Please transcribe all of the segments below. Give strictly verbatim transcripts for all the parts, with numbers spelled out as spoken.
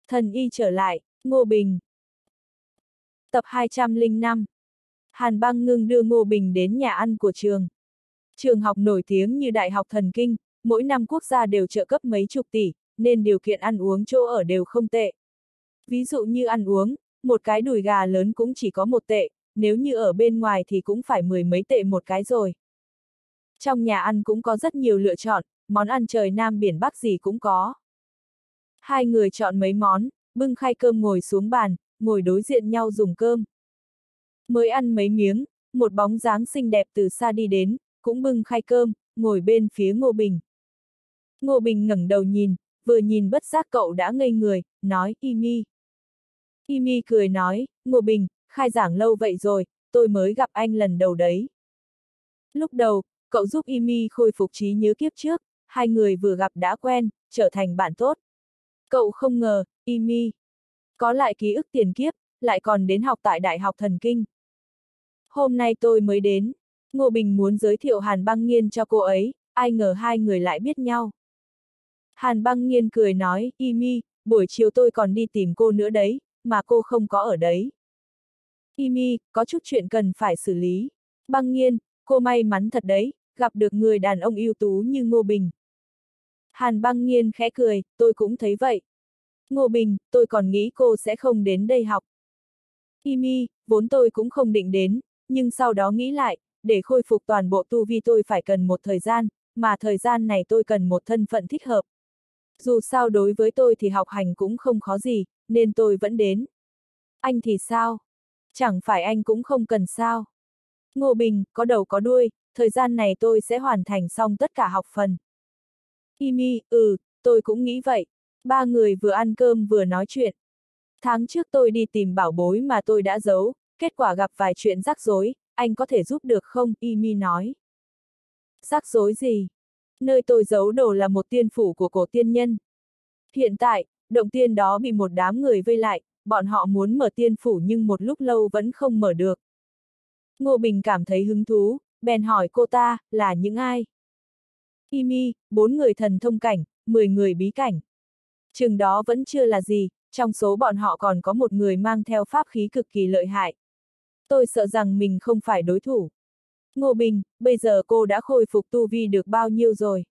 Thần y trở lại, Ngô Bình. Tập hai trăm lẻ năm. Hàn Băng Ngưng đưa Ngô Bình đến nhà ăn của trường. Trường học nổi tiếng như Đại học Thần Kinh, mỗi năm quốc gia đều trợ cấp mấy chục tỷ, nên điều kiện ăn uống chỗ ở đều không tệ. Ví dụ như ăn uống, một cái đùi gà lớn cũng chỉ có một tệ, nếu như ở bên ngoài thì cũng phải mười mấy tệ một cái rồi. Trong nhà ăn cũng có rất nhiều lựa chọn, món ăn trời Nam biển Bắc gì cũng có. Hai người chọn mấy món, bưng khay cơm ngồi xuống bàn, ngồi đối diện nhau dùng cơm. Mới ăn mấy miếng, một bóng dáng xinh đẹp từ xa đi đến, cũng bưng khay cơm, ngồi bên phía Ngô Bình. Ngô Bình ngẩng đầu nhìn, vừa nhìn bất giác cậu đã ngây người, nói, Imi. Imi cười nói, Ngô Bình, khai giảng lâu vậy rồi, tôi mới gặp anh lần đầu đấy. Lúc đầu, cậu giúp Imi khôi phục trí nhớ kiếp trước, hai người vừa gặp đã quen, trở thành bạn tốt. Cậu không ngờ, Imi có lại ký ức tiền kiếp, lại còn đến học tại Đại học Thần Kinh. Hôm nay tôi mới đến, Ngô Bình muốn giới thiệu Hàn Băng Nghiên cho cô ấy, ai ngờ hai người lại biết nhau. Hàn Băng Nghiên cười nói, Imi, buổi chiều tôi còn đi tìm cô nữa đấy, mà cô không có ở đấy. Imi, có chút chuyện cần phải xử lý. Băng Nghiên, cô may mắn thật đấy, gặp được người đàn ông ưu tú như Ngô Bình. Hàn Băng Nghiên khẽ cười, tôi cũng thấy vậy. Ngô Bình, tôi còn nghĩ cô sẽ không đến đây học. Imi, vốn tôi cũng không định đến, nhưng sau đó nghĩ lại, để khôi phục toàn bộ tu vi tôi phải cần một thời gian, mà thời gian này tôi cần một thân phận thích hợp. Dù sao đối với tôi thì học hành cũng không khó gì, nên tôi vẫn đến. Anh thì sao? Chẳng phải anh cũng không cần sao? Ngô Bình, có đầu có đuôi, thời gian này tôi sẽ hoàn thành xong tất cả học phần. Imi, ừ, tôi cũng nghĩ vậy. Ba người vừa ăn cơm vừa nói chuyện. Tháng trước tôi đi tìm bảo bối mà tôi đã giấu, kết quả gặp vài chuyện rắc rối, anh có thể giúp được không? Imi nói. Rắc rối gì? Nơi tôi giấu đồ là một tiên phủ của cổ tiên nhân. Hiện tại, động tiên đó bị một đám người vây lại, bọn họ muốn mở tiên phủ nhưng một lúc lâu vẫn không mở được. Ngô Bình cảm thấy hứng thú, bèn hỏi cô ta, là những ai? Imi, bốn người thần thông cảnh, mười người bí cảnh. Chừng đó vẫn chưa là gì, trong số bọn họ còn có một người mang theo pháp khí cực kỳ lợi hại. Tôi sợ rằng mình không phải đối thủ. Ngô Bình, bây giờ cô đã khôi phục tu vi được bao nhiêu rồi?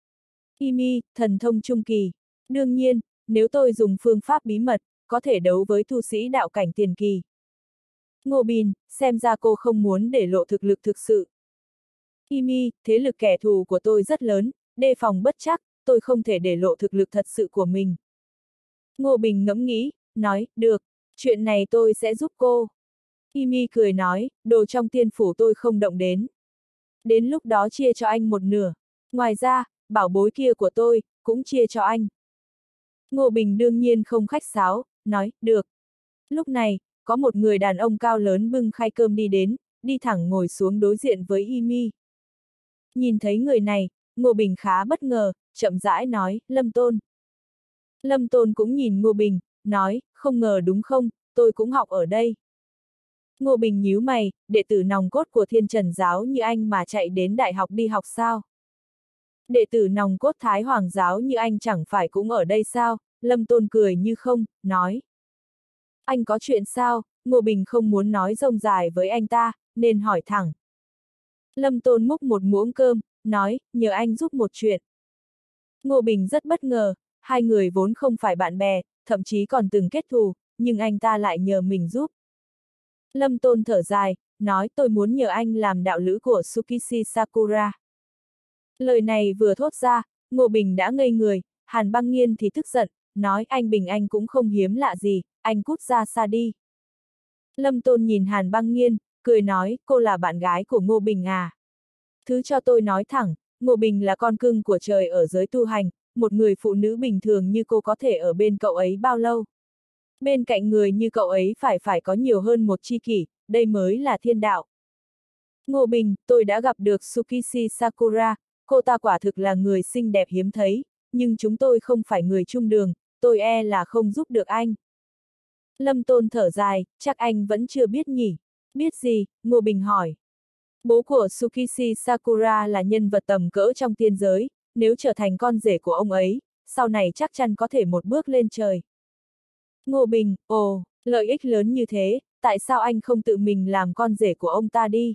Imi, thần thông trung kỳ. Đương nhiên, nếu tôi dùng phương pháp bí mật, có thể đấu với tu sĩ đạo cảnh tiền kỳ. Ngô Bình, xem ra cô không muốn để lộ thực lực thực sự. Imi, thế lực kẻ thù của tôi rất lớn, đề phòng bất trắc, tôi không thể để lộ thực lực thật sự của mình. Ngô Bình ngẫm nghĩ, nói, được, chuyện này tôi sẽ giúp cô. Imi cười nói, đồ trong tiên phủ tôi không động đến. Đến lúc đó chia cho anh một nửa. Ngoài ra, bảo bối kia của tôi, cũng chia cho anh. Ngô Bình đương nhiên không khách sáo, nói, được. Lúc này, có một người đàn ông cao lớn bưng khay cơm đi đến, đi thẳng ngồi xuống đối diện với Imi. Nhìn thấy người này, Ngô Bình khá bất ngờ, chậm rãi nói, Lâm Tôn. Lâm Tôn cũng nhìn Ngô Bình, nói, không ngờ đúng không, tôi cũng học ở đây. Ngô Bình nhíu mày, đệ tử nòng cốt của Thiên Trần giáo như anh mà chạy đến đại học đi học sao? Đệ tử nòng cốt Thái Hoàng giáo như anh chẳng phải cũng ở đây sao? Lâm Tôn cười như không, nói. Anh có chuyện sao? Ngô Bình không muốn nói rông dài với anh ta, nên hỏi thẳng. Lâm Tôn múc một muỗng cơm, nói, nhờ anh giúp một chuyện. Ngô Bình rất bất ngờ, hai người vốn không phải bạn bè, thậm chí còn từng kết thù, nhưng anh ta lại nhờ mình giúp. Lâm Tôn thở dài, nói tôi muốn nhờ anh làm đạo lữ của Tsukisi Sakura. Lời này vừa thốt ra, Ngô Bình đã ngây người, Hàn Băng Nghiên thì tức giận, nói anh Bình anh cũng không hiếm lạ gì, anh cút ra xa đi. Lâm Tôn nhìn Hàn Băng Nghiên, cười nói, cô là bạn gái của Ngô Bình à? Thứ cho tôi nói thẳng, Ngô Bình là con cưng của trời ở giới tu hành, một người phụ nữ bình thường như cô có thể ở bên cậu ấy bao lâu? Bên cạnh người như cậu ấy phải phải có nhiều hơn một tri kỷ, đây mới là thiên đạo. Ngô Bình, tôi đã gặp được Tsukisi Sakura, cô ta quả thực là người xinh đẹp hiếm thấy, nhưng chúng tôi không phải người chung đường, tôi e là không giúp được anh. Lâm Tôn thở dài, chắc anh vẫn chưa biết nhỉ. Biết gì? Ngô Bình hỏi. Bố của Tsukisi Sakura là nhân vật tầm cỡ trong tiên giới, nếu trở thành con rể của ông ấy, sau này chắc chắn có thể một bước lên trời. Ngô Bình, ồ, lợi ích lớn như thế, tại sao anh không tự mình làm con rể của ông ta đi?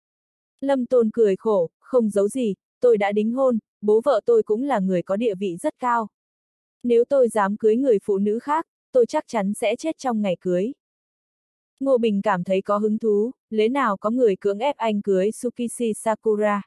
Lâm Tôn cười khổ, không giấu gì, tôi đã đính hôn, bố vợ tôi cũng là người có địa vị rất cao. Nếu tôi dám cưới người phụ nữ khác, tôi chắc chắn sẽ chết trong ngày cưới. Ngô Bình cảm thấy có hứng thú, lẽ nào có người cưỡng ép anh cưới Tsukisi Sakura?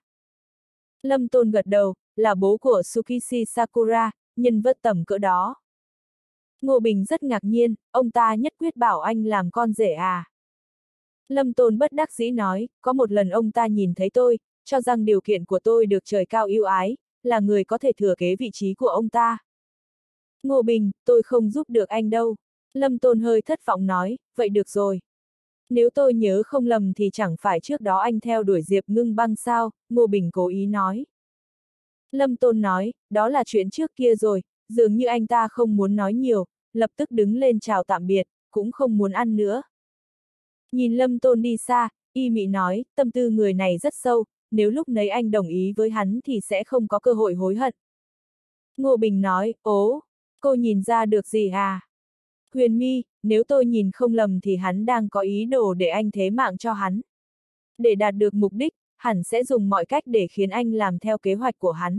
Lâm Tôn gật đầu, là bố của Tsukisi Sakura, nhân vật tầm cỡ đó. Ngô Bình rất ngạc nhiên, ông ta nhất quyết bảo anh làm con rể à? Lâm Tôn bất đắc dĩ nói, có một lần ông ta nhìn thấy tôi, cho rằng điều kiện của tôi được trời cao ưu ái, là người có thể thừa kế vị trí của ông ta. Ngô Bình, tôi không giúp được anh đâu. Lâm Tôn hơi thất vọng nói, vậy được rồi. Nếu tôi nhớ không lầm thì chẳng phải trước đó anh theo đuổi Diệp Ngưng Băng sao, Ngô Bình cố ý nói. Lâm Tôn nói, đó là chuyện trước kia rồi, dường như anh ta không muốn nói nhiều, lập tức đứng lên chào tạm biệt, cũng không muốn ăn nữa. Nhìn Lâm Tôn đi xa, Y Mị nói, tâm tư người này rất sâu, nếu lúc nấy anh đồng ý với hắn thì sẽ không có cơ hội hối hận. Ngô Bình nói, ố, cô nhìn ra được gì à? Huyền My, nếu tôi nhìn không lầm thì hắn đang có ý đồ để anh thế mạng cho hắn. Để đạt được mục đích, hẳn sẽ dùng mọi cách để khiến anh làm theo kế hoạch của hắn.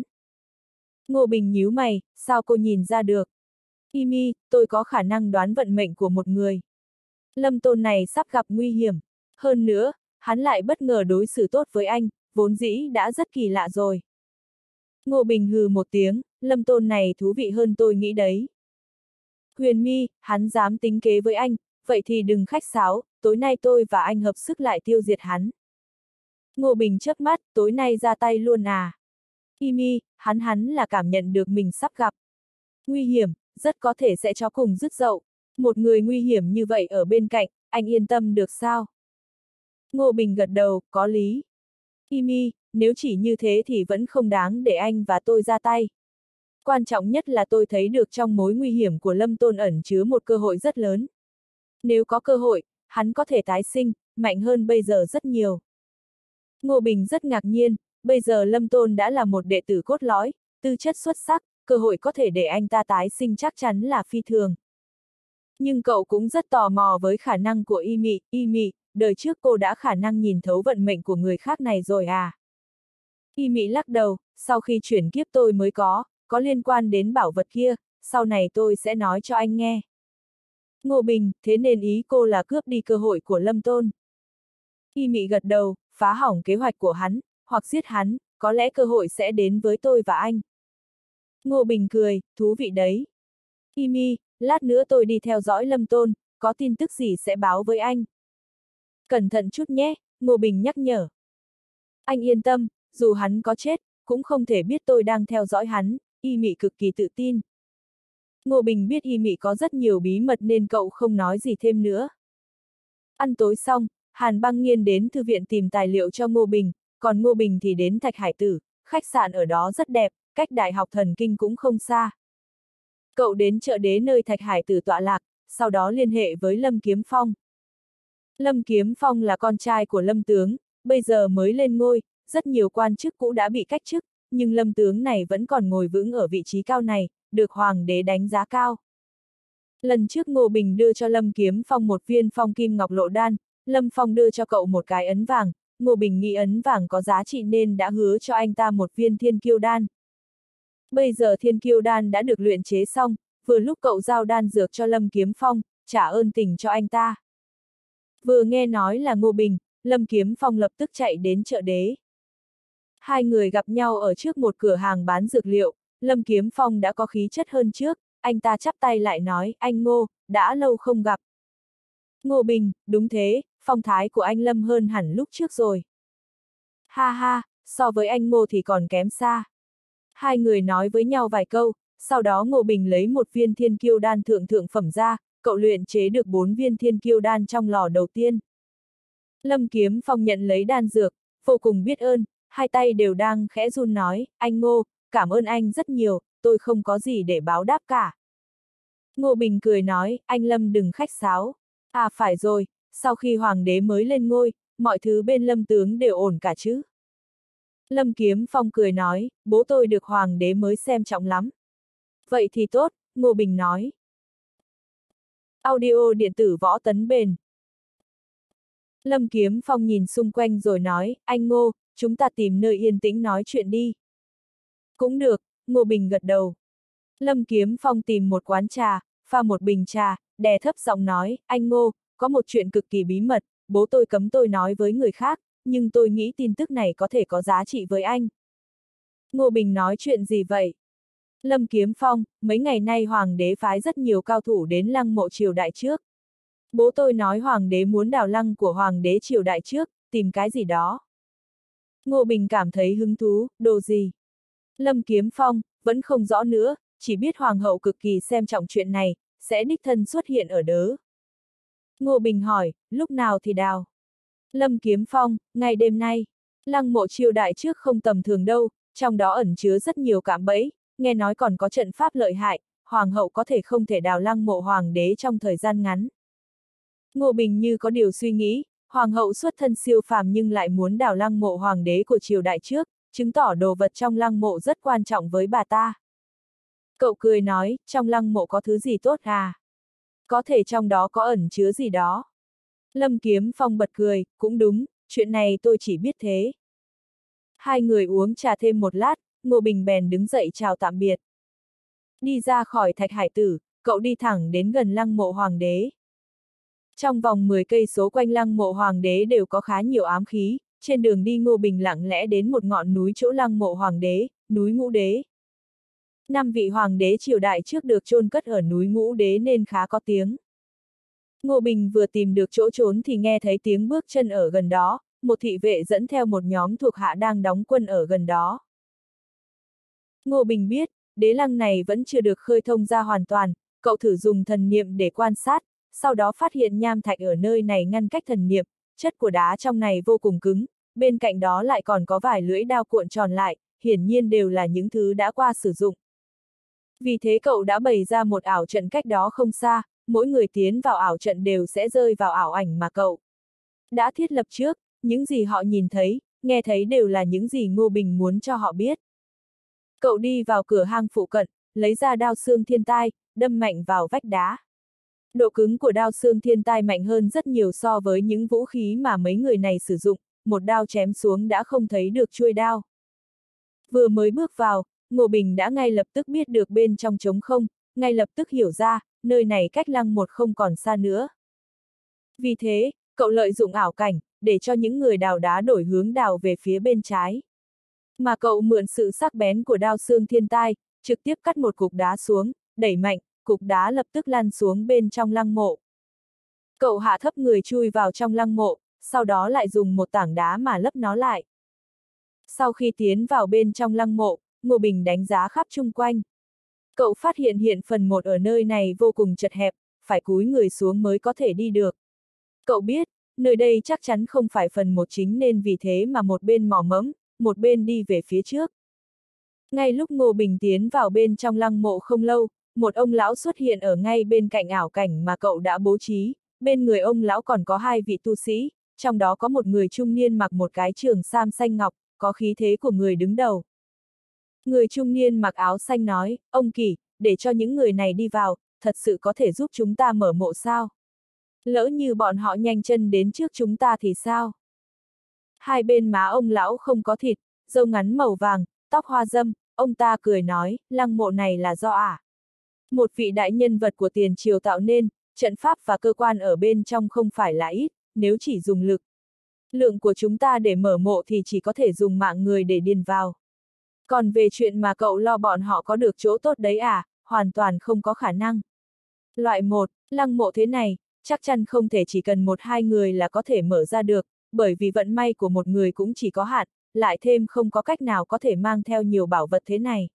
Ngô Bình nhíu mày, sao cô nhìn ra được? Y Mi, tôi có khả năng đoán vận mệnh của một người. Lâm Tôn này sắp gặp nguy hiểm. Hơn nữa, hắn lại bất ngờ đối xử tốt với anh, vốn dĩ đã rất kỳ lạ rồi. Ngô Bình hừ một tiếng, Lâm Tôn này thú vị hơn tôi nghĩ đấy. Huyền My, hắn dám tính kế với anh, vậy thì đừng khách sáo, tối nay tôi và anh hợp sức lại tiêu diệt hắn. Ngô Bình chớp mắt, tối nay ra tay luôn à? Y Mi, hắn hắn là cảm nhận được mình sắp gặp nguy hiểm, rất có thể sẽ cho cùng dứt dậu. Một người nguy hiểm như vậy ở bên cạnh, anh yên tâm được sao? Ngô Bình gật đầu, có lý. Y Mi, nếu chỉ như thế thì vẫn không đáng để anh và tôi ra tay. Quan trọng nhất là tôi thấy được trong mối nguy hiểm của Lâm Tôn ẩn chứa một cơ hội rất lớn. Nếu có cơ hội, hắn có thể tái sinh, mạnh hơn bây giờ rất nhiều. Ngô Bình rất ngạc nhiên, bây giờ Lâm Tôn đã là một đệ tử cốt lõi, tư chất xuất sắc, cơ hội có thể để anh ta tái sinh chắc chắn là phi thường. Nhưng cậu cũng rất tò mò với khả năng của Y Mị, Y Mị, đời trước cô đã khả năng nhìn thấu vận mệnh của người khác này rồi à? Y Mị lắc đầu, sau khi chuyển kiếp tôi mới có, có liên quan đến bảo vật kia, sau này tôi sẽ nói cho anh nghe. Ngô Bình, thế nên ý cô là cướp đi cơ hội của Lâm Tôn. Y Mị gật đầu, phá hỏng kế hoạch của hắn, hoặc giết hắn, có lẽ cơ hội sẽ đến với tôi và anh. Ngô Bình cười, thú vị đấy. Y Mi, lát nữa tôi đi theo dõi Lâm Tôn, có tin tức gì sẽ báo với anh. Cẩn thận chút nhé, Ngô Bình nhắc nhở. Anh yên tâm, dù hắn có chết, cũng không thể biết tôi đang theo dõi hắn, Y Mị cực kỳ tự tin. Ngô Bình biết Y Mị có rất nhiều bí mật nên cậu không nói gì thêm nữa. Ăn tối xong, Hàn Băng Nghiên đến thư viện tìm tài liệu cho Ngô Bình, còn Ngô Bình thì đến Thạch Hải Tử, khách sạn ở đó rất đẹp, cách Đại học Thần Kinh cũng không xa. Cậu đến chợ đế nơi Thạch Hải Tử tọa lạc, sau đó liên hệ với Lâm Kiếm Phong. Lâm Kiếm Phong là con trai của Lâm Tướng, bây giờ mới lên ngôi, rất nhiều quan chức cũ đã bị cách chức, nhưng Lâm Tướng này vẫn còn ngồi vững ở vị trí cao này, được Hoàng đế đánh giá cao. Lần trước Ngô Bình đưa cho Lâm Kiếm Phong một viên phong kim ngọc lộ đan, Lâm Phong đưa cho cậu một cái ấn vàng, Ngô Bình nghĩ ấn vàng có giá trị nên đã hứa cho anh ta một viên thiên kiêu đan. Bây giờ thiên kiêu đan đã được luyện chế xong, vừa lúc cậu giao đan dược cho Lâm Kiếm Phong, trả ơn tình cho anh ta. Vừa nghe nói là Ngô Bình, Lâm Kiếm Phong lập tức chạy đến chợ đế. Hai người gặp nhau ở trước một cửa hàng bán dược liệu, Lâm Kiếm Phong đã có khí chất hơn trước, anh ta chắp tay lại nói, anh Ngô, đã lâu không gặp. Ngô Bình, đúng thế, phong thái của anh Lâm hơn hẳn lúc trước rồi. Ha ha, so với anh Ngô thì còn kém xa. Hai người nói với nhau vài câu, sau đó Ngô Bình lấy một viên thiên kiêu đan thượng thượng phẩm ra, cậu luyện chế được bốn viên thiên kiêu đan trong lò đầu tiên. Lâm Kiếm Phong nhận lấy đan dược, vô cùng biết ơn, hai tay đều đang khẽ run nói, anh Ngô, cảm ơn anh rất nhiều, tôi không có gì để báo đáp cả. Ngô Bình cười nói, anh Lâm đừng khách sáo. À phải rồi, sau khi Hoàng đế mới lên ngôi, mọi thứ bên Lâm Tướng đều ổn cả chứ. Lâm Kiếm Phong cười nói, bố tôi được Hoàng đế mới xem trọng lắm. Vậy thì tốt, Ngô Bình nói. Audio điện tử võ tấn bền. Lâm Kiếm Phong nhìn xung quanh rồi nói, anh Ngô, chúng ta tìm nơi yên tĩnh nói chuyện đi. Cũng được, Ngô Bình gật đầu. Lâm Kiếm Phong tìm một quán trà, pha một bình trà, đè thấp giọng nói, anh Ngô, có một chuyện cực kỳ bí mật, bố tôi cấm tôi nói với người khác, nhưng tôi nghĩ tin tức này có thể có giá trị với anh. Ngô Bình nói chuyện gì vậy? Lâm Kiếm Phong, mấy ngày nay Hoàng đế phái rất nhiều cao thủ đến lăng mộ triều đại trước. Bố tôi nói Hoàng đế muốn đào lăng của Hoàng đế triều đại trước, tìm cái gì đó. Ngô Bình cảm thấy hứng thú, đồ gì? Lâm Kiếm Phong, vẫn không rõ nữa, chỉ biết Hoàng hậu cực kỳ xem trọng chuyện này, sẽ đích thân xuất hiện ở đớ. Ngô Bình hỏi, lúc nào thì đào? Lâm Kiếm Phong, ngày đêm nay, lăng mộ triều đại trước không tầm thường đâu, trong đó ẩn chứa rất nhiều cạm bẫy, nghe nói còn có trận pháp lợi hại, Hoàng hậu có thể không thể đào lăng mộ Hoàng đế trong thời gian ngắn. Ngô Bình như có điều suy nghĩ, Hoàng hậu xuất thân siêu phàm nhưng lại muốn đào lăng mộ Hoàng đế của triều đại trước, chứng tỏ đồ vật trong lăng mộ rất quan trọng với bà ta. Cậu cười nói, trong lăng mộ có thứ gì tốt à? Có thể trong đó có ẩn chứa gì đó. Lâm Kiếm Phong bật cười, cũng đúng, chuyện này tôi chỉ biết thế. Hai người uống trà thêm một lát, Ngô Bình bèn đứng dậy chào tạm biệt. Đi ra khỏi Thạch Hải Tử, cậu đi thẳng đến gần lăng mộ Hoàng đế. Trong vòng mười cây số quanh lăng mộ Hoàng đế đều có khá nhiều ám khí, trên đường đi Ngô Bình lặng lẽ đến một ngọn núi chỗ lăng mộ Hoàng đế, núi Ngũ Đế. Năm vị Hoàng đế triều đại trước được chôn cất ở núi Ngũ Đế nên khá có tiếng. Ngô Bình vừa tìm được chỗ trốn thì nghe thấy tiếng bước chân ở gần đó, một thị vệ dẫn theo một nhóm thuộc hạ đang đóng quân ở gần đó. Ngô Bình biết, đế lăng này vẫn chưa được khơi thông ra hoàn toàn, cậu thử dùng thần niệm để quan sát, sau đó phát hiện nham thạch ở nơi này ngăn cách thần niệm, chất của đá trong này vô cùng cứng, bên cạnh đó lại còn có vài lưỡi đao cuộn tròn lại, hiển nhiên đều là những thứ đã qua sử dụng. Vì thế cậu đã bày ra một ảo trận cách đó không xa, mỗi người tiến vào ảo trận đều sẽ rơi vào ảo ảnh mà cậu đã thiết lập trước, những gì họ nhìn thấy, nghe thấy đều là những gì Ngô Bình muốn cho họ biết. Cậu đi vào cửa hang phụ cận, lấy ra đao xương thiên tai, đâm mạnh vào vách đá. Độ cứng của đao xương thiên tai mạnh hơn rất nhiều so với những vũ khí mà mấy người này sử dụng, một đao chém xuống đã không thấy được chuôi đao. Vừa mới bước vào, Ngô Bình đã ngay lập tức biết được bên trong trống không, ngay lập tức hiểu ra, nơi này cách lăng một không còn xa nữa. Vì thế, cậu lợi dụng ảo cảnh, để cho những người đào đá đổi hướng đào về phía bên trái. Mà cậu mượn sự sắc bén của đao xương thiên tai, trực tiếp cắt một cục đá xuống, đẩy mạnh, cục đá lập tức lăn xuống bên trong lăng mộ. Cậu hạ thấp người chui vào trong lăng mộ, sau đó lại dùng một tảng đá mà lấp nó lại. Sau khi tiến vào bên trong lăng mộ, Ngô Bình đánh giá khắp chung quanh. Cậu phát hiện hiện phần một ở nơi này vô cùng chật hẹp, phải cúi người xuống mới có thể đi được. Cậu biết, nơi đây chắc chắn không phải phần một chính nên vì thế mà một bên mò mẫm, một bên đi về phía trước. Ngay lúc Ngô Bình tiến vào bên trong lăng mộ không lâu, một ông lão xuất hiện ở ngay bên cạnh ảo cảnh mà cậu đã bố trí, bên người ông lão còn có hai vị tu sĩ, trong đó có một người trung niên mặc một cái trường sam xanh ngọc, có khí thế của người đứng đầu. Người trung niên mặc áo xanh nói, ông Kỳ, để cho những người này đi vào, thật sự có thể giúp chúng ta mở mộ sao? Lỡ như bọn họ nhanh chân đến trước chúng ta thì sao? Hai bên má ông lão không có thịt, râu ngắn màu vàng, tóc hoa râm, ông ta cười nói, lăng mộ này là do ả. Một vị đại nhân vật của tiền triều tạo nên, trận pháp và cơ quan ở bên trong không phải là ít, nếu chỉ dùng lực. Lượng của chúng ta để mở mộ thì chỉ có thể dùng mạng người để điền vào. Còn về chuyện mà cậu lo bọn họ có được chỗ tốt đấy à, hoàn toàn không có khả năng. Loại một, lăng mộ thế này, chắc chắn không thể chỉ cần một hai người là có thể mở ra được, bởi vì vận may của một người cũng chỉ có hạn, lại thêm không có cách nào có thể mang theo nhiều bảo vật thế này.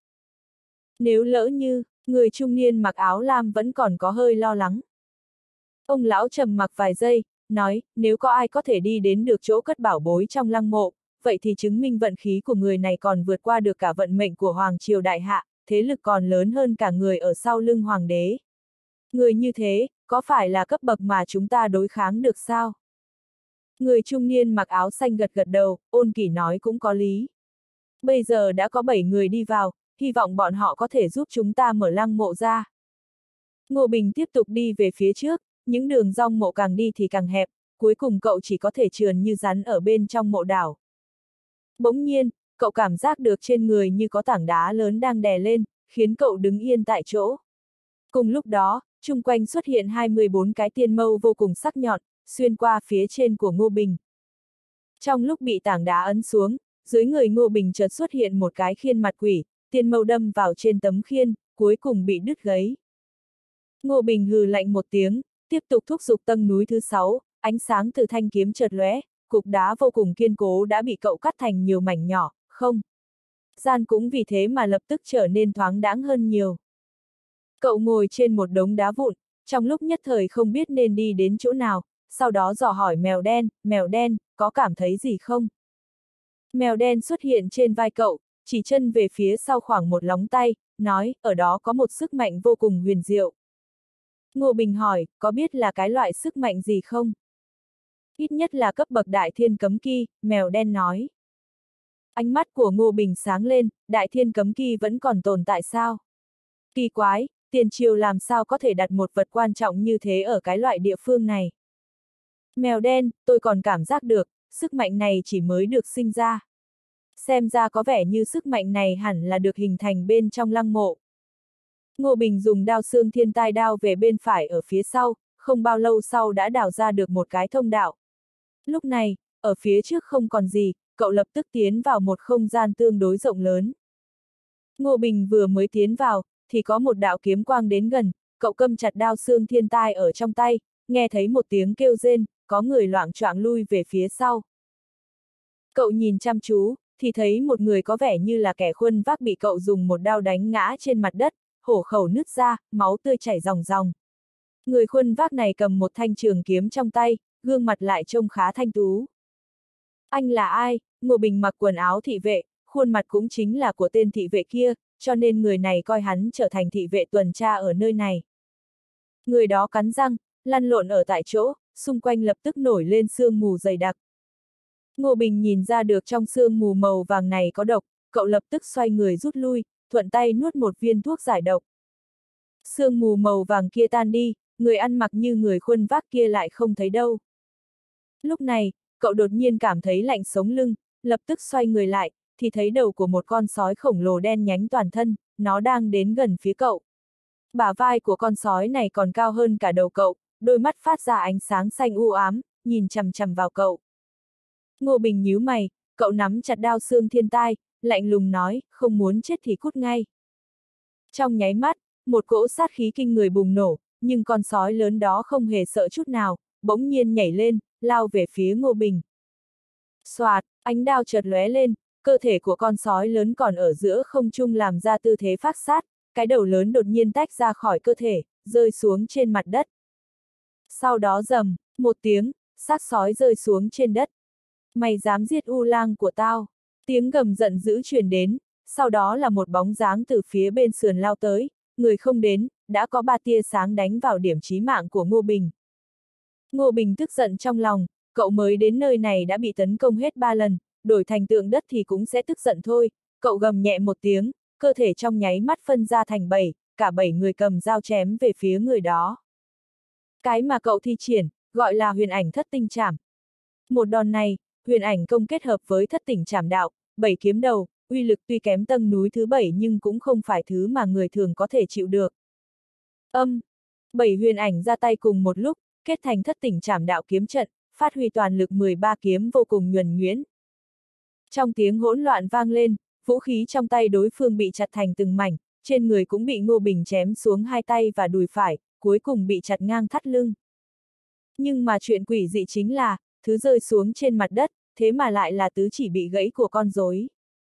Nếu lỡ như, người trung niên mặc áo lam vẫn còn có hơi lo lắng. Ông lão trầm mặc vài giây, nói, nếu có ai có thể đi đến được chỗ cất bảo bối trong lăng mộ, vậy thì chứng minh vận khí của người này còn vượt qua được cả vận mệnh của Hoàng triều đại hạ, thế lực còn lớn hơn cả người ở sau lưng Hoàng đế. Người như thế, có phải là cấp bậc mà chúng ta đối kháng được sao? Người trung niên mặc áo xanh gật gật đầu, Ôn Kỷ nói cũng có lý. Bây giờ đã có bảy người đi vào, hy vọng bọn họ có thể giúp chúng ta mở lăng mộ ra. Ngô Bình tiếp tục đi về phía trước, những đường rong mộ càng đi thì càng hẹp, cuối cùng cậu chỉ có thể trườn như rắn ở bên trong mộ đảo. Bỗng nhiên, cậu cảm giác được trên người như có tảng đá lớn đang đè lên, khiến cậu đứng yên tại chỗ. Cùng lúc đó, chung quanh xuất hiện hai mươi bốn cái tiên mâu vô cùng sắc nhọn, xuyên qua phía trên của Ngô Bình. Trong lúc bị tảng đá ấn xuống, dưới người Ngô Bình chợt xuất hiện một cái khiên mặt quỷ, tiên mâu đâm vào trên tấm khiên, cuối cùng bị đứt gáy. Ngô Bình hừ lạnh một tiếng, tiếp tục thúc giục tầng núi thứ sáu, ánh sáng từ thanh kiếm chợt lóe, cục đá vô cùng kiên cố đã bị cậu cắt thành nhiều mảnh nhỏ, không gian cũng vì thế mà lập tức trở nên thoáng đãng hơn nhiều. Cậu ngồi trên một đống đá vụn, trong lúc nhất thời không biết nên đi đến chỗ nào, sau đó dò hỏi mèo đen, mèo đen, có cảm thấy gì không? Mèo đen xuất hiện trên vai cậu, chỉ chân về phía sau khoảng một lóng tay, nói, ở đó có một sức mạnh vô cùng huyền diệu. Ngô Bình hỏi, có biết là cái loại sức mạnh gì không? Ít nhất là cấp bậc đại thiên cấm kỳ, mèo đen nói. Ánh mắt của Ngô Bình sáng lên, đại thiên cấm kỳ vẫn còn tồn tại sao? Kỳ quái, tiền triều làm sao có thể đặt một vật quan trọng như thế ở cái loại địa phương này? Mèo đen, tôi còn cảm giác được, sức mạnh này chỉ mới được sinh ra. Xem ra có vẻ như sức mạnh này hẳn là được hình thành bên trong lăng mộ. Ngô Bình dùng đao xương thiên tai đao về bên phải ở phía sau, không bao lâu sau đã đào ra được một cái thông đạo. Lúc này, ở phía trước không còn gì, cậu lập tức tiến vào một không gian tương đối rộng lớn. Ngô Bình vừa mới tiến vào, thì có một đạo kiếm quang đến gần, cậu cầm chặt đao xương thiên tai ở trong tay, nghe thấy một tiếng kêu rên, có người loạng choạng lui về phía sau. Cậu nhìn chăm chú, thì thấy một người có vẻ như là kẻ khuân vác bị cậu dùng một đao đánh ngã trên mặt đất, hổ khẩu nứt ra, máu tươi chảy ròng ròng. Người khuân vác này cầm một thanh trường kiếm trong tay, gương mặt lại trông khá thanh tú. Anh là ai? Ngô Bình mặc quần áo thị vệ, khuôn mặt cũng chính là của tên thị vệ kia, cho nên người này coi hắn trở thành thị vệ tuần tra ở nơi này. Người đó cắn răng, lăn lộn ở tại chỗ, xung quanh lập tức nổi lên sương mù dày đặc. Ngô Bình nhìn ra được trong sương mù màu vàng này có độc, cậu lập tức xoay người rút lui, thuận tay nuốt một viên thuốc giải độc. Sương mù màu vàng kia tan đi, người ăn mặc như người khuân vác kia lại không thấy đâu. Lúc này, cậu đột nhiên cảm thấy lạnh sống lưng, lập tức xoay người lại, thì thấy đầu của một con sói khổng lồ đen nhánh toàn thân, nó đang đến gần phía cậu. Bả vai của con sói này còn cao hơn cả đầu cậu, đôi mắt phát ra ánh sáng xanh u ám, nhìn chằm chằm vào cậu. Ngô Bình nhíu mày, cậu nắm chặt đao xương thiên tai, lạnh lùng nói, không muốn chết thì cút ngay. Trong nháy mắt, một cỗ sát khí kinh người bùng nổ, nhưng con sói lớn đó không hề sợ chút nào, bỗng nhiên nhảy lên, lao về phía Ngô Bình. Xoạt, ánh đao chợt lóe lên, cơ thể của con sói lớn còn ở giữa không trung làm ra tư thế phác sát, cái đầu lớn đột nhiên tách ra khỏi cơ thể, rơi xuống trên mặt đất. Sau đó rầm, một tiếng, xác sói rơi xuống trên đất. Mày dám giết U Lang của tao? Tiếng gầm giận dữ truyền đến, sau đó là một bóng dáng từ phía bên sườn lao tới, người không đến, đã có ba tia sáng đánh vào điểm chí mạng của Ngô Bình. Ngô Bình tức giận trong lòng, cậu mới đến nơi này đã bị tấn công hết ba lần, đổi thành tượng đất thì cũng sẽ tức giận thôi, cậu gầm nhẹ một tiếng, cơ thể trong nháy mắt phân ra thành bảy, cả bảy người cầm dao chém về phía người đó. Cái mà cậu thi triển, gọi là huyền ảnh thất tinh trảm. Một đòn này, huyền ảnh công kết hợp với thất tỉnh trảm đạo, bảy kiếm đầu, uy lực tuy kém tầng núi thứ bảy nhưng cũng không phải thứ mà người thường có thể chịu được. Âm, bảy huyền ảnh ra tay cùng một lúc, kết thành thất tỉnh trảm đạo kiếm trận, phát huy toàn lực mười ba kiếm vô cùng nhuần nhuyễn. Trong tiếng hỗn loạn vang lên, vũ khí trong tay đối phương bị chặt thành từng mảnh, trên người cũng bị Ngô Bình chém xuống hai tay và đùi phải, cuối cùng bị chặt ngang thắt lưng. Nhưng mà chuyện quỷ dị chính là, thứ rơi xuống trên mặt đất, thế mà lại là tứ chỉ bị gãy của con rối.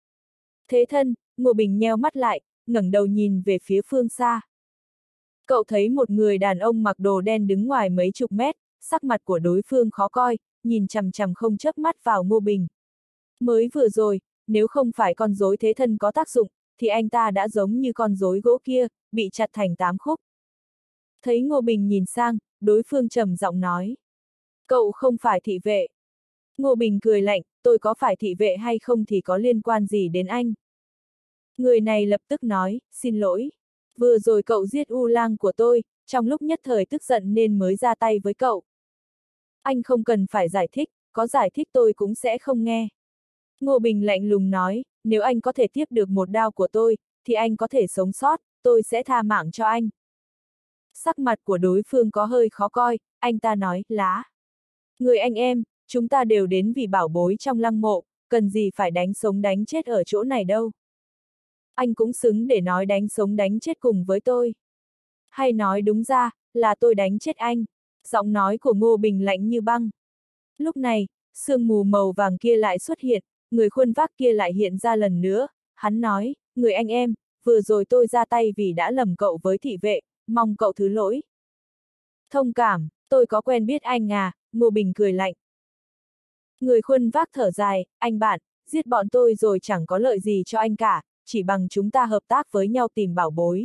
Thế thân, Ngô Bình nheo mắt lại, ngẩng đầu nhìn về phía phương xa. Cậu thấy một người đàn ông mặc đồ đen đứng ngoài mấy chục mét, sắc mặt của đối phương khó coi, nhìn chằm chằm không chớp mắt vào Ngô Bình. Mới vừa rồi, nếu không phải con rối thế thân có tác dụng, thì anh ta đã giống như con rối gỗ kia, bị chặt thành tám khúc. Thấy Ngô Bình nhìn sang, đối phương trầm giọng nói. Cậu không phải thị vệ. Ngô Bình cười lạnh, tôi có phải thị vệ hay không thì có liên quan gì đến anh. Người này lập tức nói, xin lỗi. Vừa rồi cậu giết U Lang của tôi, trong lúc nhất thời tức giận nên mới ra tay với cậu. Anh không cần phải giải thích, có giải thích tôi cũng sẽ không nghe. Ngô Bình lạnh lùng nói, nếu anh có thể tiếp được một đao của tôi, thì anh có thể sống sót, tôi sẽ tha mạng cho anh. Sắc mặt của đối phương có hơi khó coi, anh ta nói, lá. Người anh em, chúng ta đều đến vì bảo bối trong lăng mộ, cần gì phải đánh sống đánh chết ở chỗ này đâu. Anh cũng xứng để nói đánh sống đánh chết cùng với tôi. Hay nói đúng ra, là tôi đánh chết anh. Giọng nói của Ngô Bình lạnh như băng. Lúc này, sương mù màu vàng kia lại xuất hiện, người khuôn vác kia lại hiện ra lần nữa. Hắn nói, người anh em, vừa rồi tôi ra tay vì đã lầm cậu với thị vệ, mong cậu thứ lỗi. Thông cảm, tôi có quen biết anh à, Ngô Bình cười lạnh. Người khuôn vác thở dài, anh bạn, giết bọn tôi rồi chẳng có lợi gì cho anh cả, chỉ bằng chúng ta hợp tác với nhau tìm bảo bối.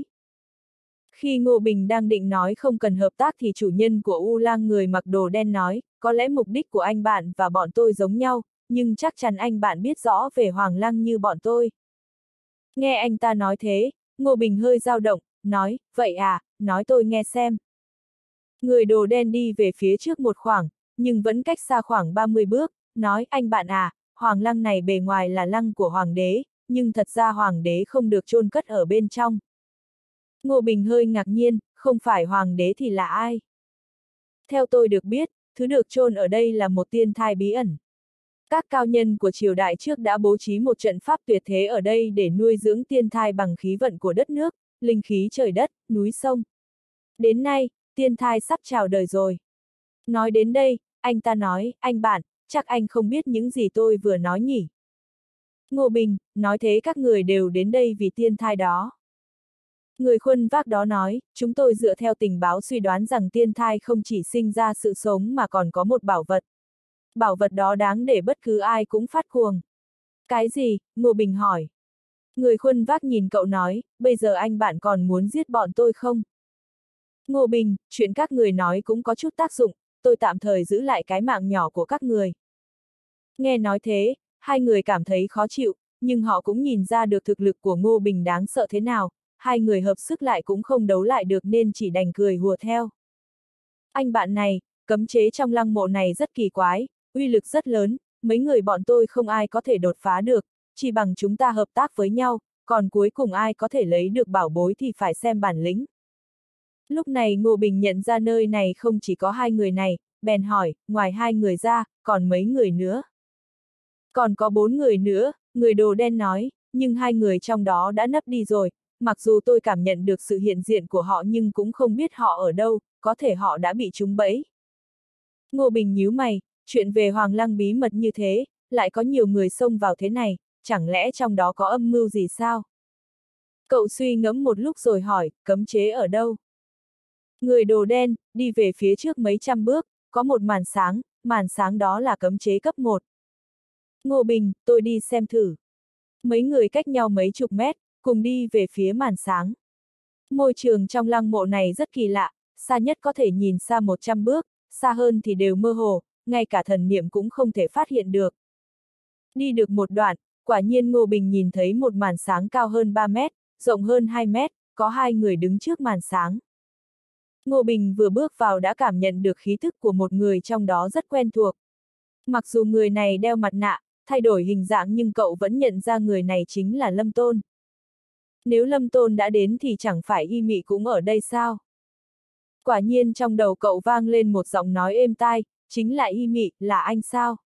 Khi Ngô Bình đang định nói không cần hợp tác thì chủ nhân của U Lang người mặc đồ đen nói, có lẽ mục đích của anh bạn và bọn tôi giống nhau, nhưng chắc chắn anh bạn biết rõ về Hoàng Lăng như bọn tôi. Nghe anh ta nói thế, Ngô Bình hơi dao động, nói, vậy à, nói tôi nghe xem. Người đồ đen đi về phía trước một khoảng, nhưng vẫn cách xa khoảng ba mươi bước, nói, anh bạn à, Hoàng Lăng này bề ngoài là lăng của Hoàng đế, nhưng thật ra Hoàng đế không được chôn cất ở bên trong. Ngô Bình hơi ngạc nhiên, không phải Hoàng đế thì là ai? Theo tôi được biết, thứ được chôn ở đây là một tiên thai bí ẩn. Các cao nhân của triều đại trước đã bố trí một trận pháp tuyệt thế ở đây để nuôi dưỡng tiên thai bằng khí vận của đất nước, linh khí trời đất, núi sông. Đến nay, tiên thai sắp chào đời rồi. Nói đến đây, anh ta nói, anh bạn, chắc anh không biết những gì tôi vừa nói nhỉ. Ngô Bình, nói thế các người đều đến đây vì tiên thai đó. Người khuân vác đó nói, chúng tôi dựa theo tình báo suy đoán rằng tiên thai không chỉ sinh ra sự sống mà còn có một bảo vật. Bảo vật đó đáng để bất cứ ai cũng phát cuồng. Cái gì? Ngô Bình hỏi. Người khuân vác nhìn cậu nói, bây giờ anh bạn còn muốn giết bọn tôi không? Ngô Bình, chuyện các người nói cũng có chút tác dụng, tôi tạm thời giữ lại cái mạng nhỏ của các người. Nghe nói thế, hai người cảm thấy khó chịu, nhưng họ cũng nhìn ra được thực lực của Ngô Bình đáng sợ thế nào, hai người hợp sức lại cũng không đấu lại được nên chỉ đành cười hùa theo. Anh bạn này, cấm chế trong lăng mộ này rất kỳ quái, uy lực rất lớn, mấy người bọn tôi không ai có thể đột phá được, chỉ bằng chúng ta hợp tác với nhau, còn cuối cùng ai có thể lấy được bảo bối thì phải xem bản lĩnh. Lúc này Ngô Bình nhận ra nơi này không chỉ có hai người này, bèn hỏi, ngoài hai người ra, còn mấy người nữa? Còn có bốn người nữa, người đồ đen nói, nhưng hai người trong đó đã nấp đi rồi, mặc dù tôi cảm nhận được sự hiện diện của họ nhưng cũng không biết họ ở đâu, có thể họ đã bị trúng bẫy. Ngô Bình nhíu mày, chuyện về Hoàng Lăng bí mật như thế, lại có nhiều người xông vào thế này, chẳng lẽ trong đó có âm mưu gì sao? Cậu suy ngẫm một lúc rồi hỏi, cấm chế ở đâu? Người đồ đen, đi về phía trước mấy trăm bước, có một màn sáng, màn sáng đó là cấm chế cấp một. Ngô Bình, tôi đi xem thử. Mấy người cách nhau mấy chục mét, cùng đi về phía màn sáng. Môi trường trong lăng mộ này rất kỳ lạ, xa nhất có thể nhìn xa một trăm bước, xa hơn thì đều mơ hồ, ngay cả thần niệm cũng không thể phát hiện được. Đi được một đoạn, quả nhiên Ngô Bình nhìn thấy một màn sáng cao hơn ba mét, rộng hơn hai mét, có hai người đứng trước màn sáng. Ngô Bình vừa bước vào đã cảm nhận được khí thức của một người trong đó rất quen thuộc. Mặc dù người này đeo mặt nạ, thay đổi hình dạng nhưng cậu vẫn nhận ra người này chính là Lâm Tôn. Nếu Lâm Tôn đã đến thì chẳng phải Y Mị cũng ở đây sao? Quả nhiên trong đầu cậu vang lên một giọng nói êm tai, chính là Y Mị, là anh sao?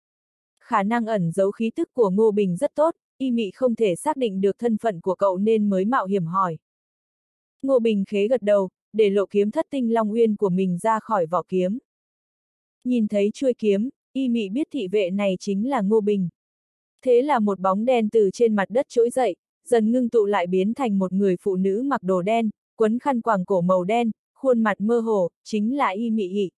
Khả năng ẩn giấu khí tức của Ngô Bình rất tốt, Y Mị không thể xác định được thân phận của cậu nên mới mạo hiểm hỏi. Ngô Bình khế gật đầu, để lộ kiếm thất tinh long uyên của mình ra khỏi vỏ kiếm. Nhìn thấy chuôi kiếm, Y Mị biết thị vệ này chính là Ngô Bình. Thế là một bóng đen từ trên mặt đất trỗi dậy, dần ngưng tụ lại biến thành một người phụ nữ mặc đồ đen, quấn khăn quàng cổ màu đen, khuôn mặt mơ hồ, chính là Y Mị Hị.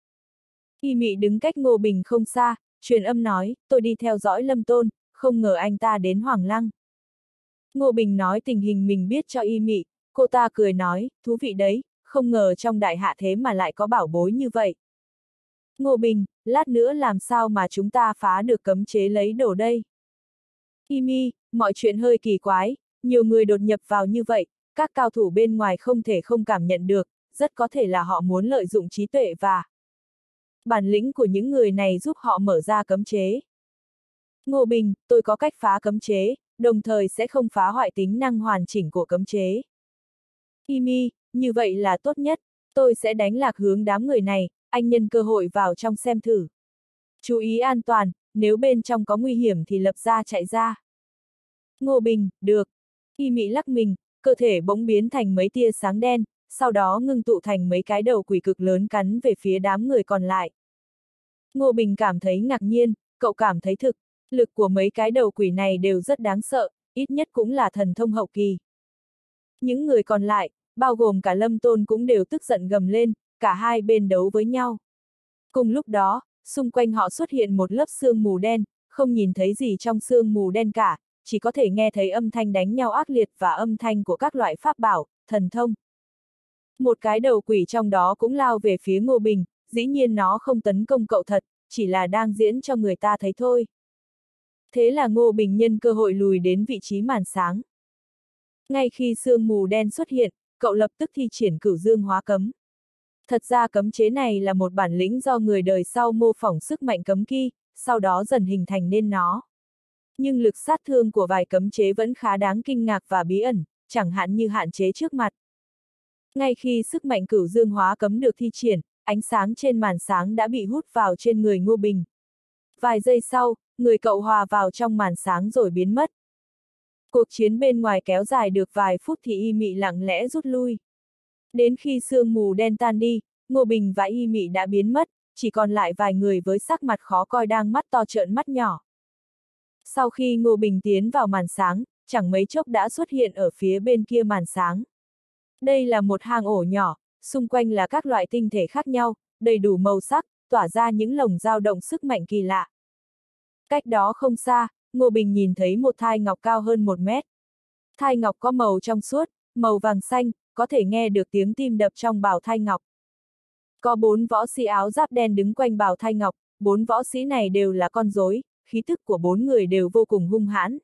Y Mị đứng cách Ngô Bình không xa, truyền âm nói, tôi đi theo dõi Lâm Tôn, không ngờ anh ta đến Hoàng Lăng. Ngô Bình nói tình hình mình biết cho Y Mị, cô ta cười nói, thú vị đấy, không ngờ trong đại hạ thế mà lại có bảo bối như vậy. Ngô Bình, lát nữa làm sao mà chúng ta phá được cấm chế lấy đồ đây? Y Mi, mọi chuyện hơi kỳ quái, nhiều người đột nhập vào như vậy, các cao thủ bên ngoài không thể không cảm nhận được, rất có thể là họ muốn lợi dụng trí tuệ và bản lĩnh của những người này giúp họ mở ra cấm chế. Ngô Bình, tôi có cách phá cấm chế, đồng thời sẽ không phá hoại tính năng hoàn chỉnh của cấm chế. Imi, như vậy là tốt nhất, tôi sẽ đánh lạc hướng đám người này, anh nhân cơ hội vào trong xem thử. Chú ý an toàn, nếu bên trong có nguy hiểm thì lập ra chạy ra. Ngô Bình, được. Imi lắc mình, cơ thể bỗng biến thành mấy tia sáng đen, sau đó ngưng tụ thành mấy cái đầu quỷ cực lớn cắn về phía đám người còn lại. Ngô Bình cảm thấy ngạc nhiên, cậu cảm thấy thực lực của mấy cái đầu quỷ này đều rất đáng sợ, ít nhất cũng là thần thông hậu kỳ. Những người còn lại, bao gồm cả Lâm Tôn cũng đều tức giận gầm lên, cả hai bên đấu với nhau. Cùng lúc đó, xung quanh họ xuất hiện một lớp sương mù đen, không nhìn thấy gì trong sương mù đen cả, chỉ có thể nghe thấy âm thanh đánh nhau ác liệt và âm thanh của các loại pháp bảo, thần thông. Một cái đầu quỷ trong đó cũng lao về phía Ngô Bình, dĩ nhiên nó không tấn công cậu thật, chỉ là đang diễn cho người ta thấy thôi. Thế là Ngô Bình nhân cơ hội lùi đến vị trí màn sáng. Ngay khi sương mù đen xuất hiện, cậu lập tức thi triển cửu dương hóa cấm. Thật ra cấm chế này là một bản lĩnh do người đời sau mô phỏng sức mạnh cấm kỹ, sau đó dần hình thành nên nó. Nhưng lực sát thương của vài cấm chế vẫn khá đáng kinh ngạc và bí ẩn, chẳng hạn như hạn chế trước mặt. Ngay khi sức mạnh cửu dương hóa cấm được thi triển, ánh sáng trên màn sáng đã bị hút vào trên người Ngô Bình. Vài giây sau, người cậu hòa vào trong màn sáng rồi biến mất. Cuộc chiến bên ngoài kéo dài được vài phút thì Y Mị lặng lẽ rút lui. Đến khi sương mù đen tan đi, Ngô Bình và Y Mị đã biến mất, chỉ còn lại vài người với sắc mặt khó coi đang mắt to trợn mắt nhỏ. Sau khi Ngô Bình tiến vào màn sáng, chẳng mấy chốc đã xuất hiện ở phía bên kia màn sáng. Đây là một hang ổ nhỏ, xung quanh là các loại tinh thể khác nhau, đầy đủ màu sắc, tỏa ra những lồng dao động sức mạnh kỳ lạ. Cách đó không xa, Ngô Bình nhìn thấy một thai ngọc cao hơn một mét. Thai ngọc có màu trong suốt, màu vàng xanh, có thể nghe được tiếng tim đập trong bào thai ngọc. Có bốn võ sĩ áo giáp đen đứng quanh bào thai ngọc, bốn võ sĩ này đều là con rối, khí tức của bốn người đều vô cùng hung hãn.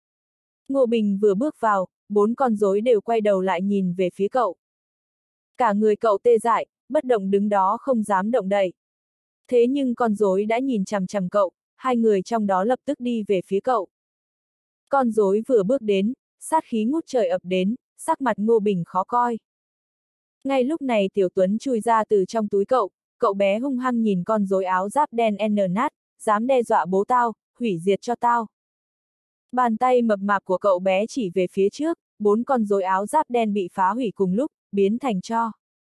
Ngô Bình vừa bước vào, bốn con rối đều quay đầu lại nhìn về phía cậu. Cả người cậu tê dại, bất động đứng đó không dám động đậy. Thế nhưng con rối đã nhìn chằm chằm cậu, hai người trong đó lập tức đi về phía cậu. Con rối vừa bước đến, sát khí ngút trời ập đến, sắc mặt Ngô Bình khó coi. Ngay lúc này Tiểu Tuấn chui ra từ trong túi cậu, cậu bé hung hăng nhìn con rối áo giáp đen n nát, dám đe dọa bố tao, hủy diệt cho tao. Bàn tay mập mạp của cậu bé chỉ về phía trước, bốn con rối áo giáp đen bị phá hủy cùng lúc, biến thành tro.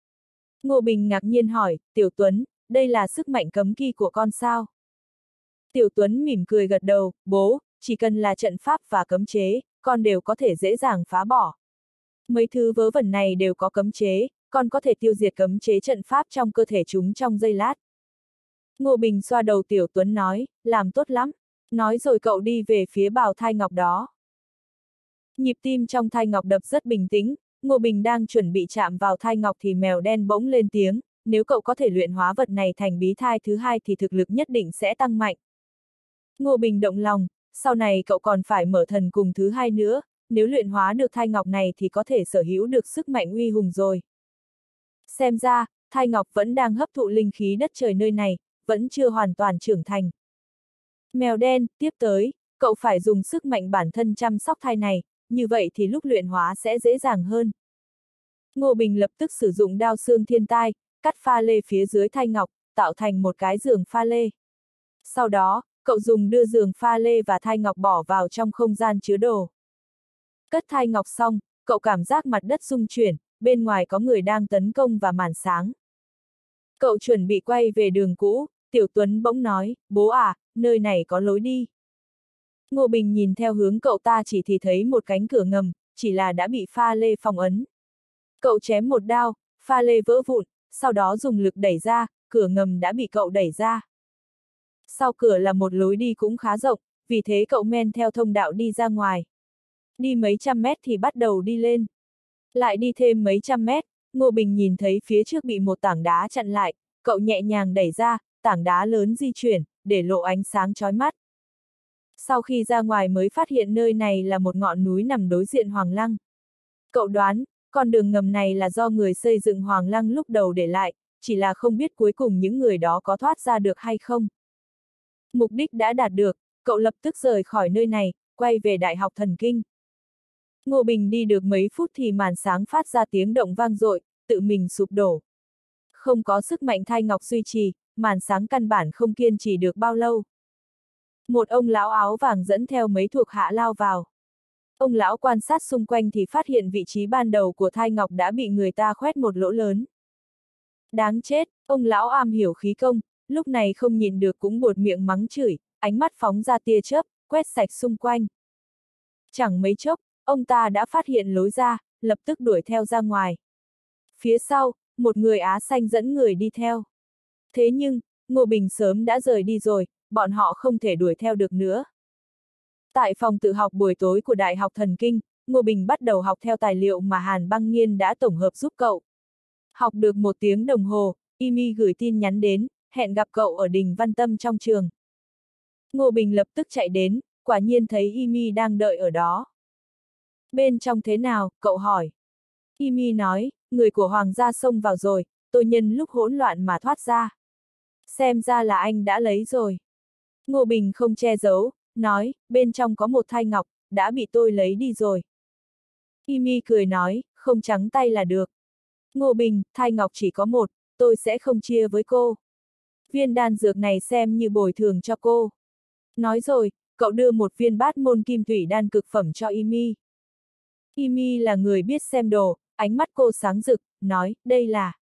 Ngô Bình ngạc nhiên hỏi, Tiểu Tuấn, đây là sức mạnh cấm kỵ của con sao? Tiểu Tuấn mỉm cười gật đầu, bố, chỉ cần là trận pháp và cấm chế, con đều có thể dễ dàng phá bỏ. Mấy thứ vớ vẩn này đều có cấm chế, con có thể tiêu diệt cấm chế trận pháp trong cơ thể chúng trong giây lát. Ngô Bình xoa đầu Tiểu Tuấn nói, làm tốt lắm. Nói rồi cậu đi về phía bào thai ngọc đó. Nhịp tim trong thai ngọc đập rất bình tĩnh, Ngô Bình đang chuẩn bị chạm vào thai ngọc thì mèo đen bỗng lên tiếng, nếu cậu có thể luyện hóa vật này thành bí thai thứ hai thì thực lực nhất định sẽ tăng mạnh. Ngô Bình động lòng, sau này cậu còn phải mở thần cùng thứ hai nữa, nếu luyện hóa được thai ngọc này thì có thể sở hữu được sức mạnh uy hùng rồi. Xem ra, thai ngọc vẫn đang hấp thụ linh khí đất trời nơi này, vẫn chưa hoàn toàn trưởng thành. Mèo đen, tiếp tới, cậu phải dùng sức mạnh bản thân chăm sóc thai này, như vậy thì lúc luyện hóa sẽ dễ dàng hơn. Ngô Bình lập tức sử dụng đao xương thiên tai, cắt pha lê phía dưới thai ngọc, tạo thành một cái giường pha lê. Sau đó, cậu dùng đưa giường pha lê và thai ngọc bỏ vào trong không gian chứa đồ. Cất thai ngọc xong, cậu cảm giác mặt đất rung chuyển, bên ngoài có người đang tấn công và màn sáng. Cậu chuẩn bị quay về đường cũ, Tiểu Tuấn bỗng nói, bố à, nơi này có lối đi. Ngô Bình nhìn theo hướng cậu ta chỉ thì thấy một cánh cửa ngầm, chỉ là đã bị pha lê phong ấn. Cậu chém một đao, pha lê vỡ vụn, sau đó dùng lực đẩy ra, cửa ngầm đã bị cậu đẩy ra. Sau cửa là một lối đi cũng khá rộng, vì thế cậu men theo thông đạo đi ra ngoài. Đi mấy trăm mét thì bắt đầu đi lên. Lại đi thêm mấy trăm mét, Ngô Bình nhìn thấy phía trước bị một tảng đá chặn lại, cậu nhẹ nhàng đẩy ra, tảng đá lớn di chuyển, để lộ ánh sáng chói mắt. Sau khi ra ngoài mới phát hiện nơi này là một ngọn núi nằm đối diện Hoàng Lăng. Cậu đoán, Con đường ngầm này là do người xây dựng Hoàng Lăng lúc đầu để lại, chỉ là không biết cuối cùng những người đó có thoát ra được hay không. Mục đích đã đạt được, cậu lập tức rời khỏi nơi này, quay về Đại học Thần Kinh. Ngô Bình đi được mấy phút thì màn sáng phát ra tiếng động vang dội, tự mình sụp đổ. Không có sức mạnh thai ngọc duy trì, màn sáng căn bản không kiên trì được bao lâu. Một ông lão áo vàng dẫn theo mấy thuộc hạ lao vào. Ông lão quan sát xung quanh thì phát hiện vị trí ban đầu của thai ngọc đã bị người ta khoét một lỗ lớn. Đáng chết, ông lão am hiểu khí công, lúc này không nhìn được cũng buột miệng mắng chửi, ánh mắt phóng ra tia chớp, quét sạch xung quanh. Chẳng mấy chốc, ông ta đã phát hiện lối ra, lập tức đuổi theo ra ngoài. Phía sau, một người Á xanh dẫn người đi theo. Thế nhưng, Ngô Bình sớm đã rời đi rồi, bọn họ không thể đuổi theo được nữa. Tại phòng tự học buổi tối của Đại học Thần Kinh, Ngô Bình bắt đầu học theo tài liệu mà Hàn Băng Nghiên đã tổng hợp giúp cậu. Học được một tiếng đồng hồ, Imi gửi tin nhắn đến, hẹn gặp cậu ở đình Văn Tâm trong trường. Ngô Bình lập tức chạy đến, quả nhiên thấy Imi đang đợi ở đó. Bên trong thế nào, cậu hỏi. Imi nói, người của Hoàng gia xông vào rồi, tôi nhân lúc hỗn loạn mà thoát ra. Xem ra là anh đã lấy rồi. Ngô Bình không che giấu, nói, bên trong có một thai ngọc, đã bị tôi lấy đi rồi. Imi cười nói, không trắng tay là được. Ngô Bình, thai ngọc chỉ có một, tôi sẽ không chia với cô. Viên đan dược này xem như bồi thường cho cô. Nói rồi, cậu đưa một viên bát môn kim thủy đan cực phẩm cho Imi. Imi là người biết xem đồ, ánh mắt cô sáng rực, nói, đây là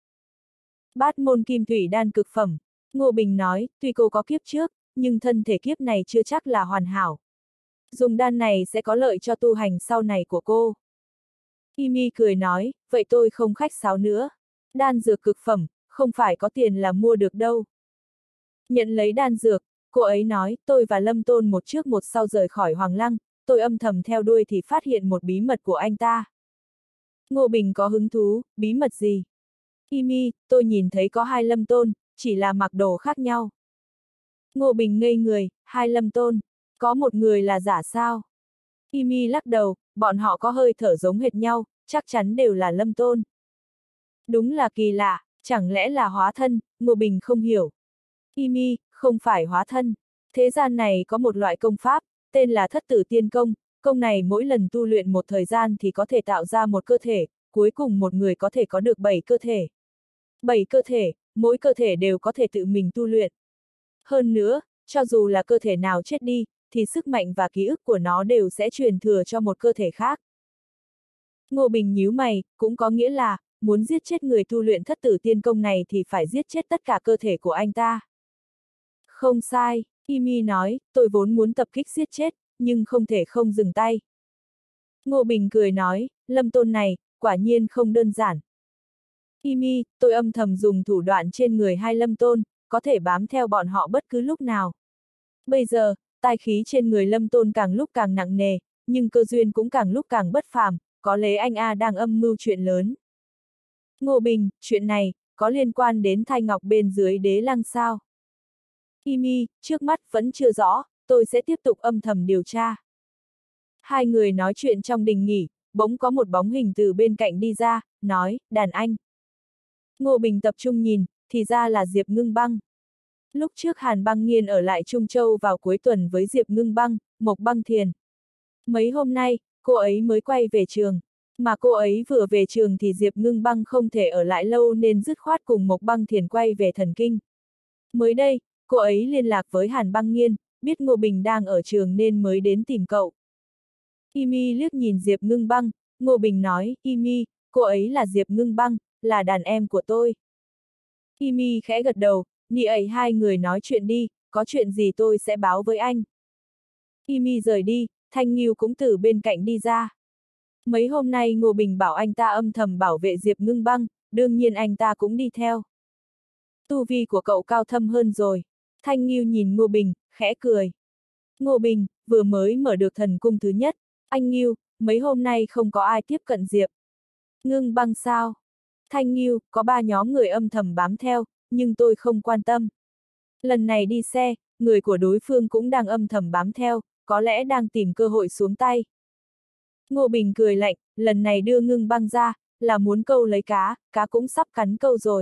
bát môn kim thủy đan cực phẩm. Ngô Bình nói, tuy cô có kiếp trước, nhưng thân thể kiếp này chưa chắc là hoàn hảo. Dùng đan này sẽ có lợi cho tu hành sau này của cô. Imi cười nói, vậy tôi không khách sáo nữa. Đan dược cực phẩm, không phải có tiền là mua được đâu. Nhận lấy đan dược, cô ấy nói, tôi và Lâm Tôn một trước một sau rời khỏi Hoàng Lăng, tôi âm thầm theo đuôi thì phát hiện một bí mật của anh ta. Ngô Bình có hứng thú, bí mật gì? Imi, tôi nhìn thấy có hai Lâm Tôn, chỉ là mặc đồ khác nhau. Ngô Bình ngây người, hai Lâm Tôn, có một người là giả sao? Imi lắc đầu, bọn họ có hơi thở giống hệt nhau, chắc chắn đều là Lâm Tôn. Đúng là kỳ lạ, chẳng lẽ là hóa thân, Ngô Bình không hiểu. Imi, không phải hóa thân. Thế gian này có một loại công pháp, tên là Thất Tử Tiên Công, công này mỗi lần tu luyện một thời gian thì có thể tạo ra một cơ thể, cuối cùng một người có thể có được bảy cơ thể. Bảy cơ thể, mỗi cơ thể đều có thể tự mình tu luyện. Hơn nữa, cho dù là cơ thể nào chết đi, thì sức mạnh và ký ức của nó đều sẽ truyền thừa cho một cơ thể khác. Ngô Bình nhíu mày, cũng có nghĩa là, muốn giết chết người tu luyện Thất Tử Tiên Công này thì phải giết chết tất cả cơ thể của anh ta. Không sai, Imi nói, tôi vốn muốn tập kích giết chết, nhưng không thể không dừng tay. Ngô Bình cười nói, Lâm Tôn này, quả nhiên không đơn giản. Imi, tôi âm thầm dùng thủ đoạn trên người hai Lâm Tôn, có thể bám theo bọn họ bất cứ lúc nào. Bây giờ, tai khí trên người Lâm Tôn càng lúc càng nặng nề, nhưng cơ duyên cũng càng lúc càng bất phàm, có lẽ anh A đang âm mưu chuyện lớn. Ngô Bình, chuyện này, có liên quan đến thai ngọc bên dưới đế lăng sao? Imi, trước mắt vẫn chưa rõ, tôi sẽ tiếp tục âm thầm điều tra. Hai người nói chuyện trong đình nghỉ, bỗng có một bóng hình từ bên cạnh đi ra, nói, đàn anh. Ngô Bình tập trung nhìn, thì ra là Diệp Ngưng Băng. Lúc trước Hàn Băng Nghiên ở lại Trung Châu vào cuối tuần với Diệp Ngưng Băng, Mộc Băng Thiền. Mấy hôm nay, cô ấy mới quay về trường. Mà cô ấy vừa về trường thì Diệp Ngưng Băng không thể ở lại lâu nên dứt khoát cùng Mộc Băng Thiền quay về Thần Kinh. Mới đây, cô ấy liên lạc với Hàn Băng Nghiên, biết Ngô Bình đang ở trường nên mới đến tìm cậu. Imi liếc nhìn Diệp Ngưng Băng, Ngô Bình nói, Imi, cô ấy là Diệp Ngưng Băng, là đàn em của tôi. Imi khẽ gật đầu, nị ấy hai người nói chuyện đi, có chuyện gì tôi sẽ báo với anh. Imi rời đi, Thanh Nghiêu cũng từ bên cạnh đi ra. Mấy hôm nay Ngô Bình bảo anh ta âm thầm bảo vệ Diệp Ngưng Băng, đương nhiên anh ta cũng đi theo. Tu vi của cậu cao thâm hơn rồi. Thanh Nghiêu nhìn Ngô Bình, khẽ cười. Ngô Bình, vừa mới mở được thần cung thứ nhất. Anh Nghiêu, mấy hôm nay không có ai tiếp cận Diệp Ngưng Băng sao? Thanh Nghiêu, có ba nhóm người âm thầm bám theo, nhưng tôi không quan tâm. Lần này đi xe, người của đối phương cũng đang âm thầm bám theo, có lẽ đang tìm cơ hội xuống tay. Ngô Bình cười lạnh, lần này đưa Ngưng Băng ra, là muốn câu lấy cá, cá cũng sắp cắn câu rồi.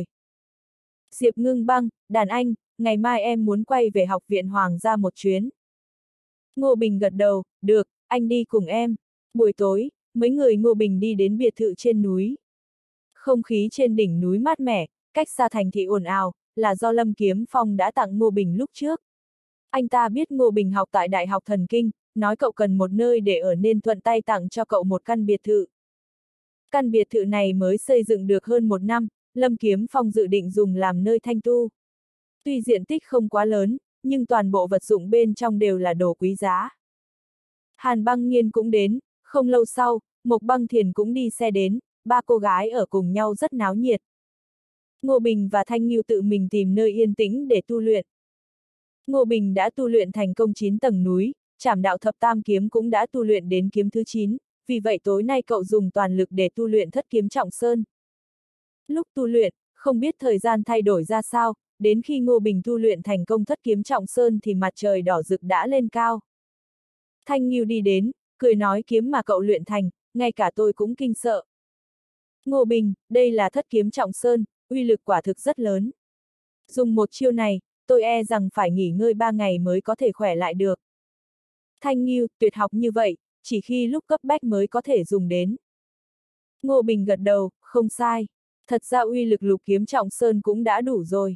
Diệp Ngưng Băng, đàn anh, ngày mai em muốn quay về học viện Hoàng gia một chuyến. Ngô Bình gật đầu, được, anh đi cùng em. Buổi tối, mấy người Ngô Bình đi đến biệt thự trên núi. Không khí trên đỉnh núi mát mẻ, cách xa thành thị ồn ào, là do Lâm Kiếm Phong đã tặng Ngô Bình lúc trước. Anh ta biết Ngô Bình học tại Đại học Thần Kinh, nói cậu cần một nơi để ở nên thuận tay tặng cho cậu một căn biệt thự. Căn biệt thự này mới xây dựng được hơn một năm, Lâm Kiếm Phong dự định dùng làm nơi thanh tu. Tuy diện tích không quá lớn, nhưng toàn bộ vật dụng bên trong đều là đồ quý giá. Hàn Băng Nghiên cũng đến, không lâu sau, Mộc Băng Thiền cũng đi xe đến, ba cô gái ở cùng nhau rất náo nhiệt. Ngô Bình và Thanh Nghiêu tự mình tìm nơi yên tĩnh để tu luyện. Ngô Bình đã tu luyện thành công chín tầng núi, Trảm Đạo Thập Tam Kiếm cũng đã tu luyện đến kiếm thứ chín, vì vậy tối nay cậu dùng toàn lực để tu luyện Thất Kiếm Trọng Sơn. Lúc tu luyện, không biết thời gian thay đổi ra sao, đến khi Ngô Bình tu luyện thành công Thất Kiếm Trọng Sơn thì mặt trời đỏ rực đã lên cao. Thanh Nghiêu đi đến, cười nói kiếm mà cậu luyện thành, ngay cả tôi cũng kinh sợ. Ngô Bình, đây là Thất Kiếm Trọng Sơn, uy lực quả thực rất lớn. Dùng một chiêu này, tôi e rằng phải nghỉ ngơi ba ngày mới có thể khỏe lại được. Thanh Nghiêu, tuyệt học như vậy, chỉ khi lúc cấp bách mới có thể dùng đến. Ngô Bình gật đầu, không sai. Thật ra uy lực Lục Kiếm Trọng Sơn cũng đã đủ rồi.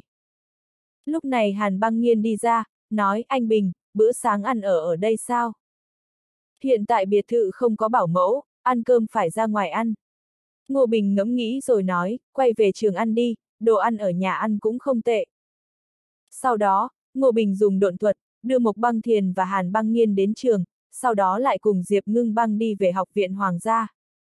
Lúc này Hàn Băng Nghiên đi ra, nói, anh Bình, bữa sáng ăn ở ở đây sao? Hiện tại biệt thự không có bảo mẫu, ăn cơm phải ra ngoài ăn. Ngô Bình ngẫm nghĩ rồi nói, quay về trường ăn đi, đồ ăn ở nhà ăn cũng không tệ. Sau đó, Ngô Bình dùng độn thuật, đưa Mộc Băng Thiền và Hàn Băng Nghiên đến trường, sau đó lại cùng Diệp Ngưng Băng đi về học viện Hoàng gia.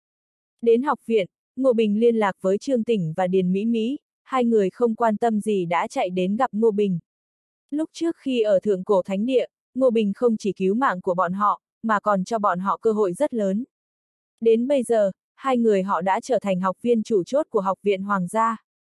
Đến học viện, Ngô Bình liên lạc với Trương Tỉnh và Điền Mỹ Mỹ, hai người không quan tâm gì đã chạy đến gặp Ngô Bình. Lúc trước khi ở Thượng Cổ Thánh Địa, Ngô Bình không chỉ cứu mạng của bọn họ, mà còn cho bọn họ cơ hội rất lớn. Đến bây giờ, hai người họ đã trở thành học viên chủ chốt của học viện Hoàng gia.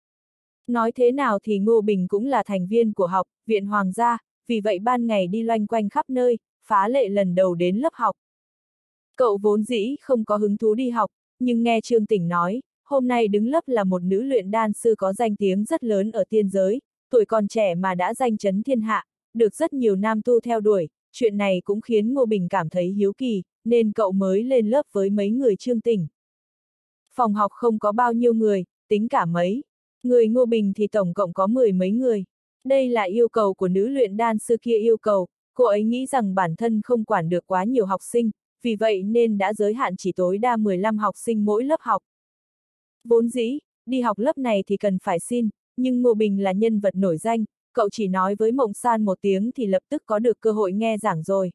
Nói thế nào thì Ngô Bình cũng là thành viên của học viện Hoàng gia, vì vậy ban ngày đi loanh quanh khắp nơi, phá lệ lần đầu đến lớp học. Cậu vốn dĩ không có hứng thú đi học, nhưng nghe Trương Tỉnh nói, hôm nay đứng lớp là một nữ luyện đan sư có danh tiếng rất lớn ở tiên giới, tuổi còn trẻ mà đã danh chấn thiên hạ, được rất nhiều nam tu theo đuổi, chuyện này cũng khiến Ngô Bình cảm thấy hiếu kỳ, nên cậu mới lên lớp với mấy người Trương Tỉnh. Phòng học không có bao nhiêu người, tính cả mấy người Ngô Bình thì tổng cộng có mười mấy người. Đây là yêu cầu của nữ luyện đan sư kia yêu cầu, cô ấy nghĩ rằng bản thân không quản được quá nhiều học sinh, vì vậy nên đã giới hạn chỉ tối đa mười lăm học sinh mỗi lớp học. Vốn dĩ, đi học lớp này thì cần phải xin, nhưng Ngô Bình là nhân vật nổi danh, cậu chỉ nói với Mộng San một tiếng thì lập tức có được cơ hội nghe giảng rồi.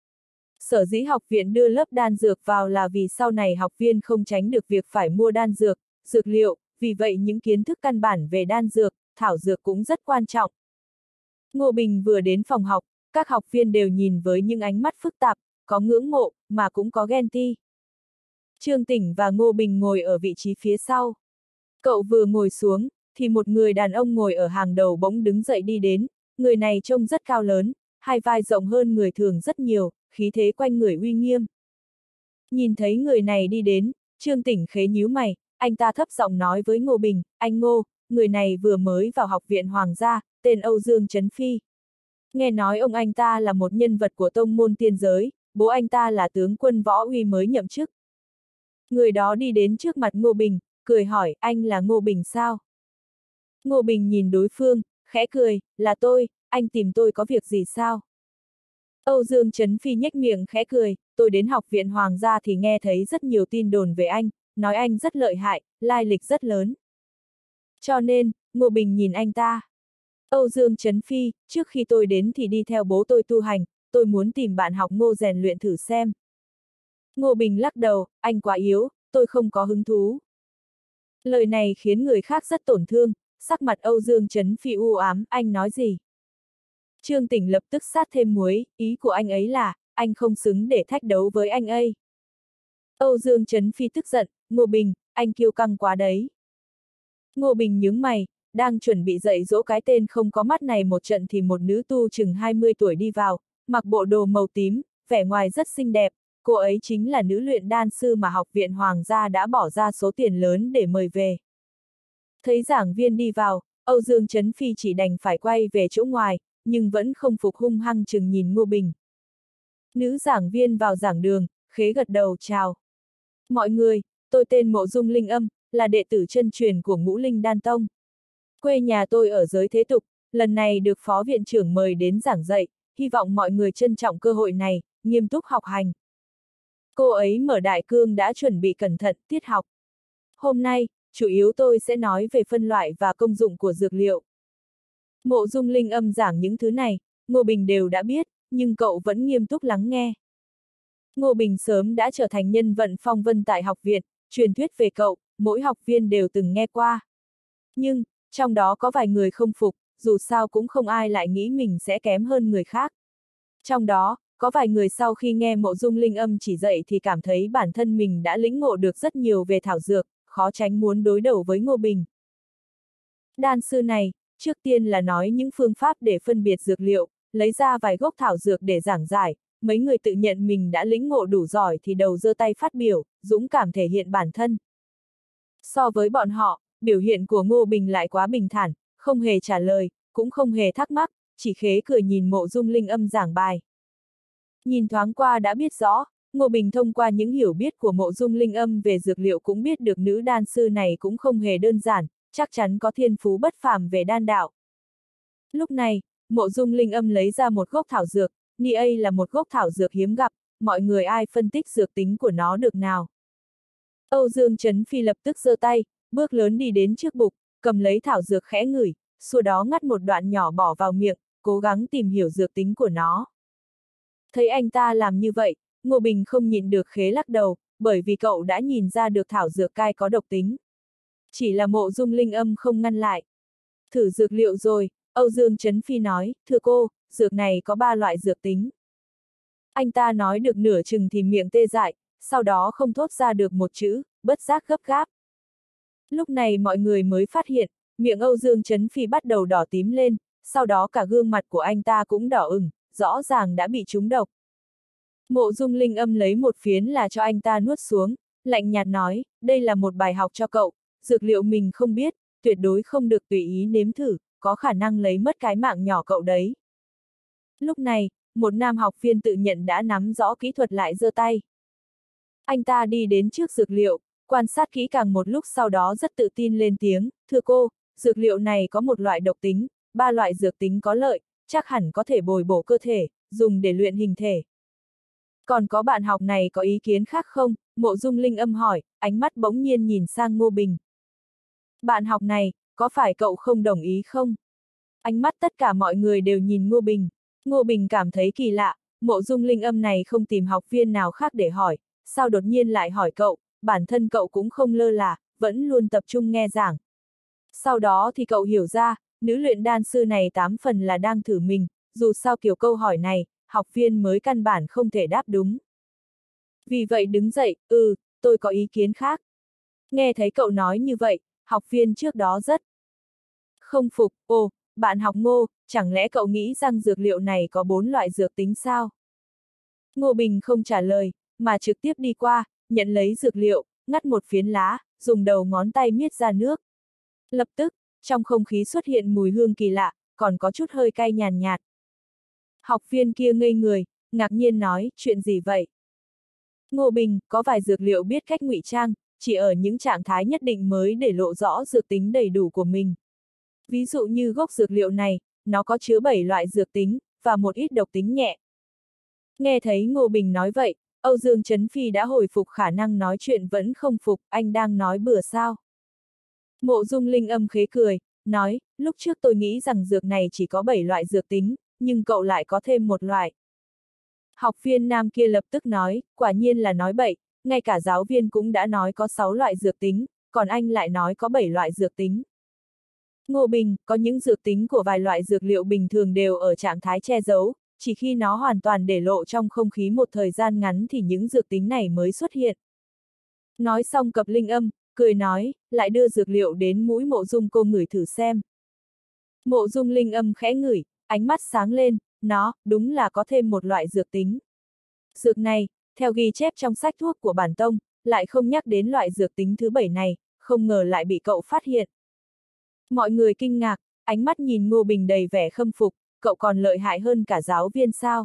Sở dĩ học viện đưa lớp đan dược vào là vì sau này học viên không tránh được việc phải mua đan dược, dược liệu, vì vậy những kiến thức căn bản về đan dược, thảo dược cũng rất quan trọng. Ngô Bình vừa đến phòng học, các học viên đều nhìn với những ánh mắt phức tạp, có ngưỡng mộ, mà cũng có ghen ti. Trương Tỉnh và Ngô Bình ngồi ở vị trí phía sau. Cậu vừa ngồi xuống, thì một người đàn ông ngồi ở hàng đầu bỗng đứng dậy đi đến, người này trông rất cao lớn, hai vai rộng hơn người thường rất nhiều, khí thế quanh người uy nghiêm. Nhìn thấy người này đi đến, Trương Tỉnh khế nhíu mày, anh ta thấp giọng nói với Ngô Bình, anh Ngô, người này vừa mới vào học viện Hoàng gia, tên Âu Dương Trấn Phi. Nghe nói ông anh ta là một nhân vật của tông môn tiên giới, bố anh ta là tướng quân Võ Uy mới nhậm chức. Người đó đi đến trước mặt Ngô Bình, cười hỏi, anh là Ngô Bình sao? Ngô Bình nhìn đối phương, khẽ cười, là tôi, anh tìm tôi có việc gì sao? Âu Dương Trấn Phi nhếch miệng khẽ cười, tôi đến học viện Hoàng gia thì nghe thấy rất nhiều tin đồn về anh, nói anh rất lợi hại, lai lịch rất lớn. Cho nên, Ngô Bình nhìn anh ta. Âu Dương Trấn Phi, trước khi tôi đến thì đi theo bố tôi tu hành, tôi muốn tìm bạn học Ngô rèn luyện thử xem. Ngô Bình lắc đầu, anh quá yếu, tôi không có hứng thú. Lời này khiến người khác rất tổn thương, sắc mặt Âu Dương Trấn Phi u ám, anh nói gì? Trương Tỉnh lập tức sát thêm muối, ý của anh ấy là, anh không xứng để thách đấu với anh ấy. Âu Dương Trấn Phi tức giận, Ngô Bình, anh kiêu căng quá đấy. Ngô Bình nhướng mày, đang chuẩn bị dạy dỗ cái tên không có mắt này một trận thì một nữ tu chừng hai mươi tuổi đi vào, mặc bộ đồ màu tím, vẻ ngoài rất xinh đẹp, cô ấy chính là nữ luyện đan sư mà học viện Hoàng gia đã bỏ ra số tiền lớn để mời về. Thấy giảng viên đi vào, Âu Dương Chấn Phi chỉ đành phải quay về chỗ ngoài, nhưng vẫn không phục, hung hăng chừng nhìn Ngô Bình. Nữ giảng viên vào giảng đường, khế gật đầu chào. Mọi người, tôi tên Mộ Dung Linh Âm, là đệ tử chân truyền của Ngũ Linh Đan Tông. Quê nhà tôi ở giới thế tục, lần này được phó viện trưởng mời đến giảng dạy, hy vọng mọi người trân trọng cơ hội này, nghiêm túc học hành. Cô ấy mở đại cương đã chuẩn bị cẩn thận tiết học. Hôm nay, chủ yếu tôi sẽ nói về phân loại và công dụng của dược liệu. Mộ Dung Linh Âm giảng những thứ này, Ngô Bình đều đã biết, nhưng cậu vẫn nghiêm túc lắng nghe. Ngô Bình sớm đã trở thành nhân vật phong vân tại học viện, truyền thuyết về cậu, mỗi học viên đều từng nghe qua. Nhưng, trong đó có vài người không phục, dù sao cũng không ai lại nghĩ mình sẽ kém hơn người khác. Trong đó, có vài người sau khi nghe Mộ Dung Linh Âm chỉ dạy thì cảm thấy bản thân mình đã lĩnh ngộ được rất nhiều về thảo dược, khó tránh muốn đối đầu với Ngô Bình. Đan sư này, trước tiên là nói những phương pháp để phân biệt dược liệu, lấy ra vài gốc thảo dược để giảng giải, mấy người tự nhận mình đã lĩnh ngộ đủ giỏi thì đầu giơ tay phát biểu, dũng cảm thể hiện bản thân. So với bọn họ, biểu hiện của Ngô Bình lại quá bình thản, không hề trả lời, cũng không hề thắc mắc, chỉ khế cười nhìn Mộ Dung Linh Âm giảng bài. Nhìn thoáng qua đã biết rõ, Ngô Bình thông qua những hiểu biết của Mộ Dung Linh Âm về dược liệu cũng biết được nữ đan sư này cũng không hề đơn giản, chắc chắn có thiên phú bất phàm về đan đạo. Lúc này, Mộ Dung Linh Âm lấy ra một gốc thảo dược, ni ấy là một gốc thảo dược hiếm gặp, mọi người ai phân tích dược tính của nó được nào. Âu Dương Chấn Phi lập tức giơ tay, bước lớn đi đến trước bục, cầm lấy thảo dược khẽ ngửi, sau đó ngắt một đoạn nhỏ bỏ vào miệng, cố gắng tìm hiểu dược tính của nó. Thấy anh ta làm như vậy, Ngô Bình không nhịn được khế lắc đầu, bởi vì cậu đã nhìn ra được thảo dược cai có độc tính. Chỉ là Mộ Dung Linh Âm không ngăn lại. Thử dược liệu rồi, Âu Dương Chấn Phi nói, thưa cô, dược này có ba loại dược tính. Anh ta nói được nửa chừng thì miệng tê dại, sau đó không thốt ra được một chữ, bất giác gấp gáp. Lúc này mọi người mới phát hiện, miệng Âu Dương Chấn Phi bắt đầu đỏ tím lên, sau đó cả gương mặt của anh ta cũng đỏ ửng, rõ ràng đã bị trúng độc. Mộ Dung Linh Âm lấy một phiến là cho anh ta nuốt xuống, lạnh nhạt nói, đây là một bài học cho cậu, dược liệu mình không biết, tuyệt đối không được tùy ý nếm thử, có khả năng lấy mất cái mạng nhỏ cậu đấy. Lúc này, một nam học viên tự nhận đã nắm rõ kỹ thuật lại giơ tay. Anh ta đi đến trước dược liệu, quan sát kỹ càng một lúc sau đó rất tự tin lên tiếng, thưa cô, dược liệu này có một loại độc tính, ba loại dược tính có lợi, chắc hẳn có thể bồi bổ cơ thể, dùng để luyện hình thể. Còn có bạn học này có ý kiến khác không? Mộ Dung Linh Âm hỏi, ánh mắt bỗng nhiên nhìn sang Ngô Bình. Bạn học này, có phải cậu không đồng ý không? Ánh mắt tất cả mọi người đều nhìn Ngô Bình. Ngô Bình cảm thấy kỳ lạ, Mộ Dung Linh Âm này không tìm học viên nào khác để hỏi, sao đột nhiên lại hỏi cậu, bản thân cậu cũng không lơ là, vẫn luôn tập trung nghe giảng. Sau đó thì cậu hiểu ra, nữ luyện đan sư này tám phần là đang thử mình, dù sao kiểu câu hỏi này, học viên mới căn bản không thể đáp đúng. Vì vậy đứng dậy, ừ, tôi có ý kiến khác. Nghe thấy cậu nói như vậy, học viên trước đó rất không phục, ồ, bạn học Ngô, chẳng lẽ cậu nghĩ rằng dược liệu này có bốn loại dược tính sao? Ngô Bình không trả lời, mà trực tiếp đi qua, nhận lấy dược liệu, ngắt một phiến lá, dùng đầu ngón tay miết ra nước. Lập tức, trong không khí xuất hiện mùi hương kỳ lạ, còn có chút hơi cay nhàn nhạt. Học viên kia ngây người, ngạc nhiên nói, chuyện gì vậy? Ngô Bình, có vài dược liệu biết cách ngụy trang, chỉ ở những trạng thái nhất định mới để lộ rõ dược tính đầy đủ của mình. Ví dụ như gốc dược liệu này, nó có chứa bảy loại dược tính, và một ít độc tính nhẹ. Nghe thấy Ngô Bình nói vậy, Âu Dương Chấn Phi đã hồi phục khả năng nói chuyện vẫn không phục, anh đang nói bừa sao? Mộ Dung Linh Âm khế cười, nói, lúc trước tôi nghĩ rằng dược này chỉ có bảy loại dược tính, nhưng cậu lại có thêm một loại. Học viên nam kia lập tức nói, quả nhiên là nói bậy, ngay cả giáo viên cũng đã nói có sáu loại dược tính, còn anh lại nói có bảy loại dược tính. Ngô Bình, có những dược tính của vài loại dược liệu bình thường đều ở trạng thái che giấu, chỉ khi nó hoàn toàn để lộ trong không khí một thời gian ngắn thì những dược tính này mới xuất hiện. Nói xong cập Linh Âm, cười nói, lại đưa dược liệu đến mũi Mộ Dung cô ngửi thử xem. Mộ Dung Linh Âm khẽ ngửi, ánh mắt sáng lên, nó, đúng là có thêm một loại dược tính. Dược này, theo ghi chép trong sách thuốc của bản tông, lại không nhắc đến loại dược tính thứ bảy này, không ngờ lại bị cậu phát hiện. Mọi người kinh ngạc, ánh mắt nhìn Ngô Bình đầy vẻ khâm phục, cậu còn lợi hại hơn cả giáo viên sao?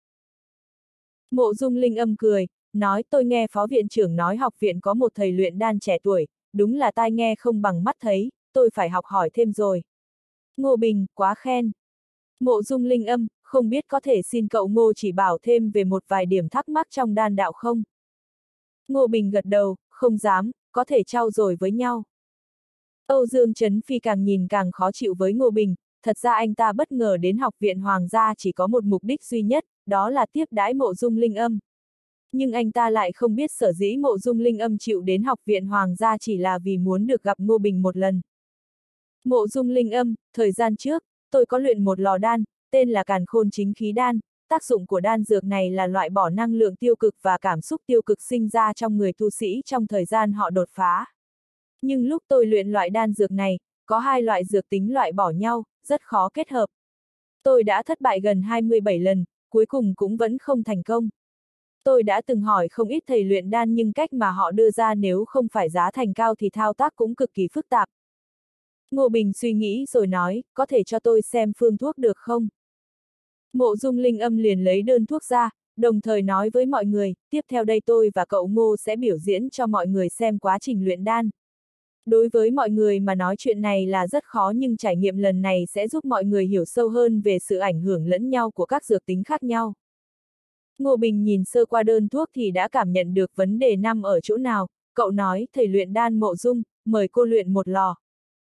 Mộ Dung Linh Âm cười, nói tôi nghe phó viện trưởng nói học viện có một thầy luyện đan trẻ tuổi, đúng là tai nghe không bằng mắt thấy, tôi phải học hỏi thêm rồi. Ngô Bình, quá khen. Mộ Dung Linh Âm, không biết có thể xin cậu Ngô chỉ bảo thêm về một vài điểm thắc mắc trong đan đạo không? Ngô Bình gật đầu, không dám, có thể trao dồi với nhau. Âu Dương Trấn Phi càng nhìn càng khó chịu với Ngô Bình, thật ra anh ta bất ngờ đến học viện Hoàng gia chỉ có một mục đích duy nhất, đó là tiếp đãi Mộ Dung Linh Âm. Nhưng anh ta lại không biết sở dĩ Mộ Dung Linh Âm chịu đến học viện Hoàng gia chỉ là vì muốn được gặp Ngô Bình một lần. Mộ Dung Linh Âm, thời gian trước, tôi có luyện một lò đan, tên là Càn Khôn Chính Khí Đan, tác dụng của đan dược này là loại bỏ năng lượng tiêu cực và cảm xúc tiêu cực sinh ra trong người tu sĩ trong thời gian họ đột phá. Nhưng lúc tôi luyện loại đan dược này, có hai loại dược tính loại bỏ nhau, rất khó kết hợp. Tôi đã thất bại gần hai mươi bảy lần, cuối cùng cũng vẫn không thành công. Tôi đã từng hỏi không ít thầy luyện đan nhưng cách mà họ đưa ra nếu không phải giá thành cao thì thao tác cũng cực kỳ phức tạp. Ngô Bình suy nghĩ rồi nói, có thể cho tôi xem phương thuốc được không? Mộ Dung Linh Âm liền lấy đơn thuốc ra, đồng thời nói với mọi người, tiếp theo đây tôi và cậu Ngô sẽ biểu diễn cho mọi người xem quá trình luyện đan. Đối với mọi người mà nói chuyện này là rất khó nhưng trải nghiệm lần này sẽ giúp mọi người hiểu sâu hơn về sự ảnh hưởng lẫn nhau của các dược tính khác nhau. Ngô Bình nhìn sơ qua đơn thuốc thì đã cảm nhận được vấn đề nằm ở chỗ nào, cậu nói, thầy luyện đan Mộ Dung, mời cô luyện một lò.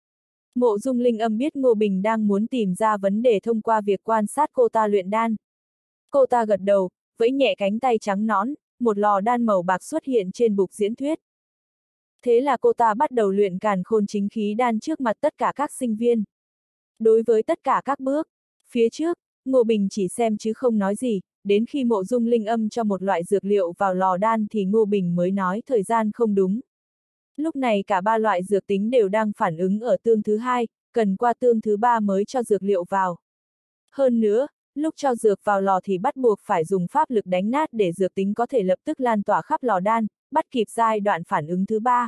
Mộ Dung Linh Âm biết Ngô Bình đang muốn tìm ra vấn đề thông qua việc quan sát cô ta luyện đan. Cô ta gật đầu, vẫy nhẹ cánh tay trắng nõn, một lò đan màu bạc xuất hiện trên bục diễn thuyết. Thế là cô ta bắt đầu luyện Càn Khôn Chính Khí Đan trước mặt tất cả các sinh viên. Đối với tất cả các bước, phía trước, Ngô Bình chỉ xem chứ không nói gì, đến khi Mộ Dung Linh Âm cho một loại dược liệu vào lò đan thì Ngô Bình mới nói thời gian không đúng. Lúc này cả ba loại dược tính đều đang phản ứng ở tương thứ hai, cần qua tương thứ ba mới cho dược liệu vào. Hơn nữa, lúc cho dược vào lò thì bắt buộc phải dùng pháp lực đánh nát để dược tính có thể lập tức lan tỏa khắp lò đan, bắt kịp giai đoạn phản ứng thứ ba.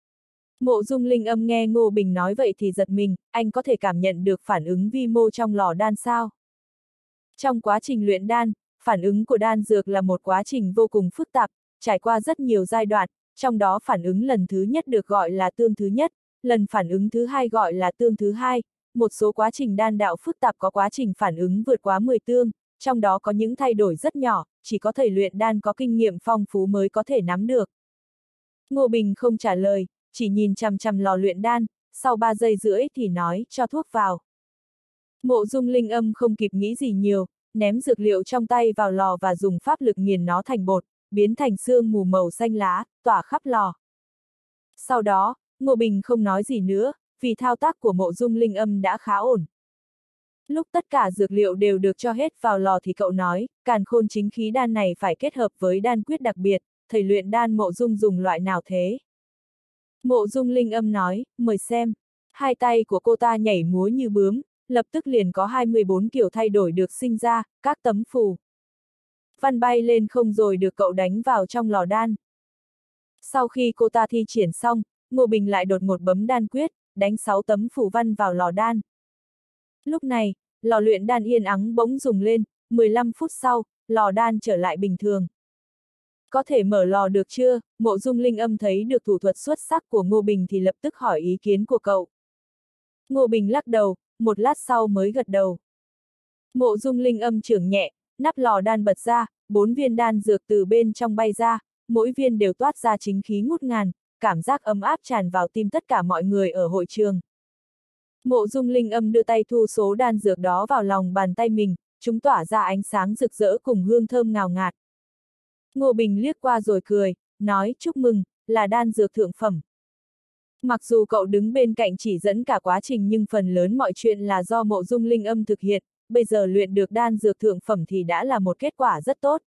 Mộ Dung Linh Âm nghe Ngô Bình nói vậy thì giật mình, anh có thể cảm nhận được phản ứng vi mô trong lò đan sao? Trong quá trình luyện đan, phản ứng của đan dược là một quá trình vô cùng phức tạp, trải qua rất nhiều giai đoạn, trong đó phản ứng lần thứ nhất được gọi là tương thứ nhất, lần phản ứng thứ hai gọi là tương thứ hai, một số quá trình đan đạo phức tạp có quá trình phản ứng vượt quá mười tương, trong đó có những thay đổi rất nhỏ, chỉ có thầy luyện đan có kinh nghiệm phong phú mới có thể nắm được. Ngô Bình không trả lời, chỉ nhìn chằm chằm lò luyện đan, sau ba giây rưỡi thì nói, cho thuốc vào. Mộ Dung Linh Âm không kịp nghĩ gì nhiều, ném dược liệu trong tay vào lò và dùng pháp lực nghiền nó thành bột, biến thành sương mù màu xanh lá, tỏa khắp lò. Sau đó, Ngô Bình không nói gì nữa, vì thao tác của Mộ Dung Linh Âm đã khá ổn. Lúc tất cả dược liệu đều được cho hết vào lò thì cậu nói, Càn Khôn Chính Khí Đan này phải kết hợp với đan quyết đặc biệt, thầy luyện đan Mộ Dung dùng loại nào thế? Mộ Dung Linh Âm nói, mời xem. Hai tay của cô ta nhảy múa như bướm, lập tức liền có hai mươi bốn kiểu thay đổi được sinh ra, các tấm phù văn bay lên không rồi được cậu đánh vào trong lò đan. Sau khi cô ta thi triển xong, Ngô Bình lại đột ngột bấm đan quyết, đánh sáu tấm phù văn vào lò đan. Lúc này, lò luyện đan yên ắng bỗng rùng lên, mười lăm phút sau, lò đan trở lại bình thường. Có thể mở lò được chưa? Mộ Dung Linh Âm thấy được thủ thuật xuất sắc của Ngô Bình thì lập tức hỏi ý kiến của cậu. Ngô Bình lắc đầu, một lát sau mới gật đầu. Mộ Dung Linh Âm chưởng nhẹ, nắp lò đan bật ra, bốn viên đan dược từ bên trong bay ra, mỗi viên đều toát ra chính khí ngút ngàn, cảm giác ấm áp tràn vào tim tất cả mọi người ở hội trường. Mộ Dung Linh Âm đưa tay thu số đan dược đó vào lòng bàn tay mình, chúng tỏa ra ánh sáng rực rỡ cùng hương thơm ngào ngạt. Ngô Bình liếc qua rồi cười, nói chúc mừng, là đan dược thượng phẩm. Mặc dù cậu đứng bên cạnh chỉ dẫn cả quá trình nhưng phần lớn mọi chuyện là do Mộ Dung Linh Âm thực hiện, bây giờ luyện được đan dược thượng phẩm thì đã là một kết quả rất tốt.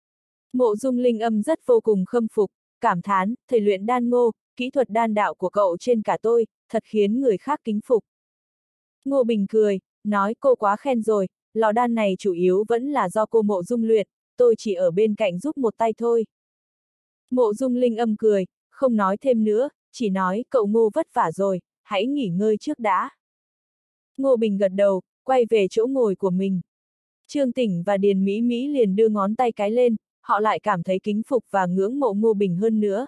Mộ Dung Linh Âm rất vô cùng khâm phục, cảm thán, thầy luyện đan Ngô, kỹ thuật đan đạo của cậu trên cả tôi, thật khiến người khác kính phục. Ngô Bình cười, nói cô quá khen rồi, lò đan này chủ yếu vẫn là do cô Mộ Dung luyện, tôi chỉ ở bên cạnh giúp một tay thôi. Mộ Dung Linh Âm cười, không nói thêm nữa, chỉ nói cậu Ngô vất vả rồi, hãy nghỉ ngơi trước đã. Ngô Bình gật đầu, quay về chỗ ngồi của mình. Trương Tỉnh và Điền Mỹ Mỹ liền đưa ngón tay cái lên, họ lại cảm thấy kính phục và ngưỡng mộ Ngô Bình hơn nữa.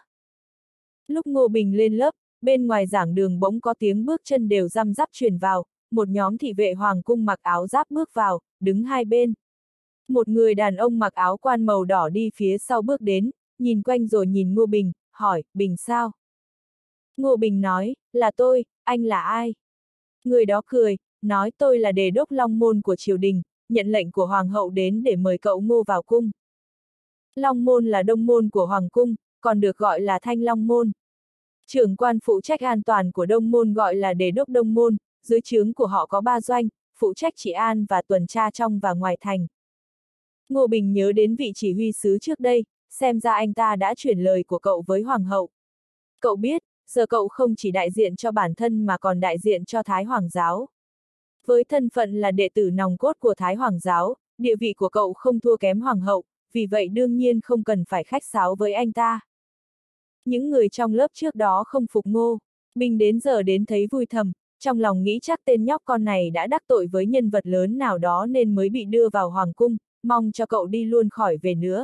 Lúc Ngô Bình lên lớp, bên ngoài giảng đường bỗng có tiếng bước chân đều răm rắp truyền vào, một nhóm thị vệ hoàng cung mặc áo giáp bước vào, đứng hai bên. Một người đàn ông mặc áo quan màu đỏ đi phía sau bước đến, nhìn quanh rồi nhìn Ngô Bình, hỏi, Bình sao? Ngô Bình nói, là tôi, anh là ai? Người đó cười, nói tôi là đề đốc Long Môn của triều đình, nhận lệnh của Hoàng hậu đến để mời cậu Ngô vào cung. Long Môn là đông môn của Hoàng cung, còn được gọi là Thanh Long Môn. Trưởng quan phụ trách an toàn của Đông Môn gọi là đề đốc Đông Môn, dưới trướng của họ có ba doanh, phụ trách trị an và tuần tra trong và ngoài thành. Ngô Bình nhớ đến vị chỉ huy sứ trước đây, xem ra anh ta đã chuyển lời của cậu với Hoàng hậu. Cậu biết, giờ cậu không chỉ đại diện cho bản thân mà còn đại diện cho Thái Hoàng giáo. Với thân phận là đệ tử nòng cốt của Thái Hoàng giáo, địa vị của cậu không thua kém Hoàng hậu, vì vậy đương nhiên không cần phải khách sáo với anh ta. Những người trong lớp trước đó không phục Ngô Bình đến giờ đến thấy vui thầm, trong lòng nghĩ chắc tên nhóc con này đã đắc tội với nhân vật lớn nào đó nên mới bị đưa vào Hoàng cung, mong cho cậu đi luôn khỏi về nữa.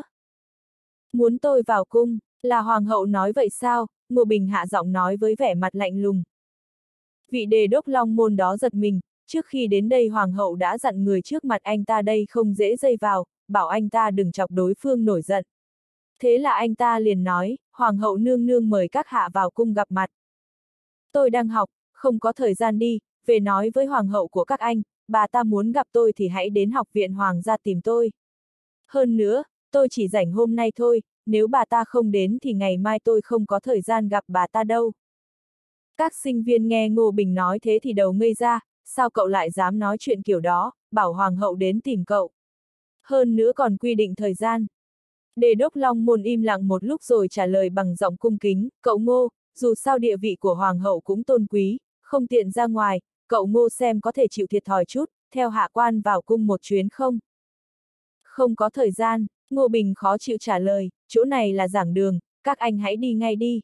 Muốn tôi vào cung, là Hoàng hậu nói vậy sao? Ngô Bình hạ giọng nói với vẻ mặt lạnh lùng. Vị đề đốc Long Môn đó giật mình, trước khi đến đây Hoàng hậu đã dặn người trước mặt anh ta đây không dễ dây vào, bảo anh ta đừng chọc đối phương nổi giận. Thế là anh ta liền nói, Hoàng hậu nương nương mời các hạ vào cung gặp mặt. Tôi đang học, không có thời gian đi, về nói với Hoàng hậu của các anh, bà ta muốn gặp tôi thì hãy đến học viện Hoàng gia tìm tôi. Hơn nữa, tôi chỉ rảnh hôm nay thôi, nếu bà ta không đến thì ngày mai tôi không có thời gian gặp bà ta đâu. Các sinh viên nghe Ngô Bình nói thế thì đầu ngây ra, sao cậu lại dám nói chuyện kiểu đó, bảo Hoàng hậu đến tìm cậu. Hơn nữa còn quy định thời gian. Đề đốc Long Môn im lặng một lúc rồi trả lời bằng giọng cung kính, cậu Ngô, dù sao địa vị của Hoàng hậu cũng tôn quý, không tiện ra ngoài, cậu Ngô xem có thể chịu thiệt thòi chút, theo hạ quan vào cung một chuyến không? Không có thời gian, Ngô Bình khó chịu trả lời, chỗ này là giảng đường, các anh hãy đi ngay đi.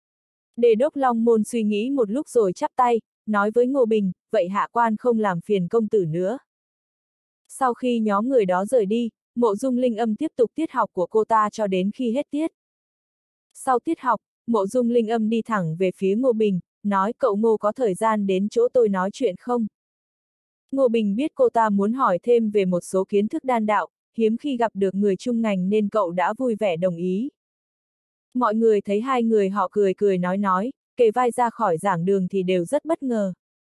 Đề đốc Long Môn suy nghĩ một lúc rồi chắp tay, nói với Ngô Bình, vậy hạ quan không làm phiền công tử nữa. Sau khi nhóm người đó rời đi, Mộ Dung Linh Âm tiếp tục tiết học của cô ta cho đến khi hết tiết. Sau tiết học, Mộ Dung Linh Âm đi thẳng về phía Ngô Bình, nói cậu Ngô có thời gian đến chỗ tôi nói chuyện không? Ngô Bình biết cô ta muốn hỏi thêm về một số kiến thức đan đạo, hiếm khi gặp được người chung ngành nên cậu đã vui vẻ đồng ý. Mọi người thấy hai người họ cười cười nói nói, kề vai ra khỏi giảng đường thì đều rất bất ngờ.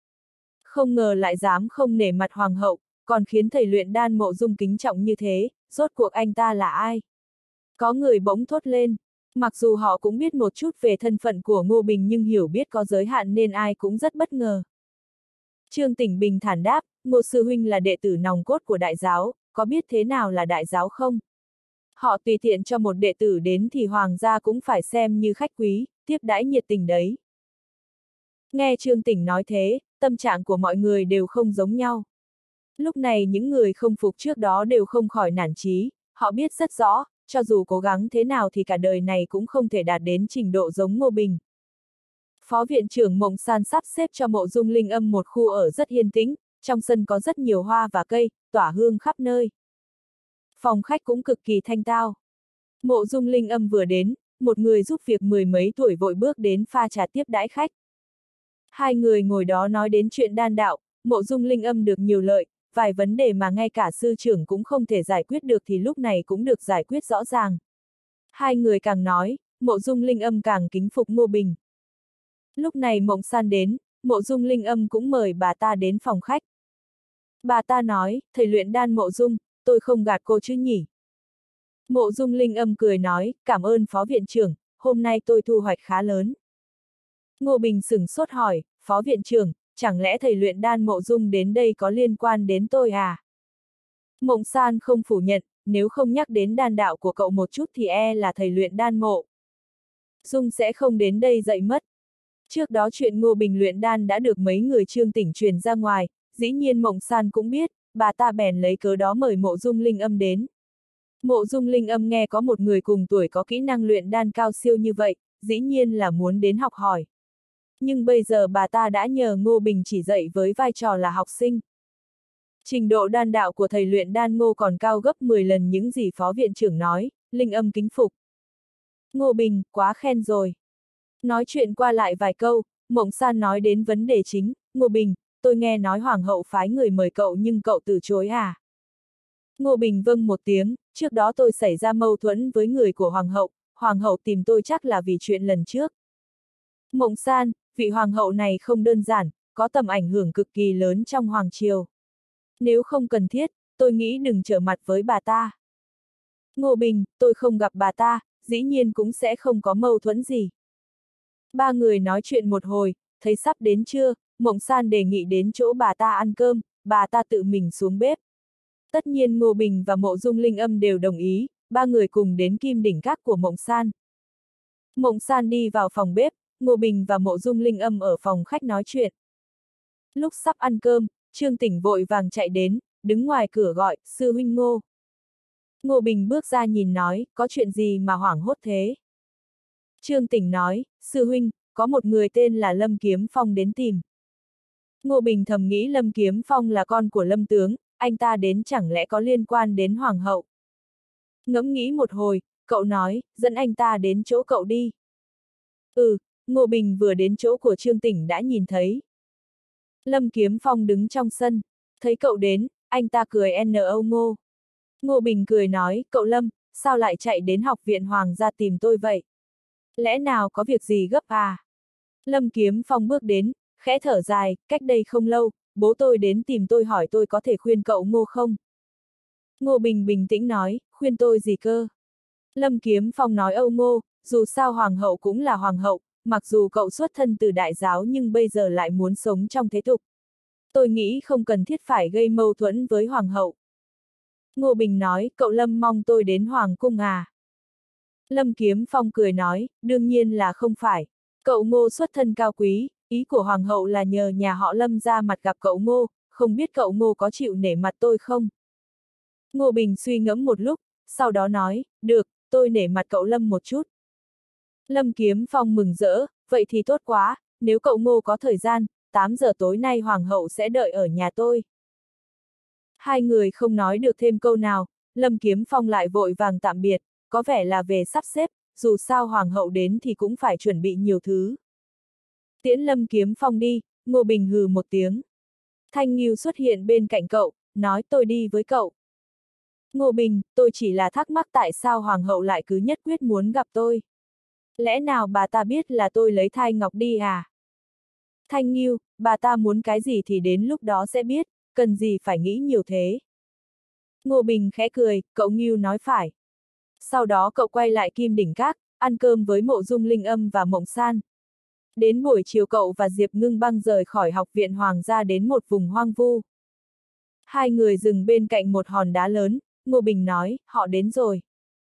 Không ngờ lại dám không nể mặt Hoàng hậu, còn khiến thầy luyện đan Mộ Dung kính trọng như thế, rốt cuộc anh ta là ai? Có người bỗng thốt lên, mặc dù họ cũng biết một chút về thân phận của Ngô Bình nhưng hiểu biết có giới hạn nên ai cũng rất bất ngờ. Trương Tỉnh bình thản đáp, Ngô sư huynh là đệ tử nòng cốt của đại giáo, có biết thế nào là đại giáo không? Họ tùy tiện cho một đệ tử đến thì hoàng gia cũng phải xem như khách quý, tiếp đãi nhiệt tình đấy. Nghe Trương Tỉnh nói thế, tâm trạng của mọi người đều không giống nhau. Lúc này những người không phục trước đó đều không khỏi nản chí, họ biết rất rõ, cho dù cố gắng thế nào thì cả đời này cũng không thể đạt đến trình độ giống Ngô Bình. Phó viện trưởng Mộng San sắp xếp cho Mộ Dung Linh Âm một khu ở rất yên tĩnh, trong sân có rất nhiều hoa và cây, tỏa hương khắp nơi. Phòng khách cũng cực kỳ thanh tao. Mộ Dung Linh Âm vừa đến, một người giúp việc mười mấy tuổi vội bước đến pha trà tiếp đãi khách. Hai người ngồi đó nói đến chuyện đan đạo, Mộ Dung Linh Âm được nhiều lợi, vài vấn đề mà ngay cả sư trưởng cũng không thể giải quyết được thì lúc này cũng được giải quyết rõ ràng. Hai người càng nói, Mộ Dung Linh Âm càng kính phục Ngô Bình. Lúc này Mộng San đến, Mộ Dung Linh Âm cũng mời bà ta đến phòng khách. Bà ta nói, thầy luyện đan Mộ Dung, tôi không gạt cô chứ nhỉ? Mộ Dung Linh Âm cười nói, cảm ơn phó viện trưởng, hôm nay tôi thu hoạch khá lớn. Ngô Bình sửng sốt hỏi, phó viện trưởng, chẳng lẽ thầy luyện đan Mộ Dung đến đây có liên quan đến tôi à? Mộng San không phủ nhận, nếu không nhắc đến đan đạo của cậu một chút thì e là thầy luyện đan Mộ Dung sẽ không đến đây dạy mất. Trước đó chuyện Ngô Bình luyện đan đã được mấy người Trương Tỉnh truyền ra ngoài, dĩ nhiên Mộng San cũng biết, bà ta bèn lấy cớ đó mời Mộ Dung Linh Âm đến. Mộ Dung Linh Âm nghe có một người cùng tuổi có kỹ năng luyện đan cao siêu như vậy, dĩ nhiên là muốn đến học hỏi. Nhưng bây giờ bà ta đã nhờ Ngô Bình chỉ dạy với vai trò là học sinh. Trình độ đan đạo của thầy luyện đan Ngô còn cao gấp mười lần những gì phó viện trưởng nói, Linh Âm kính phục. Ngô Bình, quá khen rồi. Nói chuyện qua lại vài câu, Mộng San nói đến vấn đề chính, Ngô Bình, tôi nghe nói Hoàng hậu phái người mời cậu nhưng cậu từ chối à? Ngô Bình vâng một tiếng, trước đó tôi xảy ra mâu thuẫn với người của Hoàng hậu, Hoàng hậu tìm tôi chắc là vì chuyện lần trước. Mộng San, vị Hoàng hậu này không đơn giản, có tầm ảnh hưởng cực kỳ lớn trong Hoàng triều. Nếu không cần thiết, tôi nghĩ đừng trở mặt với bà ta. Ngô Bình, tôi không gặp bà ta, dĩ nhiên cũng sẽ không có mâu thuẫn gì. Ba người nói chuyện một hồi, thấy sắp đến trưa, Mộng San đề nghị đến chỗ bà ta ăn cơm, bà ta tự mình xuống bếp. Tất nhiên Ngô Bình và Mộ Dung Linh Âm đều đồng ý, ba người cùng đến Kim Đỉnh Các của Mộng San. Mộng San đi vào phòng bếp, Ngô Bình và Mộ Dung Linh Âm ở phòng khách nói chuyện. Lúc sắp ăn cơm, Trương Tỉnh vội vàng chạy đến, đứng ngoài cửa gọi, sư huynh Ngô. Ngô Bình bước ra nhìn nói, có chuyện gì mà hoảng hốt thế? Trương Tỉnh nói, sư huynh, có một người tên là Lâm Kiếm Phong đến tìm. Ngô Bình thầm nghĩ Lâm Kiếm Phong là con của Lâm Tướng, anh ta đến chẳng lẽ có liên quan đến Hoàng hậu. Ngẫm nghĩ một hồi, cậu nói, dẫn anh ta đến chỗ cậu đi. Ừ, Ngô Bình vừa đến chỗ của Trương Tỉnh đã nhìn thấy. Lâm Kiếm Phong đứng trong sân, thấy cậu đến, anh ta cười no Ngô. Ngô Bình cười nói, cậu Lâm, sao lại chạy đến học viện Hoàng gia tìm tôi vậy? Lẽ nào có việc gì gấp à? Lâm Kiếm Phong bước đến, khẽ thở dài, cách đây không lâu, bố tôi đến tìm tôi hỏi tôi có thể khuyên cậu Ngô không? Ngô Bình bình tĩnh nói, khuyên tôi gì cơ? Lâm Kiếm Phong nói âu Ngô, dù sao Hoàng hậu cũng là Hoàng hậu, mặc dù cậu xuất thân từ đại giáo nhưng bây giờ lại muốn sống trong thế tục. Tôi nghĩ không cần thiết phải gây mâu thuẫn với Hoàng hậu. Ngô Bình nói, cậu Lâm mong tôi đến Hoàng cung à? Lâm Kiếm Phong cười nói, đương nhiên là không phải. Cậu Ngô xuất thân cao quý, ý của Hoàng hậu là nhờ nhà họ Lâm ra mặt gặp cậu Ngô, không biết cậu Ngô có chịu nể mặt tôi không? Ngô Bình suy ngẫm một lúc, sau đó nói, được, tôi nể mặt cậu Lâm một chút. Lâm Kiếm Phong mừng rỡ, vậy thì tốt quá, nếu cậu Ngô có thời gian, tám giờ tối nay Hoàng hậu sẽ đợi ở nhà tôi. Hai người không nói được thêm câu nào, Lâm Kiếm Phong lại vội vàng tạm biệt, có vẻ là về sắp xếp, dù sao Hoàng hậu đến thì cũng phải chuẩn bị nhiều thứ. Tiễn Lâm Kiếm Phong đi, Ngô Bình hừ một tiếng. Thanh Nghiêu xuất hiện bên cạnh cậu, nói tôi đi với cậu. Ngô Bình, tôi chỉ là thắc mắc tại sao Hoàng hậu lại cứ nhất quyết muốn gặp tôi. Lẽ nào bà ta biết là tôi lấy thai ngọc đi à? Thanh Nghiêu, bà ta muốn cái gì thì đến lúc đó sẽ biết, cần gì phải nghĩ nhiều thế. Ngô Bình khẽ cười, cậu Nghiêu nói phải. Sau đó cậu quay lại Kim Đỉnh Các, ăn cơm với Mộ Dung Linh Âm và Mộng San. Đến buổi chiều cậu và Diệp Ngưng Băng rời khỏi học viện Hoàng gia đến một vùng hoang vu. Hai người dừng bên cạnh một hòn đá lớn, Ngô Bình nói, họ đến rồi.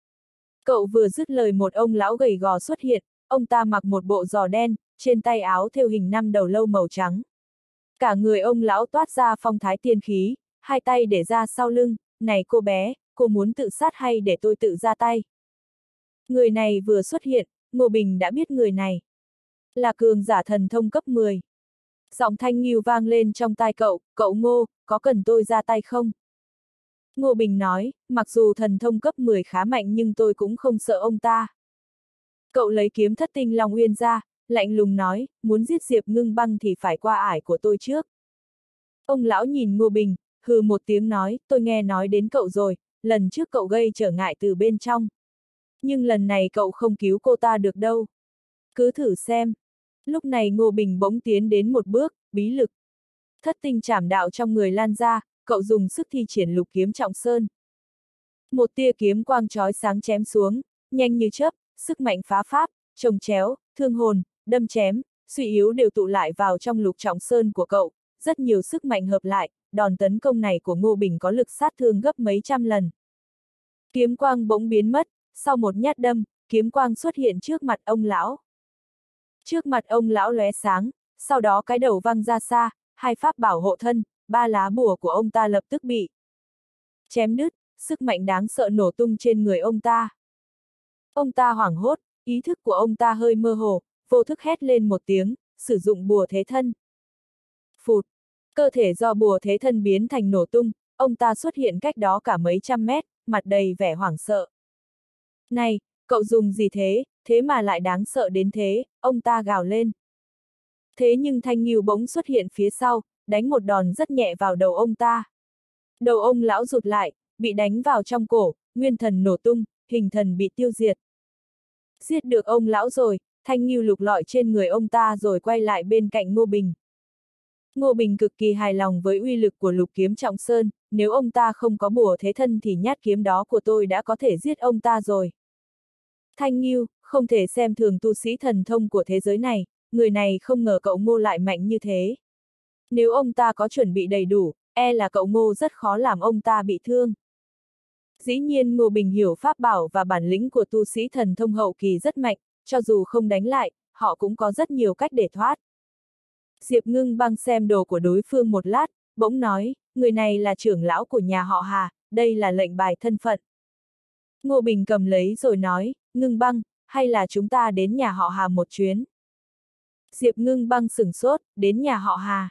Cậu vừa dứt lời một ông lão gầy gò xuất hiện, ông ta mặc một bộ giò đen, trên tay áo thêu hình năm đầu lâu màu trắng. Cả người ông lão toát ra phong thái tiên khí, hai tay để ra sau lưng, này cô bé, cô muốn tự sát hay để tôi tự ra tay? Người này vừa xuất hiện, Ngô Bình đã biết người này. Là cường giả thần thông cấp mười. Giọng Thanh Nghiêu vang lên trong tai cậu, cậu Ngô, có cần tôi ra tay không? Ngô Bình nói, mặc dù thần thông cấp mười khá mạnh nhưng tôi cũng không sợ ông ta. Cậu lấy kiếm thất tinh Long Uyên ra, lạnh lùng nói, muốn giết Diệp Ngưng Băng thì phải qua ải của tôi trước. Ông lão nhìn Ngô Bình, hừ một tiếng nói, tôi nghe nói đến cậu rồi, lần trước cậu gây trở ngại từ bên trong. Nhưng lần này cậu không cứu cô ta được đâu. Cứ thử xem. Lúc này Ngô Bình bỗng tiến đến một bước, bí lực. Thất tinh trảm đạo trong người lan ra, cậu dùng sức thi triển lục kiếm trọng sơn. Một tia kiếm quang chói sáng chém xuống, nhanh như chớp, sức mạnh phá pháp, trồng chéo, thương hồn, đâm chém, suy yếu đều tụ lại vào trong lục trọng sơn của cậu, rất nhiều sức mạnh hợp lại, đòn tấn công này của Ngô Bình có lực sát thương gấp mấy trăm lần. Kiếm quang bỗng biến mất, sau một nhát đâm, kiếm quang xuất hiện trước mặt ông lão. Trước mặt ông lão lóe sáng, sau đó cái đầu văng ra xa, hai pháp bảo hộ thân, ba lá bùa của ông ta lập tức bị chém đứt, sức mạnh đáng sợ nổ tung trên người ông ta. Ông ta hoảng hốt, ý thức của ông ta hơi mơ hồ, vô thức hét lên một tiếng, sử dụng bùa thế thân. Phụt, cơ thể do bùa thế thân biến thành nổ tung, ông ta xuất hiện cách đó cả mấy trăm mét, mặt đầy vẻ hoảng sợ. Này, cậu dùng gì thế, thế mà lại đáng sợ đến thế, ông ta gào lên. Thế nhưng Thanh Ngưu bỗng xuất hiện phía sau, đánh một đòn rất nhẹ vào đầu ông ta. Đầu ông lão rụt lại, bị đánh vào trong cổ, nguyên thần nổ tung, hình thần bị tiêu diệt. Giết được ông lão rồi, Thanh Ngưu lục lọi trên người ông ta rồi quay lại bên cạnh Ngô Bình. Ngô Bình cực kỳ hài lòng với uy lực của lục kiếm trọng sơn, nếu ông ta không có bùa thế thân thì nhát kiếm đó của tôi đã có thể giết ông ta rồi. Thanh Ngưu, không thể xem thường tu sĩ thần thông của thế giới này, người này không ngờ cậu Ngô lại mạnh như thế. Nếu ông ta có chuẩn bị đầy đủ, e là cậu Ngô rất khó làm ông ta bị thương. Dĩ nhiên Ngô Bình hiểu pháp bảo và bản lĩnh của tu sĩ thần thông hậu kỳ rất mạnh, cho dù không đánh lại, họ cũng có rất nhiều cách để thoát. Diệp Ngưng Băng xem đồ của đối phương một lát, bỗng nói, người này là trưởng lão của nhà họ Hà, đây là lệnh bài thân phận. Ngô Bình cầm lấy rồi nói, Ngưng Băng, hay là chúng ta đến nhà họ Hà một chuyến. Diệp Ngưng Băng sửng sốt, đến nhà họ Hà.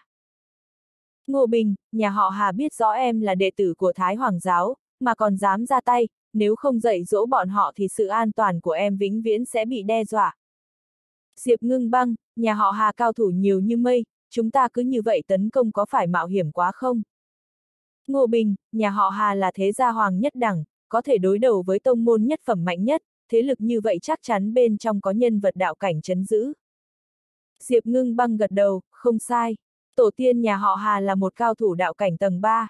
Ngô Bình, nhà họ Hà biết rõ em là đệ tử của Thái Hoàng giáo, mà còn dám ra tay, nếu không dạy dỗ bọn họ thì sự an toàn của em vĩnh viễn sẽ bị đe dọa. Diệp Ngưng Băng, nhà họ Hà cao thủ nhiều như mây, chúng ta cứ như vậy tấn công có phải mạo hiểm quá không? Ngô Bình, nhà họ Hà là thế gia hoàng nhất đẳng, có thể đối đầu với tông môn nhất phẩm mạnh nhất, thế lực như vậy chắc chắn bên trong có nhân vật đạo cảnh trấn giữ. Diệp Ngưng Băng gật đầu, không sai. Tổ tiên nhà họ Hà là một cao thủ đạo cảnh tầng ba.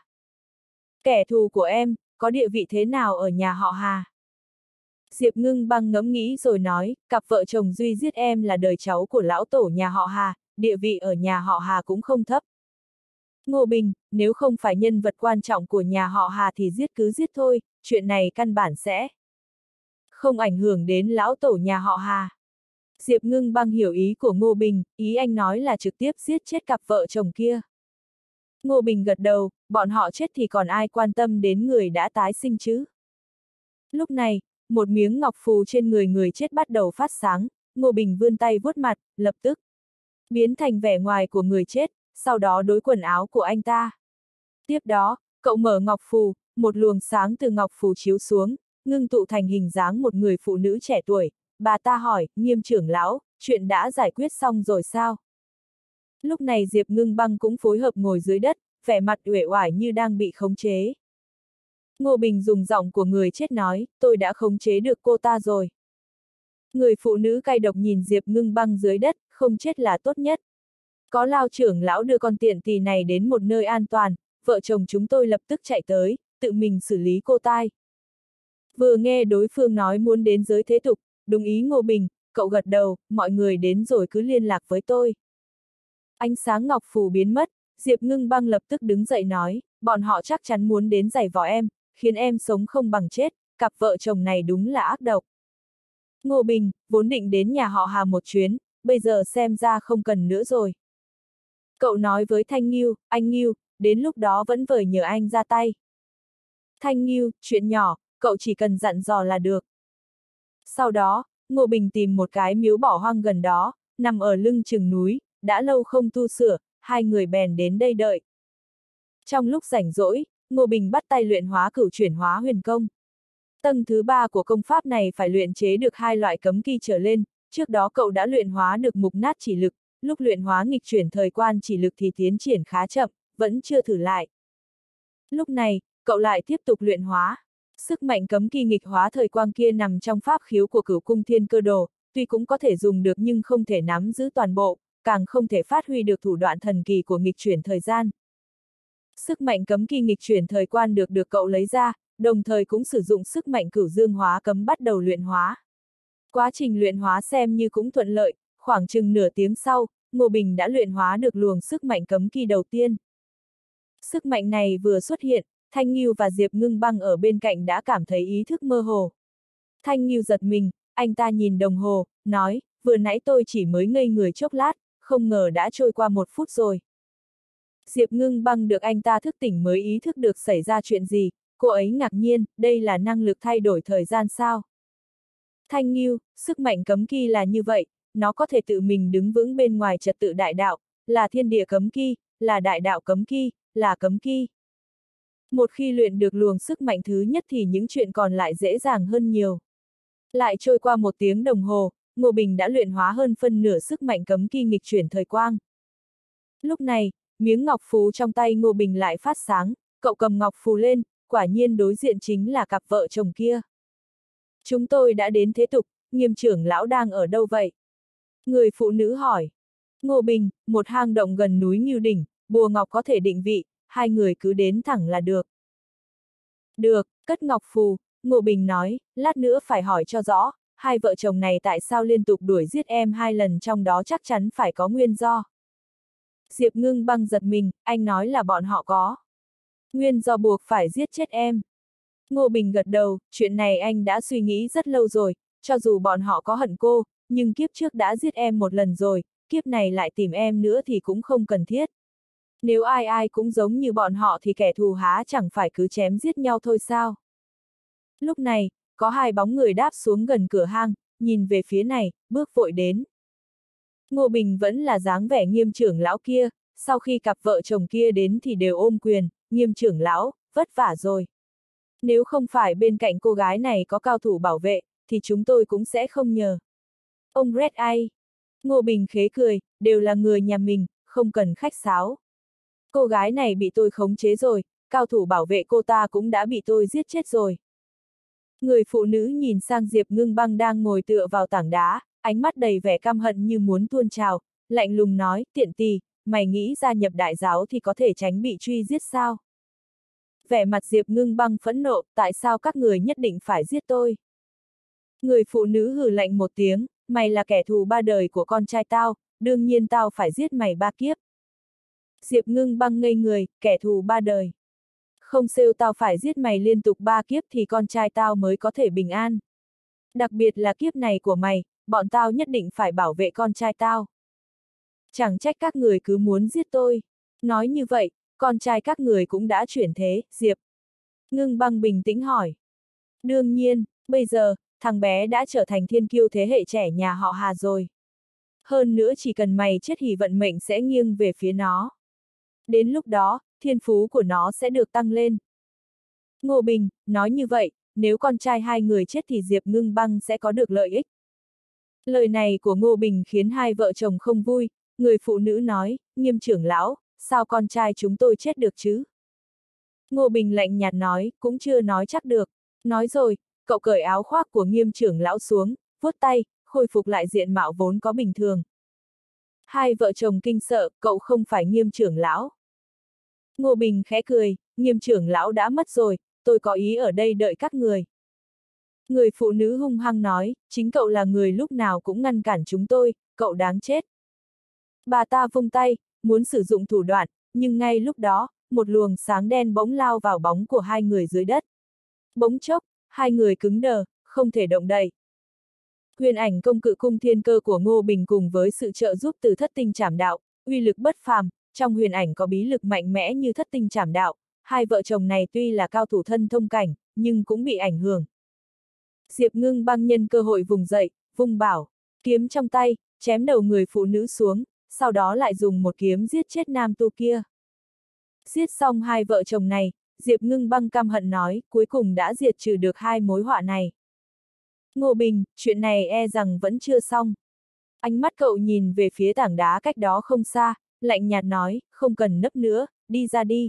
Kẻ thù của em, có địa vị thế nào ở nhà họ Hà? Diệp Ngưng Băng ngẫm nghĩ rồi nói, cặp vợ chồng Duy giết em là đời cháu của lão tổ nhà họ Hà, địa vị ở nhà họ Hà cũng không thấp. Ngô Bình, nếu không phải nhân vật quan trọng của nhà họ Hà thì giết cứ giết thôi, chuyện này căn bản sẽ không ảnh hưởng đến lão tổ nhà họ Hà. Diệp Ngưng Băng hiểu ý của Ngô Bình, ý anh nói là trực tiếp giết chết cặp vợ chồng kia. Ngô Bình gật đầu, bọn họ chết thì còn ai quan tâm đến người đã tái sinh chứ. Lúc này, một miếng ngọc phù trên người người chết bắt đầu phát sáng, Ngô Bình vươn tay vuốt mặt, lập tức biến thành vẻ ngoài của người chết, sau đó đối quần áo của anh ta. Tiếp đó, cậu mở ngọc phù, một luồng sáng từ ngọc phù chiếu xuống, ngưng tụ thành hình dáng một người phụ nữ trẻ tuổi. Bà ta hỏi, Nghiêm trưởng lão, chuyện đã giải quyết xong rồi sao? Lúc này Diệp Ngưng Băng cũng phối hợp ngồi dưới đất, vẻ mặt uể oải như đang bị khống chế. Ngô Bình dùng giọng của người chết nói, tôi đã khống chế được cô ta rồi. Người phụ nữ cay độc nhìn Diệp Ngưng Băng dưới đất, không chết là tốt nhất. Có Lao trưởng lão đưa con tiện tỳ này đến một nơi an toàn, vợ chồng chúng tôi lập tức chạy tới, tự mình xử lý cô ta. Vừa nghe đối phương nói muốn đến giới thế tục, đúng ý Ngô Bình, cậu gật đầu, mọi người đến rồi cứ liên lạc với tôi. Ánh sáng ngọc phù biến mất, Diệp Ngưng Băng lập tức đứng dậy nói, bọn họ chắc chắn muốn đến giày vò em, khiến em sống không bằng chết, cặp vợ chồng này đúng là ác độc. Ngô Bình, vốn định đến nhà họ Hà một chuyến, bây giờ xem ra không cần nữa rồi. Cậu nói với Thanh Ngưu, anh Ngưu, đến lúc đó vẫn vời nhờ anh ra tay. Thanh Ngưu, chuyện nhỏ, cậu chỉ cần dặn dò là được. Sau đó, Ngô Bình tìm một cái miếu bỏ hoang gần đó, nằm ở lưng chừng núi, đã lâu không tu sửa, hai người bèn đến đây đợi. Trong lúc rảnh rỗi, Ngô Bình bắt tay luyện hóa cửu chuyển hóa huyền công. Tầng thứ ba của công pháp này phải luyện chế được hai loại cấm kỵ trở lên, trước đó cậu đã luyện hóa được mục nát chỉ lực, lúc luyện hóa nghịch chuyển thời quan chỉ lực thì tiến triển khá chậm, vẫn chưa thử lại. Lúc này, cậu lại tiếp tục luyện hóa. Sức mạnh cấm kỳ nghịch hóa thời quang kia nằm trong pháp khiếu của Cửu Cung Thiên Cơ Đồ, tuy cũng có thể dùng được nhưng không thể nắm giữ toàn bộ, càng không thể phát huy được thủ đoạn thần kỳ của nghịch chuyển thời gian. Sức mạnh cấm kỳ nghịch chuyển thời quan được được cậu lấy ra, đồng thời cũng sử dụng sức mạnh cửu dương hóa cấm bắt đầu luyện hóa. Quá trình luyện hóa xem như cũng thuận lợi, khoảng chừng nửa tiếng sau, Ngô Bình đã luyện hóa được luồng sức mạnh cấm kỳ đầu tiên. Sức mạnh này vừa xuất hiện, Thanh Ngưu và Diệp Ngưng Băng ở bên cạnh đã cảm thấy ý thức mơ hồ. Thanh Ngưu giật mình, anh ta nhìn đồng hồ, nói, vừa nãy tôi chỉ mới ngây người chốc lát, không ngờ đã trôi qua một phút rồi. Diệp Ngưng Băng được anh ta thức tỉnh mới ý thức được xảy ra chuyện gì, cô ấy ngạc nhiên, đây là năng lực thay đổi thời gian sao? Thanh Ngưu, sức mạnh cấm kỵ là như vậy, nó có thể tự mình đứng vững bên ngoài trật tự đại đạo, là thiên địa cấm kỵ, là đại đạo cấm kỵ, là cấm kỵ. Một khi luyện được luồng sức mạnh thứ nhất thì những chuyện còn lại dễ dàng hơn nhiều. Lại trôi qua một tiếng đồng hồ, Ngô Bình đã luyện hóa hơn phân nửa sức mạnh cấm kỵ nghịch chuyển thời quang. Lúc này, miếng ngọc phù trong tay Ngô Bình lại phát sáng, cậu cầm ngọc phù lên, quả nhiên đối diện chính là cặp vợ chồng kia. Chúng tôi đã đến thế tục, Nghiêm trưởng lão đang ở đâu vậy? Người phụ nữ hỏi. Ngô Bình, một hang động gần núi Ngưu Đỉnh, bùa ngọc có thể định vị, hai người cứ đến thẳng là được. Được, cất ngọc phù, Ngô Bình nói, lát nữa phải hỏi cho rõ, hai vợ chồng này tại sao liên tục đuổi giết em hai lần, trong đó chắc chắn phải có nguyên do. Diệp Ngưng Băng giật mình, anh nói là bọn họ có nguyên do buộc phải giết chết em. Ngô Bình gật đầu, chuyện này anh đã suy nghĩ rất lâu rồi, cho dù bọn họ có hận cô, nhưng kiếp trước đã giết em một lần rồi, kiếp này lại tìm em nữa thì cũng không cần thiết. Nếu ai ai cũng giống như bọn họ thì kẻ thù há chẳng phải cứ chém giết nhau thôi sao? Lúc này, có hai bóng người đáp xuống gần cửa hang, nhìn về phía này, bước vội đến. Ngô Bình vẫn là dáng vẻ Nghiêm trưởng lão kia, sau khi cặp vợ chồng kia đến thì đều ôm quyền, Nghiêm trưởng lão, vất vả rồi. Nếu không phải bên cạnh cô gái này có cao thủ bảo vệ, thì chúng tôi cũng sẽ không nhờ. Ông Red ai? Ngô Bình khế cười, đều là người nhà mình, không cần khách sáo. Cô gái này bị tôi khống chế rồi, cao thủ bảo vệ cô ta cũng đã bị tôi giết chết rồi. Người phụ nữ nhìn sang Diệp Ngưng Băng đang ngồi tựa vào tảng đá, ánh mắt đầy vẻ căm hận như muốn tuôn trào, lạnh lùng nói, tiện tỳ, mày nghĩ gia nhập đại giáo thì có thể tránh bị truy giết sao? Vẻ mặt Diệp Ngưng Băng phẫn nộ, tại sao các người nhất định phải giết tôi? Người phụ nữ hừ lạnh một tiếng, mày là kẻ thù ba đời của con trai tao, đương nhiên tao phải giết mày ba kiếp. Diệp Ngưng Băng ngây người, kẻ thù ba đời. Không xêu tao phải giết mày liên tục ba kiếp thì con trai tao mới có thể bình an. Đặc biệt là kiếp này của mày, bọn tao nhất định phải bảo vệ con trai tao. Chẳng trách các người cứ muốn giết tôi. Nói như vậy, con trai các người cũng đã chuyển thế, Diệp. Ngưng Băng bình tĩnh hỏi. Đương nhiên, bây giờ, thằng bé đã trở thành thiên kiêu thế hệ trẻ nhà họ Hà rồi. Hơn nữa chỉ cần mày chết thì vận mệnh sẽ nghiêng về phía nó. Đến lúc đó, thiên phú của nó sẽ được tăng lên. Ngô Bình, nói như vậy, nếu con trai hai người chết thì Diệp Ngưng Băng sẽ có được lợi ích. Lời này của Ngô Bình khiến hai vợ chồng không vui, người phụ nữ nói, Nghiêm trưởng lão, sao con trai chúng tôi chết được chứ? Ngô Bình lạnh nhạt nói, cũng chưa nói chắc được. Nói rồi, cậu cởi áo khoác của Nghiêm trưởng lão xuống, vuốt tay, khôi phục lại diện mạo vốn có bình thường. Hai vợ chồng kinh sợ, cậu không phải Nghiêm trưởng lão. Ngô Bình khẽ cười, Nghiêm trưởng lão đã mất rồi, tôi có ý ở đây đợi các người. Người phụ nữ hung hăng nói, chính cậu là người lúc nào cũng ngăn cản chúng tôi, cậu đáng chết. Bà ta vung tay, muốn sử dụng thủ đoạn, nhưng ngay lúc đó, một luồng sáng đen bỗng lao vào bóng của hai người dưới đất. Bỗng chốc, hai người cứng đờ, không thể động đậy. Huyền ảnh công cự cung thiên cơ của Ngô Bình cùng với sự trợ giúp từ thất tinh trảm đạo, uy lực bất phàm, trong huyền ảnh có bí lực mạnh mẽ như thất tinh trảm đạo, hai vợ chồng này tuy là cao thủ thân thông cảnh, nhưng cũng bị ảnh hưởng. Diệp Ngưng Băng nhân cơ hội vùng dậy, vung bảo, kiếm trong tay, chém đầu người phụ nữ xuống, sau đó lại dùng một kiếm giết chết nam tu kia. Giết xong hai vợ chồng này, Diệp Ngưng Băng căm hận nói, cuối cùng đã diệt trừ được hai mối họa này. Ngô Bình, chuyện này e rằng vẫn chưa xong. Ánh mắt cậu nhìn về phía tảng đá cách đó không xa, lạnh nhạt nói, không cần nấp nữa, đi ra đi.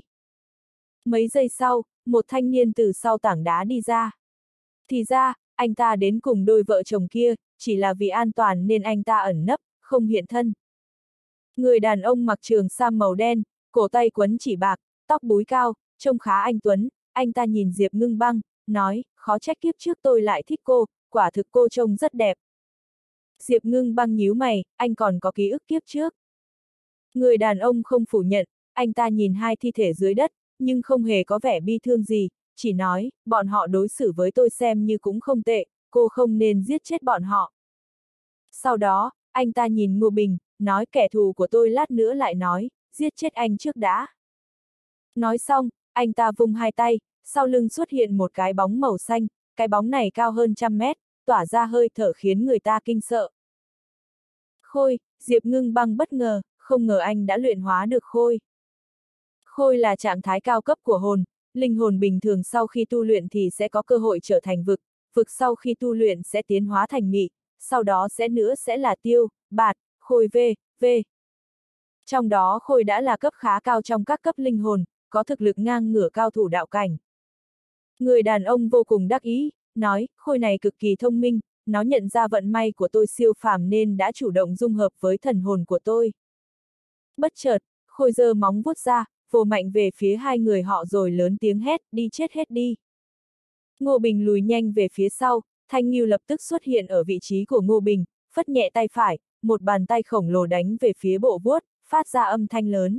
Mấy giây sau, một thanh niên từ sau tảng đá đi ra. Thì ra, anh ta đến cùng đôi vợ chồng kia, chỉ là vì an toàn nên anh ta ẩn nấp, không hiện thân. Người đàn ông mặc trường sam màu đen, cổ tay quấn chỉ bạc, tóc búi cao, trông khá anh tuấn, anh ta nhìn Diệp Ngưng Băng, nói, khó trách kiếp trước tôi lại thích cô, quả thực cô trông rất đẹp. Diệp Ngưng Băng nhíu mày, anh còn có ký ức kiếp trước. Người đàn ông không phủ nhận, anh ta nhìn hai thi thể dưới đất, nhưng không hề có vẻ bi thương gì, chỉ nói, bọn họ đối xử với tôi xem như cũng không tệ, cô không nên giết chết bọn họ. Sau đó, anh ta nhìn Ngô Bình, nói kẻ thù của tôi lát nữa lại nói, giết chết anh trước đã. Nói xong, anh ta vung hai tay, sau lưng xuất hiện một cái bóng màu xanh, cái bóng này cao hơn trăm mét, tỏa ra hơi thở khiến người ta kinh sợ. Khôi, Diệp Ngưng Băng bất ngờ, không ngờ anh đã luyện hóa được khôi. Khôi là trạng thái cao cấp của hồn, linh hồn bình thường sau khi tu luyện thì sẽ có cơ hội trở thành vực, vực sau khi tu luyện sẽ tiến hóa thành mị, sau đó sẽ nữa sẽ là tiêu, bạt, khôi v, v. Trong đó khôi đã là cấp khá cao trong các cấp linh hồn, có thực lực ngang ngửa cao thủ đạo cảnh. Người đàn ông vô cùng đắc ý, nói, khôi này cực kỳ thông minh, nó nhận ra vận may của tôi siêu phàm nên đã chủ động dung hợp với thần hồn của tôi. Bất chợt, khôi giơ móng vuốt ra, vồ mạnh về phía hai người họ rồi lớn tiếng hét, đi chết hết đi. Ngô Bình lùi nhanh về phía sau, Thanh Ngưu lập tức xuất hiện ở vị trí của Ngô Bình, phất nhẹ tay phải, một bàn tay khổng lồ đánh về phía bộ vuốt, phát ra âm thanh lớn.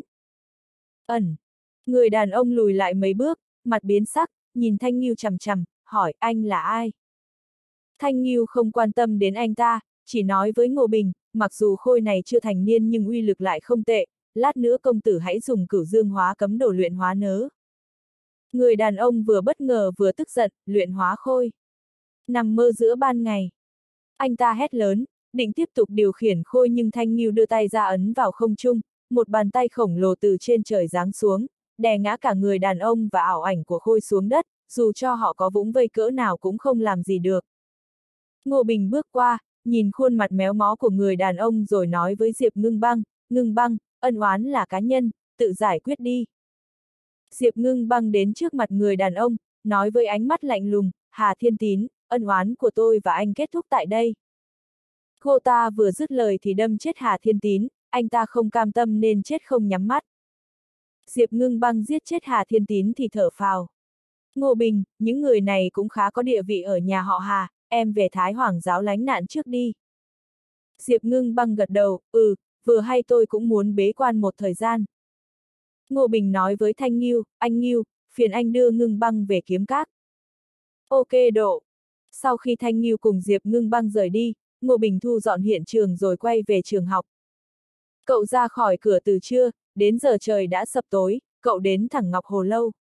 Ẩn! Người đàn ông lùi lại mấy bước, mặt biến sắc, nhìn Thanh Ngưu chằm chằm, hỏi anh là ai? Thanh Ngưu không quan tâm đến anh ta, chỉ nói với Ngô Bình, mặc dù khôi này chưa thành niên nhưng uy lực lại không tệ, lát nữa công tử hãy dùng cửu dương hóa cấm đồ luyện hóa nớ. Người đàn ông vừa bất ngờ vừa tức giận, luyện hóa khôi. Nằm mơ giữa ban ngày. Anh ta hét lớn, định tiếp tục điều khiển khôi nhưng Thanh Ngưu đưa tay ra ấn vào không trung, một bàn tay khổng lồ từ trên trời giáng xuống, đè ngã cả người đàn ông và ảo ảnh của khôi xuống đất, dù cho họ có vũng vây cỡ nào cũng không làm gì được. Ngô Bình bước qua, nhìn khuôn mặt méo mó của người đàn ông rồi nói với Diệp Ngưng Băng, Ngưng Băng, ân oán là cá nhân, tự giải quyết đi. Diệp Ngưng Băng đến trước mặt người đàn ông, nói với ánh mắt lạnh lùng, Hà Thiên Tín, ân oán của tôi và anh kết thúc tại đây. Cô ta vừa dứt lời thì đâm chết Hà Thiên Tín, anh ta không cam tâm nên chết không nhắm mắt. Diệp Ngưng Băng giết chết Hà Thiên Tín thì thở phào. Ngô Bình, những người này cũng khá có địa vị ở nhà họ Hà, em về Thái Hoàng giáo lánh nạn trước đi. Diệp Ngưng Băng gật đầu, ừ, vừa hay tôi cũng muốn bế quan một thời gian. Ngô Bình nói với Thanh Ngưu, anh Ngưu, phiền anh đưa Ngưng Băng về kiếm các. Ok độ. Sau khi Thanh Ngưu cùng Diệp Ngưng Băng rời đi, Ngô Bình thu dọn hiện trường rồi quay về trường học. Cậu ra khỏi cửa từ trưa, đến giờ trời đã sập tối, cậu đến thẳng Ngọc Hồ Lâu.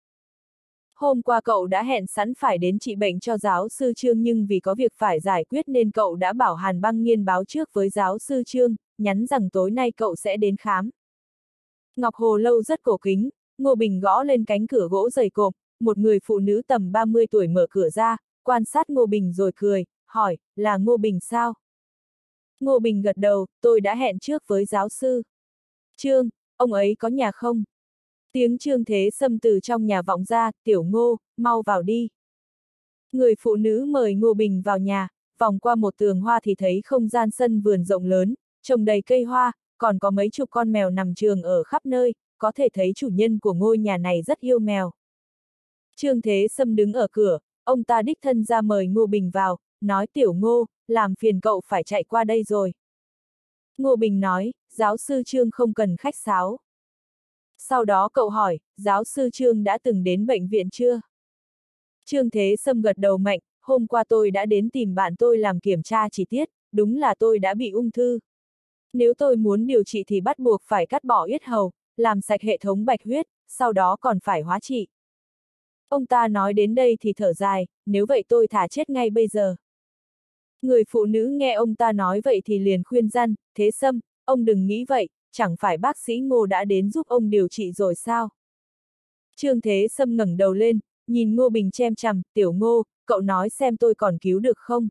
Hôm qua cậu đã hẹn sẵn phải đến trị bệnh cho giáo sư Trương nhưng vì có việc phải giải quyết nên cậu đã bảo Hàn Băng Nghiên báo trước với giáo sư Trương, nhắn rằng tối nay cậu sẽ đến khám. Ngọc Hồ Lâu rất cổ kính, Ngô Bình gõ lên cánh cửa gỗ dày cộp, một người phụ nữ tầm ba mươi tuổi mở cửa ra, quan sát Ngô Bình rồi cười, hỏi, là Ngô Bình sao? Ngô Bình gật đầu, tôi đã hẹn trước với giáo sư Trương, ông ấy có nhà không? Tiếng Trương Thế Sâm từ trong nhà vọng ra, tiểu Ngô, mau vào đi. Người phụ nữ mời Ngô Bình vào nhà, vòng qua một tường hoa thì thấy không gian sân vườn rộng lớn, trồng đầy cây hoa, còn có mấy chục con mèo nằm trường ở khắp nơi, có thể thấy chủ nhân của ngôi nhà này rất yêu mèo. Trương Thế Sâm đứng ở cửa, ông ta đích thân ra mời Ngô Bình vào, nói tiểu Ngô, làm phiền cậu phải chạy qua đây rồi. Ngô Bình nói, giáo sư Trương không cần khách sáo. Sau đó cậu hỏi, giáo sư Trương đã từng đến bệnh viện chưa? Trương Thế Sâm gật đầu mạnh, hôm qua tôi đã đến tìm bạn tôi làm kiểm tra chi tiết, đúng là tôi đã bị ung thư. Nếu tôi muốn điều trị thì bắt buộc phải cắt bỏ yết hầu, làm sạch hệ thống bạch huyết, sau đó còn phải hóa trị. Ông ta nói đến đây thì thở dài, nếu vậy tôi thả chết ngay bây giờ. Người phụ nữ nghe ông ta nói vậy thì liền khuyên răn, Thế Sâm, ông đừng nghĩ vậy, chẳng phải bác sĩ Ngô đã đến giúp ông điều trị rồi sao? Trương Thế Sâm ngẩng đầu lên, nhìn Ngô Bình chem chằm, tiểu Ngô, cậu nói xem tôi còn cứu được không?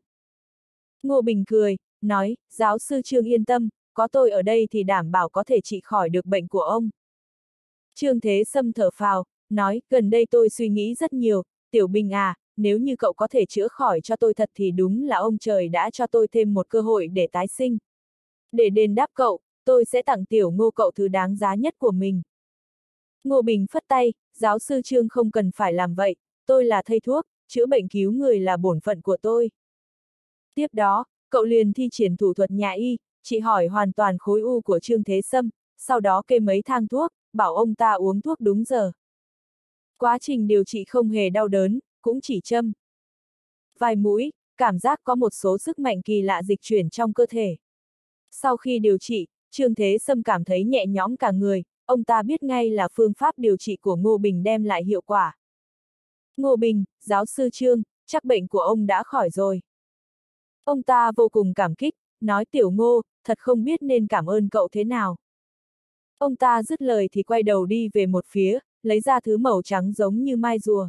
Ngô Bình cười, nói, giáo sư Trương yên tâm, có tôi ở đây thì đảm bảo có thể trị khỏi được bệnh của ông. Trương Thế Sâm thở phào, nói, gần đây tôi suy nghĩ rất nhiều, tiểu Bình à, nếu như cậu có thể chữa khỏi cho tôi thật thì đúng là ông trời đã cho tôi thêm một cơ hội để tái sinh. Để đền đáp cậu, tôi sẽ tặng tiểu Ngô cậu thứ đáng giá nhất của mình. Ngô Bình phất tay, giáo sư Trương không cần phải làm vậy, tôi là thầy thuốc, chữa bệnh cứu người là bổn phận của tôi. Tiếp đó, cậu liền thi triển thủ thuật nhà y, trị hỏi hoàn toàn khối u của Trương Thế Sâm, sau đó kê mấy thang thuốc, bảo ông ta uống thuốc đúng giờ. Quá trình điều trị không hề đau đớn, cũng chỉ châm vài mũi, cảm giác có một số sức mạnh kỳ lạ dịch chuyển trong cơ thể. Sau khi điều trị, Trương Thế Sâm cảm thấy nhẹ nhõm cả người, ông ta biết ngay là phương pháp điều trị của Ngô Bình đem lại hiệu quả. Ngô Bình, giáo sư Trương, chắc bệnh của ông đã khỏi rồi. Ông ta vô cùng cảm kích, nói Tiểu Ngô, thật không biết nên cảm ơn cậu thế nào. Ông ta dứt lời thì quay đầu đi về một phía, lấy ra thứ màu trắng giống như mai rùa.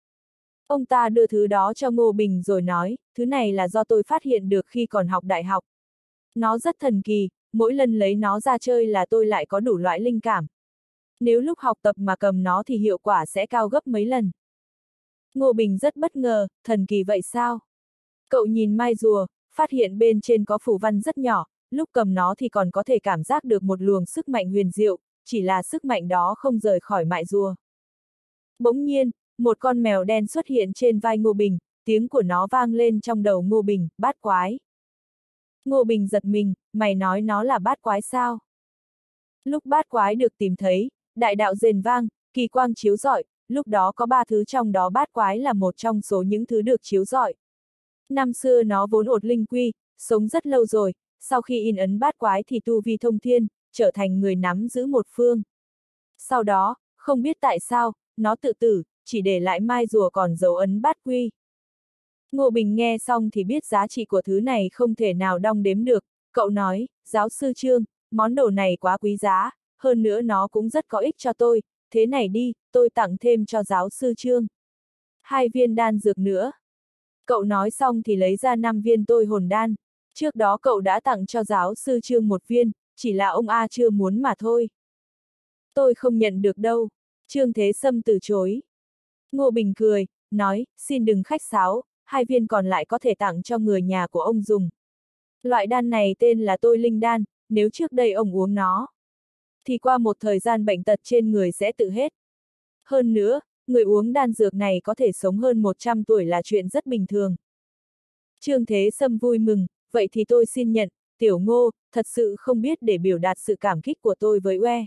Ông ta đưa thứ đó cho Ngô Bình rồi nói, thứ này là do tôi phát hiện được khi còn học đại học. Nó rất thần kỳ, mỗi lần lấy nó ra chơi là tôi lại có đủ loại linh cảm. Nếu lúc học tập mà cầm nó thì hiệu quả sẽ cao gấp mấy lần. Ngô Bình rất bất ngờ, thần kỳ vậy sao? Cậu nhìn mai rùa, phát hiện bên trên có phù văn rất nhỏ, lúc cầm nó thì còn có thể cảm giác được một luồng sức mạnh huyền diệu, chỉ là sức mạnh đó không rời khỏi mại rùa. Bỗng nhiên, một con mèo đen xuất hiện trên vai Ngô Bình, tiếng của nó vang lên trong đầu Ngô Bình, bát quái. Ngô Bình giật mình, mày nói nó là bát quái sao? Lúc bát quái được tìm thấy, đại đạo rền vang, kỳ quang chiếu rọi, lúc đó có ba thứ trong đó bát quái là một trong số những thứ được chiếu rọi. Năm xưa nó vốn ột linh quy, sống rất lâu rồi, sau khi in ấn bát quái thì tu vi thông thiên, trở thành người nắm giữ một phương. Sau đó, không biết tại sao, nó tự tử, chỉ để lại mai rùa còn dấu ấn bát quy. Ngô Bình nghe xong thì biết giá trị của thứ này không thể nào đong đếm được, cậu nói, giáo sư Trương, món đồ này quá quý giá, hơn nữa nó cũng rất có ích cho tôi, thế này đi, tôi tặng thêm cho giáo sư Trương. Hai viên đan dược nữa. Cậu nói xong thì lấy ra năm viên tôi hồn đan, trước đó cậu đã tặng cho giáo sư Trương một viên, chỉ là ông A chưa muốn mà thôi. Tôi không nhận được đâu, Trương Thế Sâm từ chối. Ngô Bình cười, nói, xin đừng khách sáo, hai viên còn lại có thể tặng cho người nhà của ông dùng. Loại đan này tên là tôi linh đan, nếu trước đây ông uống nó, thì qua một thời gian bệnh tật trên người sẽ tự hết. Hơn nữa, người uống đan dược này có thể sống hơn một trăm tuổi là chuyện rất bình thường. Trương Thế Sâm vui mừng, vậy thì tôi xin nhận, Tiểu Ngô, thật sự không biết để biểu đạt sự cảm kích của tôi với Uê.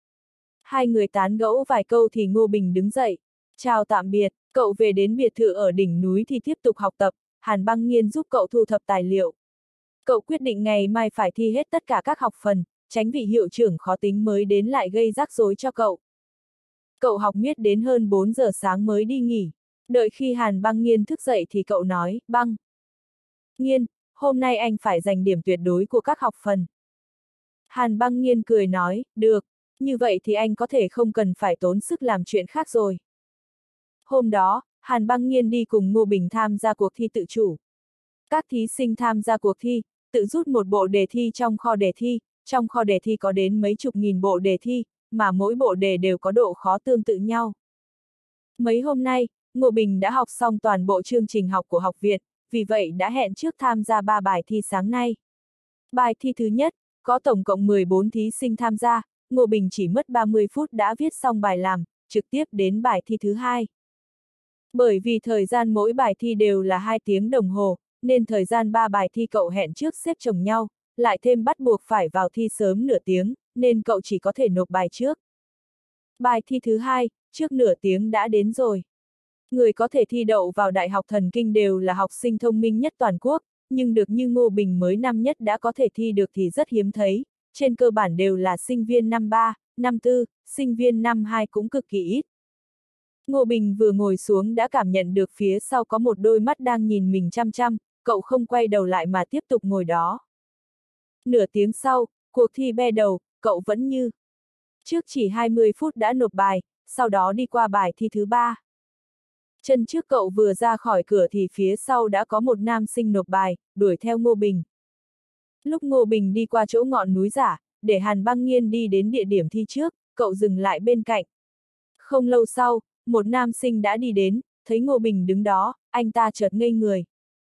Hai người tán gẫu vài câu thì Ngô Bình đứng dậy. Chào tạm biệt, cậu về đến biệt thự ở đỉnh núi thì tiếp tục học tập, Hàn Băng Nghiên giúp cậu thu thập tài liệu. Cậu quyết định ngày mai phải thi hết tất cả các học phần, tránh vị hiệu trưởng khó tính mới đến lại gây rắc rối cho cậu. Cậu học miết đến hơn bốn giờ sáng mới đi nghỉ. Đợi khi Hàn Băng Nghiên thức dậy thì cậu nói, Băng Nghiên, hôm nay anh phải giành điểm tuyệt đối của các học phần. Hàn Băng Nghiên cười nói, được, như vậy thì anh có thể không cần phải tốn sức làm chuyện khác rồi. Hôm đó, Hàn Băng Nghiên đi cùng Ngô Bình tham gia cuộc thi tự chủ. Các thí sinh tham gia cuộc thi, tự rút một bộ đề thi trong kho đề thi, trong kho đề thi có đến mấy chục nghìn bộ đề thi, mà mỗi bộ đề đều có độ khó tương tự nhau. Mấy hôm nay, Ngô Bình đã học xong toàn bộ chương trình học của học viện, vì vậy đã hẹn trước tham gia ba bài thi sáng nay. Bài thi thứ nhất, có tổng cộng mười bốn thí sinh tham gia, Ngô Bình chỉ mất ba mươi phút đã viết xong bài làm, trực tiếp đến bài thi thứ hai. Bởi vì thời gian mỗi bài thi đều là hai tiếng đồng hồ, nên thời gian ba bài thi cậu hẹn trước xếp chồng nhau, lại thêm bắt buộc phải vào thi sớm nửa tiếng, nên cậu chỉ có thể nộp bài trước. Bài thi thứ hai, trước nửa tiếng đã đến rồi. Người có thể thi đậu vào Đại học Thần Kinh đều là học sinh thông minh nhất toàn quốc, nhưng được như Ngô Bình mới năm nhất đã có thể thi được thì rất hiếm thấy, trên cơ bản đều là sinh viên năm ba, năm tư, sinh viên năm hai cũng cực kỳ ít. Ngô Bình vừa ngồi xuống đã cảm nhận được phía sau có một đôi mắt đang nhìn mình chăm chăm, cậu không quay đầu lại mà tiếp tục ngồi đó. Nửa tiếng sau, cuộc thi be đầu, cậu vẫn như trước chỉ hai mươi phút đã nộp bài, sau đó đi qua bài thi thứ ba. Chân trước cậu vừa ra khỏi cửa thì phía sau đã có một nam sinh nộp bài, đuổi theo Ngô Bình. Lúc Ngô Bình đi qua chỗ ngọn núi giả, để Hàn Băng Nghiên đi đến địa điểm thi trước, cậu dừng lại bên cạnh. Không lâu sau, một nam sinh đã đi đến, thấy Ngô Bình đứng đó, anh ta chợt ngây người.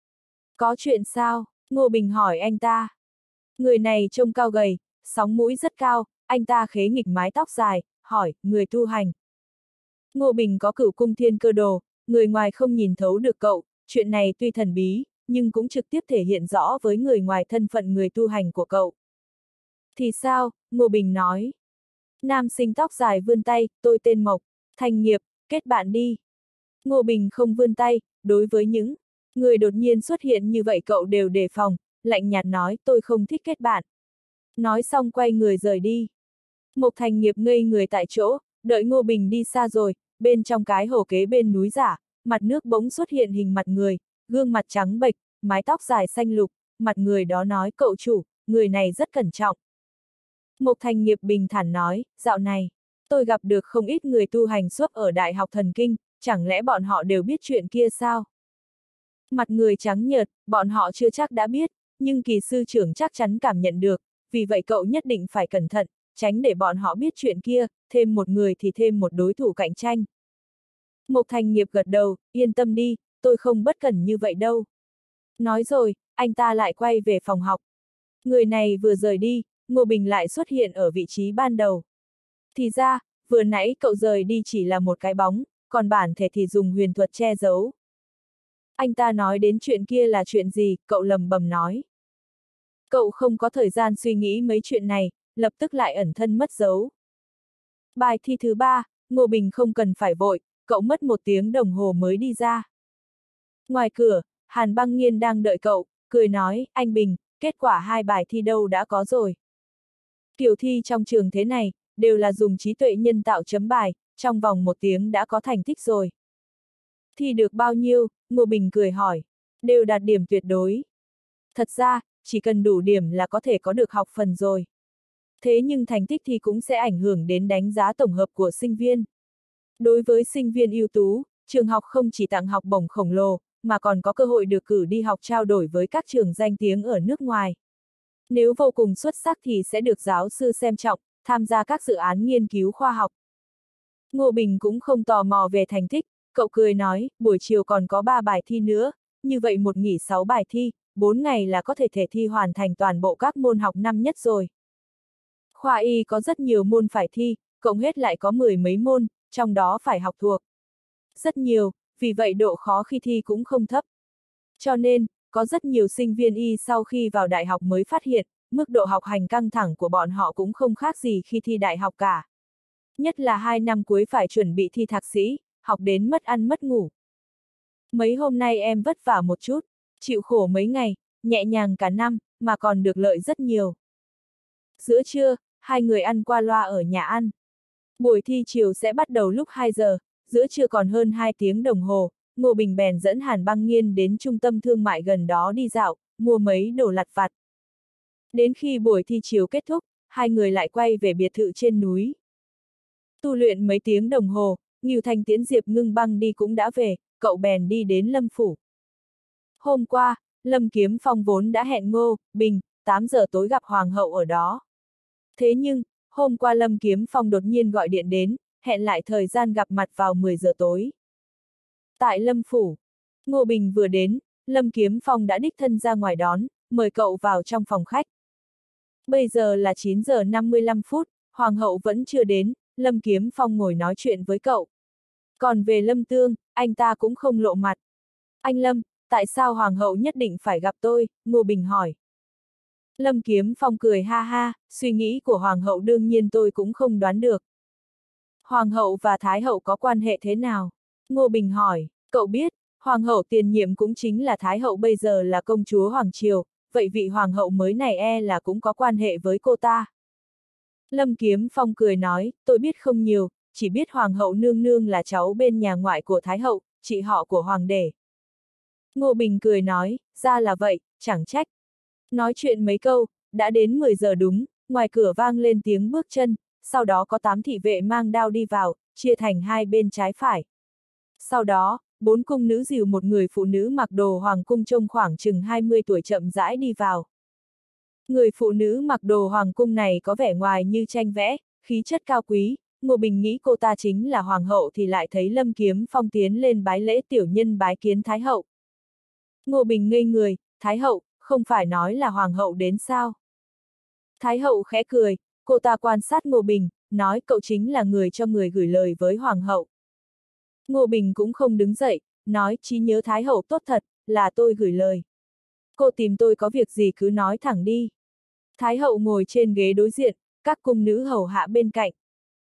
Có chuyện sao? Ngô Bình hỏi anh ta. Người này trông cao gầy, sóng mũi rất cao, anh ta khế nghịch mái tóc dài, hỏi, người tu hành. Ngô Bình có cửu cung thiên cơ đồ, người ngoài không nhìn thấu được cậu, chuyện này tuy thần bí, nhưng cũng trực tiếp thể hiện rõ với người ngoài thân phận người tu hành của cậu. Thì sao? Ngô Bình nói. Nam sinh tóc dài vươn tay, tôi tên Mộc, thành nghiệp, kết bạn đi. Ngô Bình không vươn tay, đối với những người đột nhiên xuất hiện như vậy cậu đều đề phòng, lạnh nhạt nói tôi không thích kết bạn. Nói xong quay người rời đi. Mộc thành nghiệp ngây người tại chỗ, đợi Ngô Bình đi xa rồi, bên trong cái hồ kế bên núi giả, mặt nước bỗng xuất hiện hình mặt người, gương mặt trắng bệch, mái tóc dài xanh lục, mặt người đó nói cậu chủ, người này rất cẩn trọng. Mộc Thành Nghiệp bình thản nói, dạo này, tôi gặp được không ít người tu hành suốt ở Đại học Thần Kinh, chẳng lẽ bọn họ đều biết chuyện kia sao? Mặt người trắng nhợt, bọn họ chưa chắc đã biết, nhưng kỳ sư trưởng chắc chắn cảm nhận được, vì vậy cậu nhất định phải cẩn thận, tránh để bọn họ biết chuyện kia, thêm một người thì thêm một đối thủ cạnh tranh. Mộc Thành Nghiệp gật đầu, yên tâm đi, tôi không bất cẩn như vậy đâu. Nói rồi, anh ta lại quay về phòng học. Người này vừa rời đi, Ngô Bình lại xuất hiện ở vị trí ban đầu. Thì ra, vừa nãy cậu rời đi chỉ là một cái bóng, còn bản thể thì dùng huyền thuật che giấu. Anh ta nói đến chuyện kia là chuyện gì, cậu lầm bầm nói. Cậu không có thời gian suy nghĩ mấy chuyện này, lập tức lại ẩn thân mất dấu. Bài thi thứ ba, Ngô Bình không cần phải vội, cậu mất một tiếng đồng hồ mới đi ra. Ngoài cửa, Hàn Băng Nghiên đang đợi cậu, cười nói, anh Bình, kết quả hai bài thi đâu đã có rồi. Kiểu thi trong trường thế này, đều là dùng trí tuệ nhân tạo chấm bài, trong vòng một tiếng đã có thành tích rồi. Thi được bao nhiêu? Ngô Bình cười hỏi. Đều đạt điểm tuyệt đối. Thật ra, chỉ cần đủ điểm là có thể có được học phần rồi. Thế nhưng thành tích thì cũng sẽ ảnh hưởng đến đánh giá tổng hợp của sinh viên. Đối với sinh viên ưu tú, trường học không chỉ tặng học bổng khổng lồ, mà còn có cơ hội được cử đi học trao đổi với các trường danh tiếng ở nước ngoài. Nếu vô cùng xuất sắc thì sẽ được giáo sư xem trọng, tham gia các dự án nghiên cứu khoa học. Ngô Bình cũng không tò mò về thành tích, cậu cười nói, buổi chiều còn có ba bài thi nữa, như vậy một nghỉ sáu bài thi, bốn ngày là có thể thể thi hoàn thành toàn bộ các môn học năm nhất rồi. Khoa y có rất nhiều môn phải thi, cộng hết lại có mười mấy môn, trong đó phải học thuộc. Rất nhiều, vì vậy độ khó khi thi cũng không thấp. Cho nên, có rất nhiều sinh viên y sau khi vào đại học mới phát hiện, mức độ học hành căng thẳng của bọn họ cũng không khác gì khi thi đại học cả. Nhất là hai năm cuối phải chuẩn bị thi thạc sĩ, học đến mất ăn mất ngủ. Mấy hôm nay em vất vả một chút, chịu khổ mấy ngày, nhẹ nhàng cả năm, mà còn được lợi rất nhiều. Giữa trưa, hai người ăn qua loa ở nhà ăn. Buổi thi chiều sẽ bắt đầu lúc hai giờ, giữa trưa còn hơn hai tiếng đồng hồ, Ngô Bình bèn dẫn Hàn Băng Nghiên đến trung tâm thương mại gần đó đi dạo, mua mấy đồ lặt vặt. Đến khi buổi thi chiều kết thúc, hai người lại quay về biệt thự trên núi. Tu luyện mấy tiếng đồng hồ, Ngưu Thanh tiễn Diệp Ngưng Băng đi cũng đã về, cậu bèn đi đến Lâm Phủ. Hôm qua, Lâm Kiếm Phong vốn đã hẹn Ngô Bình, tám giờ tối gặp Hoàng hậu ở đó. Thế nhưng, hôm qua Lâm Kiếm Phong đột nhiên gọi điện đến, hẹn lại thời gian gặp mặt vào mười giờ tối. Tại Lâm Phủ, Ngô Bình vừa đến, Lâm Kiếm Phong đã đích thân ra ngoài đón, mời cậu vào trong phòng khách. Bây giờ là chín giờ năm mươi lăm phút, Hoàng hậu vẫn chưa đến, Lâm Kiếm Phong ngồi nói chuyện với cậu. Còn về Lâm Tương, anh ta cũng không lộ mặt. Anh Lâm, tại sao Hoàng hậu nhất định phải gặp tôi? Ngô Bình hỏi. Lâm Kiếm Phong cười ha ha, suy nghĩ của Hoàng hậu đương nhiên tôi cũng không đoán được. Hoàng hậu và Thái hậu có quan hệ thế nào? Ngô Bình hỏi, cậu biết, Hoàng hậu tiền nhiệm cũng chính là Thái hậu bây giờ là công chúa Hoàng Triều, vậy vị Hoàng hậu mới này e là cũng có quan hệ với cô ta. Lâm Kiếm Phong cười nói, tôi biết không nhiều, chỉ biết Hoàng hậu nương nương là cháu bên nhà ngoại của Thái hậu, chị họ của Hoàng đế. Ngô Bình cười nói, ra là vậy, chẳng trách. Nói chuyện mấy câu, đã đến mười giờ đúng, ngoài cửa vang lên tiếng bước chân, sau đó có tám thị vệ mang đao đi vào, chia thành hai bên trái phải. Sau đó, bốn cung nữ dìu một người phụ nữ mặc đồ hoàng cung trông khoảng chừng hai mươi tuổi chậm rãi đi vào. Người phụ nữ mặc đồ hoàng cung này có vẻ ngoài như tranh vẽ, khí chất cao quý, Ngô Bình nghĩ cô ta chính là hoàng hậu thì lại thấy Lâm Kiếm Phong tiến lên bái lễ tiểu nhân bái kiến Thái hậu. Ngô Bình ngây người, Thái hậu, không phải nói là hoàng hậu đến sao? Thái hậu khẽ cười, cô ta quan sát Ngô Bình, nói cậu chính là người cho người gửi lời với hoàng hậu. Ngô Bình cũng không đứng dậy, nói trí nhớ Thái hậu tốt thật, là tôi gửi lời. Cô tìm tôi có việc gì cứ nói thẳng đi. Thái hậu ngồi trên ghế đối diện, các cung nữ hầu hạ bên cạnh.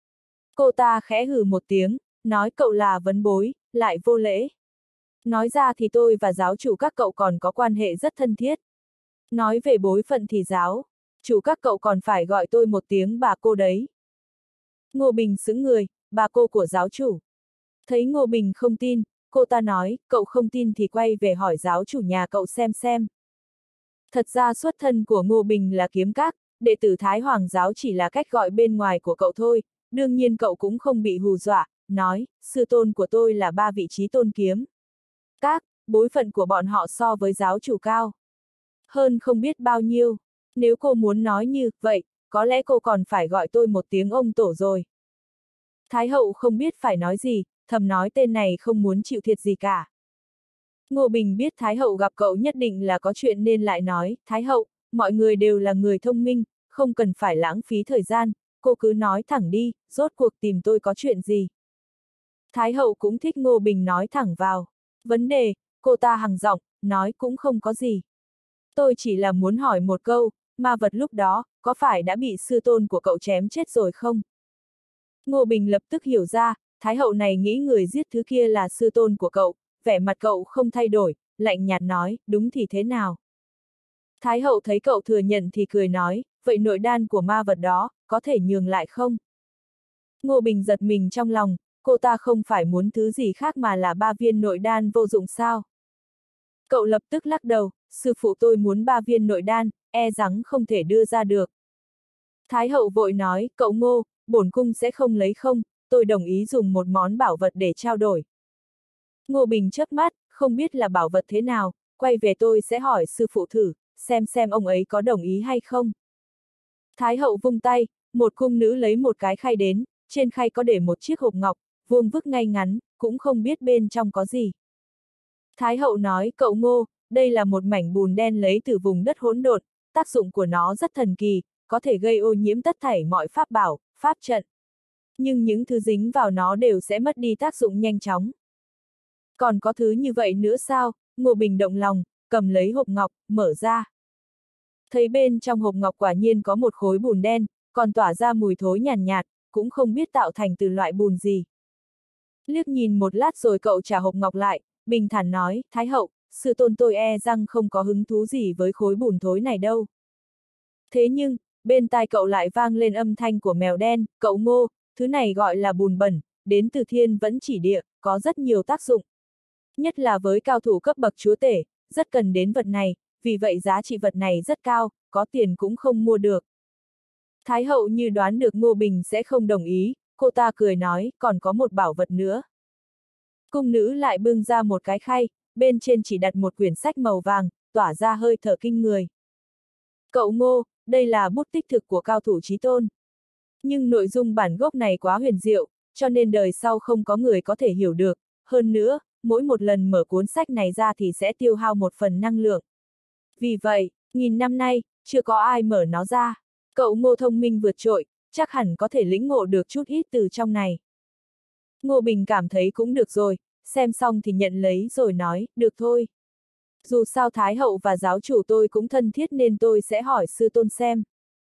Cô ta khẽ hừ một tiếng, nói cậu là vấn bối, lại vô lễ. Nói ra thì tôi và giáo chủ các cậu còn có quan hệ rất thân thiết. Nói về bối phận thì giáo chủ các cậu còn phải gọi tôi một tiếng bà cô đấy. Ngô Bình sững người, bà cô của giáo chủ. Thấy Ngô Bình không tin, cô ta nói, cậu không tin thì quay về hỏi giáo chủ nhà cậu xem xem. Thật ra xuất thân của Ngô Bình là kiếm các, đệ tử Thái Hoàng giáo chỉ là cách gọi bên ngoài của cậu thôi, đương nhiên cậu cũng không bị hù dọa, nói, sư tôn của tôi là ba vị trí tôn kiếm các, bối phận của bọn họ so với giáo chủ cao hơn không biết bao nhiêu. Nếu cô muốn nói như vậy, có lẽ cô còn phải gọi tôi một tiếng ông tổ rồi. Thái hậu không biết phải nói gì, thầm nói tên này không muốn chịu thiệt gì cả. Ngô Bình biết Thái hậu gặp cậu nhất định là có chuyện nên lại nói, Thái hậu, mọi người đều là người thông minh, không cần phải lãng phí thời gian, cô cứ nói thẳng đi, rốt cuộc tìm tôi có chuyện gì. Thái hậu cũng thích Ngô Bình nói thẳng vào vấn đề, cô ta hằng giọng, nói cũng không có gì. Tôi chỉ là muốn hỏi một câu, ma vật lúc đó, có phải đã bị sư tôn của cậu chém chết rồi không? Ngô Bình lập tức hiểu ra, Thái hậu này nghĩ người giết thứ kia là sư tôn của cậu, vẻ mặt cậu không thay đổi, lạnh nhạt nói, đúng thì thế nào? Thái hậu thấy cậu thừa nhận thì cười nói, vậy nội đan của ma vật đó, có thể nhường lại không? Ngô Bình giật mình trong lòng, cô ta không phải muốn thứ gì khác mà là ba viên nội đan vô dụng sao? Cậu lập tức lắc đầu, sư phụ tôi muốn ba viên nội đan, e rằng không thể đưa ra được. Thái hậu vội nói, cậu Ngô, bổn cung sẽ không lấy không, tôi đồng ý dùng một món bảo vật để trao đổi. Ngô Bình chớp mắt, không biết là bảo vật thế nào, quay về tôi sẽ hỏi sư phụ thử, xem xem ông ấy có đồng ý hay không. Thái hậu vung tay, một cung nữ lấy một cái khay đến, trên khay có để một chiếc hộp ngọc, vuông vức ngay ngắn, cũng không biết bên trong có gì. Thái hậu nói, cậu Ngô, đây là một mảnh bùn đen lấy từ vùng đất hỗn độn, tác dụng của nó rất thần kỳ, có thể gây ô nhiễm tất thảy mọi pháp bảo, pháp trận. Nhưng những thứ dính vào nó đều sẽ mất đi tác dụng nhanh chóng. Còn có thứ như vậy nữa sao? Ngô Bình động lòng, cầm lấy hộp ngọc, mở ra. Thấy bên trong hộp ngọc quả nhiên có một khối bùn đen, còn tỏa ra mùi thối nhàn nhạt, nhạt, cũng không biết tạo thành từ loại bùn gì. Liếc nhìn một lát rồi cậu trả hộp ngọc lại, bình thản nói, Thái hậu, sư tôn tôi e rằng không có hứng thú gì với khối bùn thối này đâu. Thế nhưng, bên tai cậu lại vang lên âm thanh của mèo đen, cậu Ngô, thứ này gọi là bùn bẩn, đến từ thiên vẫn chỉ địa, có rất nhiều tác dụng. Nhất là với cao thủ cấp bậc chúa tể, rất cần đến vật này, vì vậy giá trị vật này rất cao, có tiền cũng không mua được. Thái hậu như đoán được Ngô Bình sẽ không đồng ý, cô ta cười nói, còn có một bảo vật nữa. Cung nữ lại bưng ra một cái khay, bên trên chỉ đặt một quyển sách màu vàng, tỏa ra hơi thở kinh người. Cậu Ngô, đây là bút tích thực của cao thủ chí tôn. Nhưng nội dung bản gốc này quá huyền diệu, cho nên đời sau không có người có thể hiểu được. Hơn nữa, mỗi một lần mở cuốn sách này ra thì sẽ tiêu hao một phần năng lượng. Vì vậy, nghìn năm nay, chưa có ai mở nó ra. Cậu Ngô thông minh vượt trội, chắc hẳn có thể lĩnh ngộ được chút ít từ trong này. Ngô Bình cảm thấy cũng được rồi, xem xong thì nhận lấy rồi nói, được thôi. Dù sao Thái hậu và giáo chủ tôi cũng thân thiết nên tôi sẽ hỏi sư tôn xem.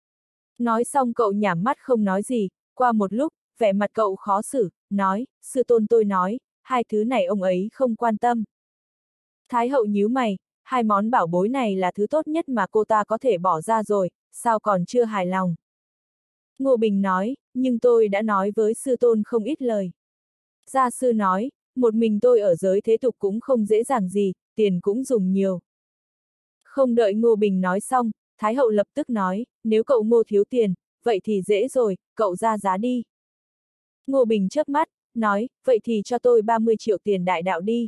Nói xong cậu nhảm mắt không nói gì, qua một lúc, vẻ mặt cậu khó xử, nói, sư tôn tôi nói, hai thứ này ông ấy không quan tâm. Thái hậu nhíu mày, hai món bảo bối này là thứ tốt nhất mà cô ta có thể bỏ ra rồi, sao còn chưa hài lòng. Ngô Bình nói, nhưng tôi đã nói với sư tôn không ít lời. Gia sư nói, một mình tôi ở giới thế tục cũng không dễ dàng gì, tiền cũng dùng nhiều. Không đợi Ngô Bình nói xong, Thái hậu lập tức nói, nếu cậu Ngô thiếu tiền, vậy thì dễ rồi, cậu ra giá đi. Ngô Bình chớp mắt, nói, vậy thì cho tôi ba mươi triệu tiền đại đạo đi.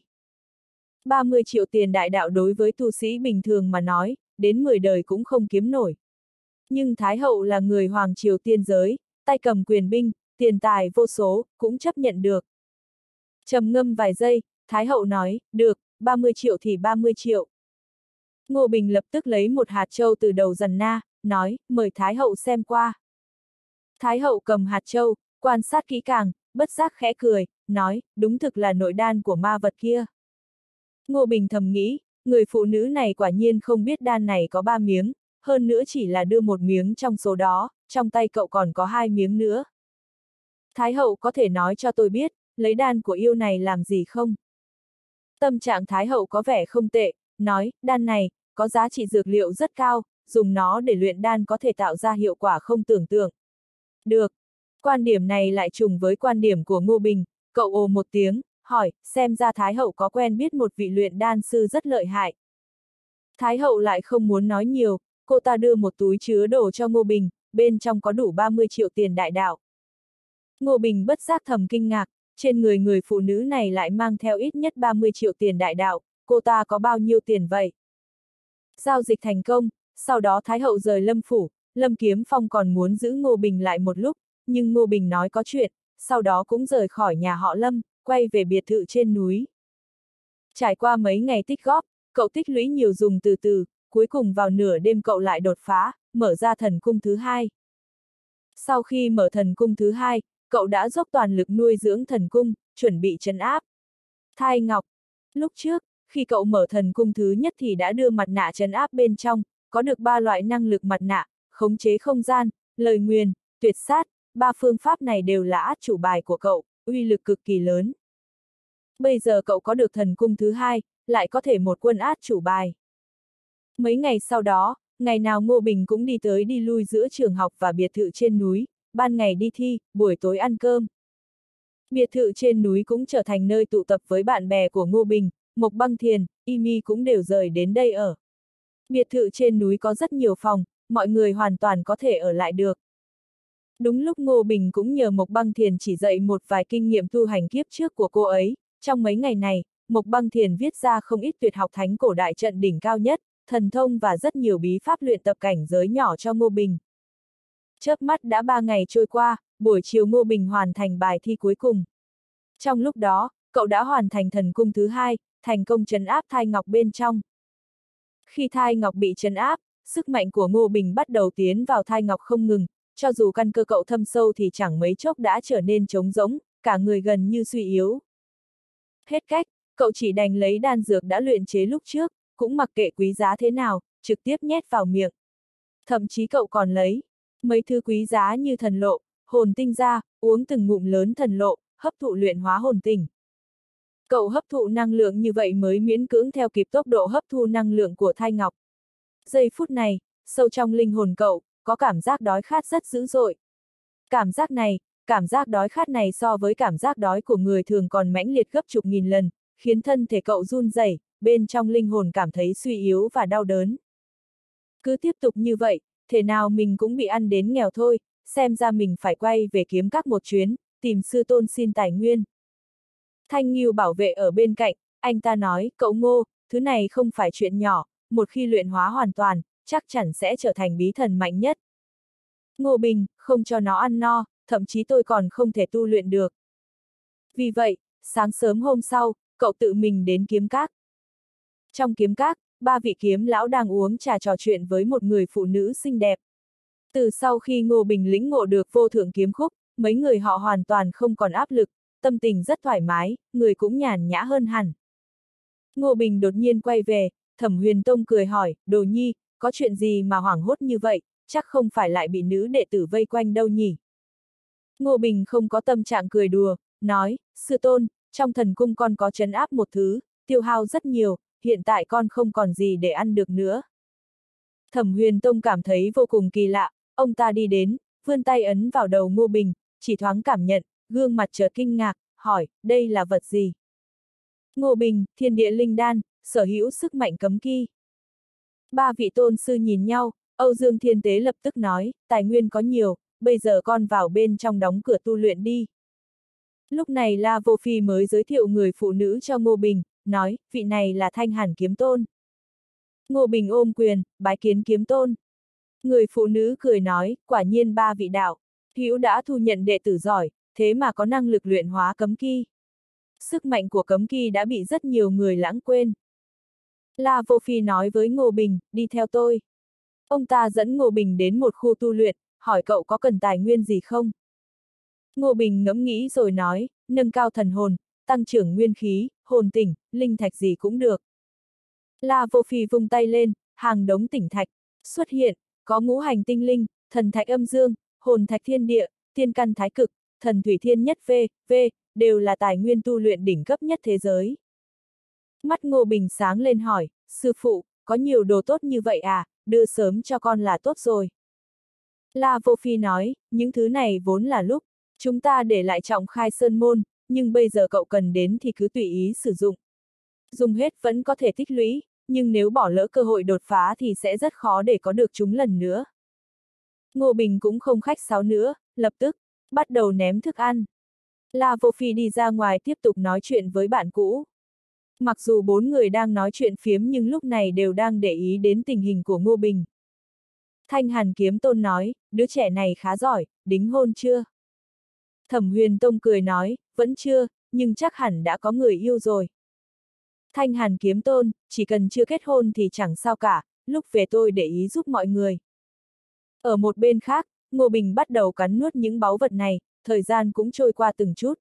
ba mươi triệu tiền đại đạo đối với tu sĩ bình thường mà nói, đến mười đời cũng không kiếm nổi. Nhưng Thái hậu là người hoàng triều tiên giới, tay cầm quyền binh, tiền tài vô số, cũng chấp nhận được. Trầm ngâm vài giây, Thái hậu nói, được, ba mươi triệu thì ba mươi triệu. Ngô Bình lập tức lấy một hạt châu từ đầu dần na, nói, mời Thái hậu xem qua. Thái hậu cầm hạt châu, quan sát kỹ càng, bất giác khẽ cười, nói, đúng thực là nội đan của ma vật kia. Ngô Bình thầm nghĩ, người phụ nữ này quả nhiên không biết đan này có ba miếng, hơn nữa chỉ là đưa một miếng trong số đó, trong tay cậu còn có hai miếng nữa. Thái hậu có thể nói cho tôi biết, lấy đan của yêu này làm gì không? Tâm trạng Thái hậu có vẻ không tệ, nói, đan này, có giá trị dược liệu rất cao, dùng nó để luyện đan có thể tạo ra hiệu quả không tưởng tượng. Được. Quan điểm này lại trùng với quan điểm của Ngô Bình, cậu ồ một tiếng, hỏi, xem ra Thái hậu có quen biết một vị luyện đan sư rất lợi hại. Thái hậu lại không muốn nói nhiều, cô ta đưa một túi chứa đồ cho Ngô Bình, bên trong có đủ ba mươi triệu tiền đại đạo. Ngô Bình bất giác thầm kinh ngạc, trên người người phụ nữ này lại mang theo ít nhất ba mươi triệu tiền đại đạo, cô ta có bao nhiêu tiền vậy? Giao dịch thành công, sau đó Thái hậu rời Lâm phủ, Lâm Kiếm Phong còn muốn giữ Ngô Bình lại một lúc, nhưng Ngô Bình nói có chuyện, sau đó cũng rời khỏi nhà họ Lâm, quay về biệt thự trên núi. Trải qua mấy ngày tích góp, cậu tích lũy nhiều dùng từ từ, cuối cùng vào nửa đêm cậu lại đột phá, mở ra thần cung thứ hai. Sau khi mở thần cung thứ hai, cậu đã dốc toàn lực nuôi dưỡng thần cung, chuẩn bị trấn áp Thai Ngọc. Lúc trước, khi cậu mở thần cung thứ nhất thì đã đưa mặt nạ trấn áp bên trong, có được ba loại năng lực mặt nạ, khống chế không gian, lời nguyền, tuyệt sát, ba phương pháp này đều là át chủ bài của cậu, uy lực cực kỳ lớn. Bây giờ cậu có được thần cung thứ hai, lại có thể một quân át chủ bài. Mấy ngày sau đó, ngày nào Ngô Bình cũng đi tới đi lui giữa trường học và biệt thự trên núi, ban ngày đi thi, buổi tối ăn cơm. Biệt thự trên núi cũng trở thành nơi tụ tập với bạn bè của Ngô Bình, Mộc Băng Thiền, Y Mi cũng đều rời đến đây ở. Biệt thự trên núi có rất nhiều phòng, mọi người hoàn toàn có thể ở lại được. Đúng lúc Ngô Bình cũng nhờ Mộc Băng Thiền chỉ dạy một vài kinh nghiệm tu hành kiếp trước của cô ấy, trong mấy ngày này, Mộc Băng Thiền viết ra không ít tuyệt học thánh cổ đại trận đỉnh cao nhất, thần thông và rất nhiều bí pháp luyện tập cảnh giới nhỏ cho Ngô Bình. Chớp mắt đã ba ngày trôi qua, buổi chiều Ngô Bình hoàn thành bài thi cuối cùng. Trong lúc đó, cậu đã hoàn thành thần cung thứ hai, thành công trấn áp Thai Ngọc bên trong. Khi Thai Ngọc bị trấn áp, sức mạnh của Ngô Bình bắt đầu tiến vào Thai Ngọc không ngừng, cho dù căn cơ cậu thâm sâu thì chẳng mấy chốc đã trở nên trống rỗng, cả người gần như suy yếu. Hết cách, cậu chỉ đành lấy đan dược đã luyện chế lúc trước, cũng mặc kệ quý giá thế nào, trực tiếp nhét vào miệng. Thậm chí cậu còn lấy mấy thứ quý giá như thần lộ, hồn tinh ra, uống từng ngụm lớn thần lộ, hấp thụ luyện hóa hồn tinh. Cậu hấp thụ năng lượng như vậy mới miễn cưỡng theo kịp tốc độ hấp thu năng lượng của Thai Ngọc. Giây phút này, sâu trong linh hồn cậu, có cảm giác đói khát rất dữ dội. Cảm giác này, cảm giác đói khát này so với cảm giác đói của người thường còn mãnh liệt gấp chục nghìn lần, khiến thân thể cậu run rẩy, bên trong linh hồn cảm thấy suy yếu và đau đớn. Cứ tiếp tục như vậy, thế nào mình cũng bị ăn đến nghèo thôi, xem ra mình phải quay về kiếm các một chuyến, tìm sư tôn xin tài nguyên. Thanh Nghiêu bảo vệ ở bên cạnh, anh ta nói, cậu Ngô, thứ này không phải chuyện nhỏ, một khi luyện hóa hoàn toàn, chắc chắn sẽ trở thành bí thần mạnh nhất. Ngô Bình, không cho nó ăn no, thậm chí tôi còn không thể tu luyện được. Vì vậy, sáng sớm hôm sau, cậu tự mình đến kiếm các. Trong kiếm các, ba vị kiếm lão đang uống trà trò chuyện với một người phụ nữ xinh đẹp. Từ sau khi Ngô Bình lĩnh ngộ được vô thượng kiếm khúc, mấy người họ hoàn toàn không còn áp lực, tâm tình rất thoải mái, người cũng nhàn nhã hơn hẳn. Ngô Bình đột nhiên quay về, Thẩm Huyền Tông cười hỏi, Đồ Nhi, có chuyện gì mà hoảng hốt như vậy, chắc không phải lại bị nữ đệ tử vây quanh đâu nhỉ? Ngô Bình không có tâm trạng cười đùa, nói, sư tôn, trong thần cung con có trấn áp một thứ, tiêu hao rất nhiều, hiện tại con không còn gì để ăn được nữa. Thẩm Huyền Tông cảm thấy vô cùng kỳ lạ, ông ta đi đến, vươn tay ấn vào đầu Ngô Bình, chỉ thoáng cảm nhận, gương mặt chợt kinh ngạc, hỏi, đây là vật gì? Ngô Bình, thiên địa linh đan, sở hữu sức mạnh cấm kỵ. Ba vị tôn sư nhìn nhau, Âu Dương Thiên Tế lập tức nói, tài nguyên có nhiều, bây giờ con vào bên trong đóng cửa tu luyện đi. Lúc này La Vô Phi mới giới thiệu người phụ nữ cho Ngô Bình, nói, vị này là Thanh Hàn Kiếm Tôn. Ngô Bình ôm quyền, bái kiến Kiếm Tôn. Người phụ nữ cười nói, quả nhiên ba vị đạo hữu đã thu nhận đệ tử giỏi, thế mà có năng lực luyện hóa cấm kỵ. Sức mạnh của cấm kỵ đã bị rất nhiều người lãng quên. La Vô Phi nói với Ngô Bình, đi theo tôi. Ông ta dẫn Ngô Bình đến một khu tu luyện, hỏi cậu có cần tài nguyên gì không? Ngô Bình ngẫm nghĩ rồi nói, nâng cao thần hồn, tăng trưởng nguyên khí, hồn tỉnh, linh thạch gì cũng được. La Vô Phi vung tay lên, hàng đống tỉnh thạch xuất hiện, có ngũ hành tinh linh, thần thạch âm dương, hồn thạch thiên địa, tiên căn thái cực, thần thủy thiên nhất v, v, đều là tài nguyên tu luyện đỉnh cấp nhất thế giới. Mắt Ngô Bình sáng lên hỏi, sư phụ, có nhiều đồ tốt như vậy à, đưa sớm cho con là tốt rồi. La Vô Phi nói, những thứ này vốn là lúc chúng ta để lại Trọng Khai Sơn Môn, nhưng bây giờ cậu cần đến thì cứ tùy ý sử dụng. Dùng hết vẫn có thể tích lũy, nhưng nếu bỏ lỡ cơ hội đột phá thì sẽ rất khó để có được chúng lần nữa. Ngô Bình cũng không khách sáo nữa, lập tức bắt đầu ném thức ăn. La Vô Phi đi ra ngoài tiếp tục nói chuyện với bạn cũ. Mặc dù bốn người đang nói chuyện phiếm nhưng lúc này đều đang để ý đến tình hình của Ngô Bình. Thanh Hàn Kiếm Tôn nói, đứa trẻ này khá giỏi, đính hôn chưa? Thẩm Huyền Tông cười nói, vẫn chưa, nhưng chắc hẳn đã có người yêu rồi. Thanh Hàn Kiếm Tôn, chỉ cần chưa kết hôn thì chẳng sao cả, lúc về tôi để ý giúp mọi người. Ở một bên khác, Ngô Bình bắt đầu cắn nuốt những báu vật này, thời gian cũng trôi qua từng chút.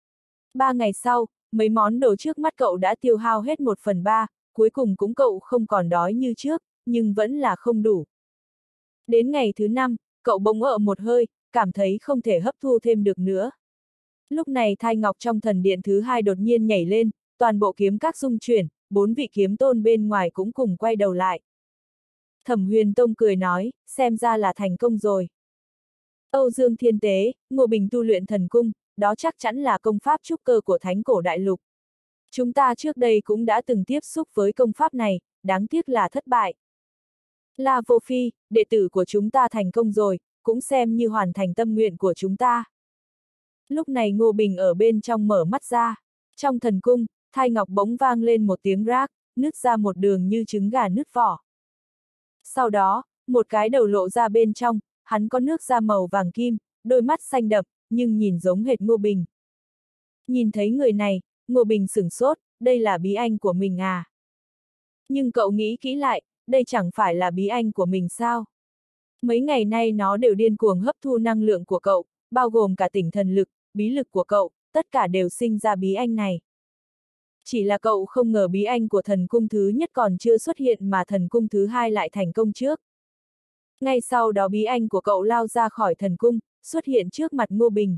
Ba ngày sau, mấy món đồ trước mắt cậu đã tiêu hao hết một phần ba, cuối cùng cũng cậu không còn đói như trước, nhưng vẫn là không đủ. Đến ngày thứ năm, cậu bỗng ợ một hơi, cảm thấy không thể hấp thu thêm được nữa. Lúc này thai ngọc trong thần điện thứ hai đột nhiên nhảy lên, toàn bộ kiếm các rung chuyển, bốn vị kiếm tôn bên ngoài cũng cùng quay đầu lại. Thẩm Huyền Tông cười nói, xem ra là thành công rồi. Âu Dương Thiên Tế, Ngô Bình tu luyện thần cung, đó chắc chắn là công pháp trúc cơ của Thánh Cổ Đại Lục. Chúng ta trước đây cũng đã từng tiếp xúc với công pháp này, đáng tiếc là thất bại. La Vô Phi, đệ tử của chúng ta thành công rồi, cũng xem như hoàn thành tâm nguyện của chúng ta. Lúc này Ngô Bình ở bên trong mở mắt ra. Trong thần cung, thai ngọc bỗng vang lên một tiếng rác, nứt ra một đường như trứng gà nứt vỏ. Sau đó, một cái đầu lộ ra bên trong, hắn có nước da màu vàng kim, đôi mắt xanh đậm, nhưng nhìn giống hệt Ngô Bình. Nhìn thấy người này, Ngô Bình sửng sốt, đây là bí anh của mình à? Nhưng cậu nghĩ kỹ lại, đây chẳng phải là bí anh của mình sao? Mấy ngày nay nó đều điên cuồng hấp thu năng lượng của cậu, bao gồm cả tỉnh thần lực, bí lực của cậu, tất cả đều sinh ra bí anh này. Chỉ là cậu không ngờ bí anh của thần cung thứ nhất còn chưa xuất hiện mà thần cung thứ hai lại thành công trước. Ngay sau đó bí anh của cậu lao ra khỏi thần cung, xuất hiện trước mặt Ngô Bình.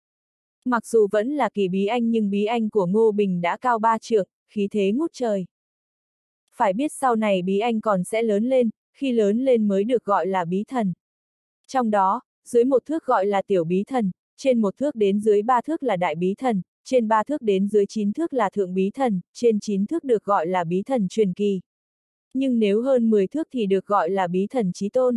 Mặc dù vẫn là kỳ bí anh nhưng bí anh của Ngô Bình đã cao ba trượng, khí thế ngút trời. Phải biết sau này bí anh còn sẽ lớn lên, khi lớn lên mới được gọi là bí thần. Trong đó, dưới một thước gọi là tiểu bí thần, trên một thước đến dưới ba thước là đại bí thần, trên ba thước đến dưới chín thước là thượng bí thần, trên chín thước được gọi là bí thần truyền kỳ. Nhưng nếu hơn mười thước thì được gọi là bí thần chí tôn.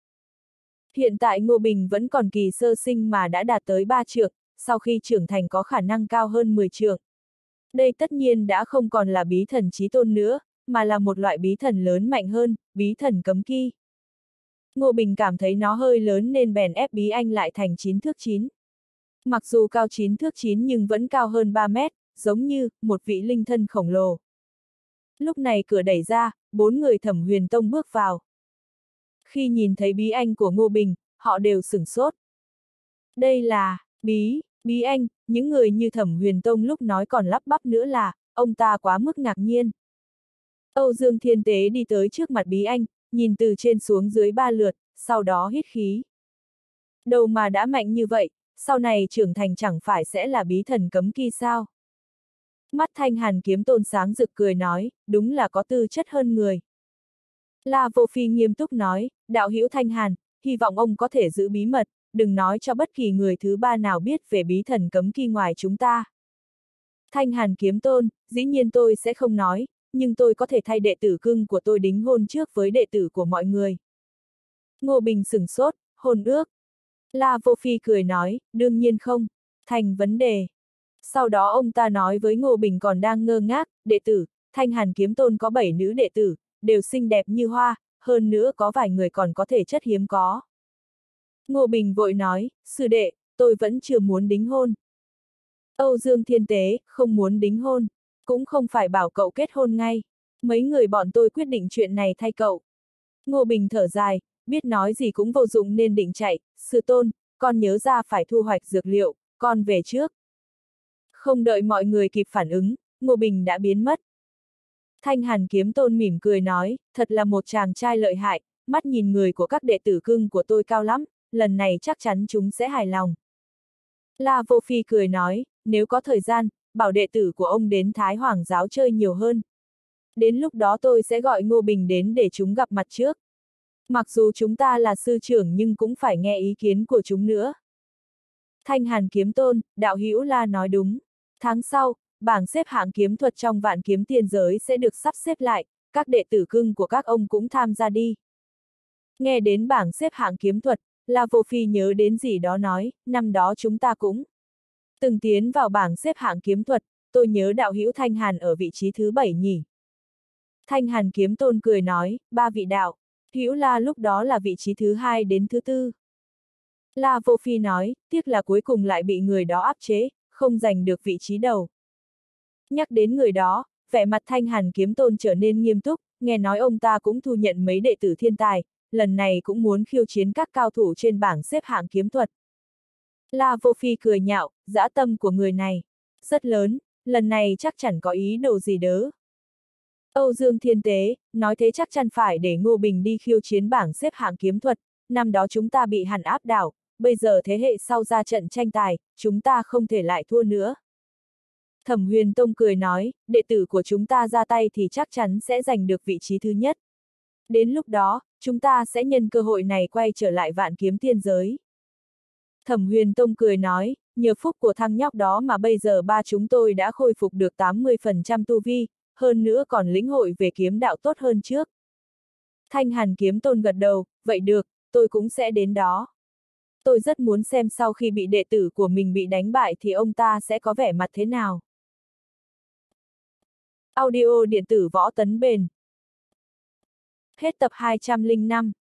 Hiện tại Ngô Bình vẫn còn kỳ sơ sinh mà đã đạt tới ba trượng, sau khi trưởng thành có khả năng cao hơn mười trượng. Đây tất nhiên đã không còn là bí thần chí tôn nữa, mà là một loại bí thần lớn mạnh hơn, bí thần cấm kỵ. Ngô Bình cảm thấy nó hơi lớn nên bèn ép bí anh lại thành chín thước chín. Mặc dù cao chín thước chín nhưng vẫn cao hơn ba mét, giống như một vị linh thân khổng lồ. Lúc này cửa đẩy ra, bốn người Thẩm Huyền Tông bước vào. Khi nhìn thấy bí anh của Ngô Bình, họ đều sửng sốt. Đây là bí, bí anh, những người như Thẩm Huyền Tông lúc nói còn lắp bắp nữa là, ông ta quá mức ngạc nhiên. Âu Dương Thiên Tế đi tới trước mặt bí anh, nhìn từ trên xuống dưới ba lượt, sau đó hít khí. Đâu mà đã mạnh như vậy, sau này trưởng thành chẳng phải sẽ là bí thần cấm kỵ sao? Mắt Thanh Hàn Kiếm Tôn sáng rực cười nói, đúng là có tư chất hơn người. La Vô Phi nghiêm túc nói, đạo hữu Thanh Hàn, hy vọng ông có thể giữ bí mật, đừng nói cho bất kỳ người thứ ba nào biết về bí thần cấm kỵ ngoài chúng ta. Thanh Hàn Kiếm Tôn, dĩ nhiên tôi sẽ không nói, nhưng tôi có thể thay đệ tử cưng của tôi đính hôn trước với đệ tử của mọi người. Ngô Bình sửng sốt, hôn ước. La Vô Phi cười nói, đương nhiên không, thành vấn đề. Sau đó ông ta nói với Ngô Bình còn đang ngơ ngác, đệ tử, Thanh Hàn Kiếm Tôn có bảy nữ đệ tử, đều xinh đẹp như hoa, hơn nữa có vài người còn có thể chất hiếm có. Ngô Bình vội nói, sư đệ, tôi vẫn chưa muốn đính hôn. Âu Dương Thiên Tế, không muốn đính hôn, cũng không phải bảo cậu kết hôn ngay. Mấy người bọn tôi quyết định chuyện này thay cậu. Ngô Bình thở dài, biết nói gì cũng vô dụng nên định chạy, sư tôn, con nhớ ra phải thu hoạch dược liệu, con về trước. Không đợi mọi người kịp phản ứng, Ngô Bình đã biến mất. Thanh Hàn Kiếm Tôn mỉm cười nói, thật là một chàng trai lợi hại, mắt nhìn người của các đệ tử cưng của tôi cao lắm, lần này chắc chắn chúng sẽ hài lòng. La Vô Phi cười nói, nếu có thời gian, bảo đệ tử của ông đến Thái Hoàng giáo chơi nhiều hơn. Đến lúc đó tôi sẽ gọi Ngô Bình đến để chúng gặp mặt trước. Mặc dù chúng ta là sư trưởng nhưng cũng phải nghe ý kiến của chúng nữa. Thanh Hàn Kiếm Tôn, đạo hữu La nói đúng. Tháng sau, bảng xếp hạng kiếm thuật trong vạn kiếm tiên giới sẽ được sắp xếp lại, các đệ tử cưng của các ông cũng tham gia đi. Nghe đến bảng xếp hạng kiếm thuật, La Vô Phi nhớ đến gì đó nói, năm đó chúng ta cũng từng tiến vào bảng xếp hạng kiếm thuật, tôi nhớ đạo hữu Thanh Hàn ở vị trí thứ bảy nhỉ. Thanh Hàn kiếm tôn cười nói, ba vị đạo, hữu La lúc đó là vị trí thứ hai đến thứ tư. La Vô Phi nói, tiếc là cuối cùng lại bị người đó áp chế, không giành được vị trí đầu. Nhắc đến người đó, vẻ mặt Thanh Hàn kiếm tôn trở nên nghiêm túc, nghe nói ông ta cũng thu nhận mấy đệ tử thiên tài, lần này cũng muốn khiêu chiến các cao thủ trên bảng xếp hạng kiếm thuật. La Vô Phi cười nhạo, dã tâm của người này rất lớn, lần này chắc chắn có ý đồ gì đớ. Âu Dương Thiên Tế, nói thế chắc chắn phải để Ngô Bình đi khiêu chiến bảng xếp hạng kiếm thuật, năm đó chúng ta bị hắn áp đảo, bây giờ thế hệ sau ra trận tranh tài, chúng ta không thể lại thua nữa. Thẩm Huyền Tông cười nói, đệ tử của chúng ta ra tay thì chắc chắn sẽ giành được vị trí thứ nhất. Đến lúc đó, chúng ta sẽ nhân cơ hội này quay trở lại vạn kiếm tiên giới. Thẩm Huyền Tông cười nói, nhờ phúc của thằng nhóc đó mà bây giờ ba chúng tôi đã khôi phục được tám mươi phần trăm tu vi, hơn nữa còn lĩnh hội về kiếm đạo tốt hơn trước. Thanh Hàn kiếm tôn gật đầu, vậy được, tôi cũng sẽ đến đó. Tôi rất muốn xem sau khi bị đệ tử của mình bị đánh bại thì ông ta sẽ có vẻ mặt thế nào. Audio điện tử Võ Tấn Bền. Hết tập hai trăm lẻ năm.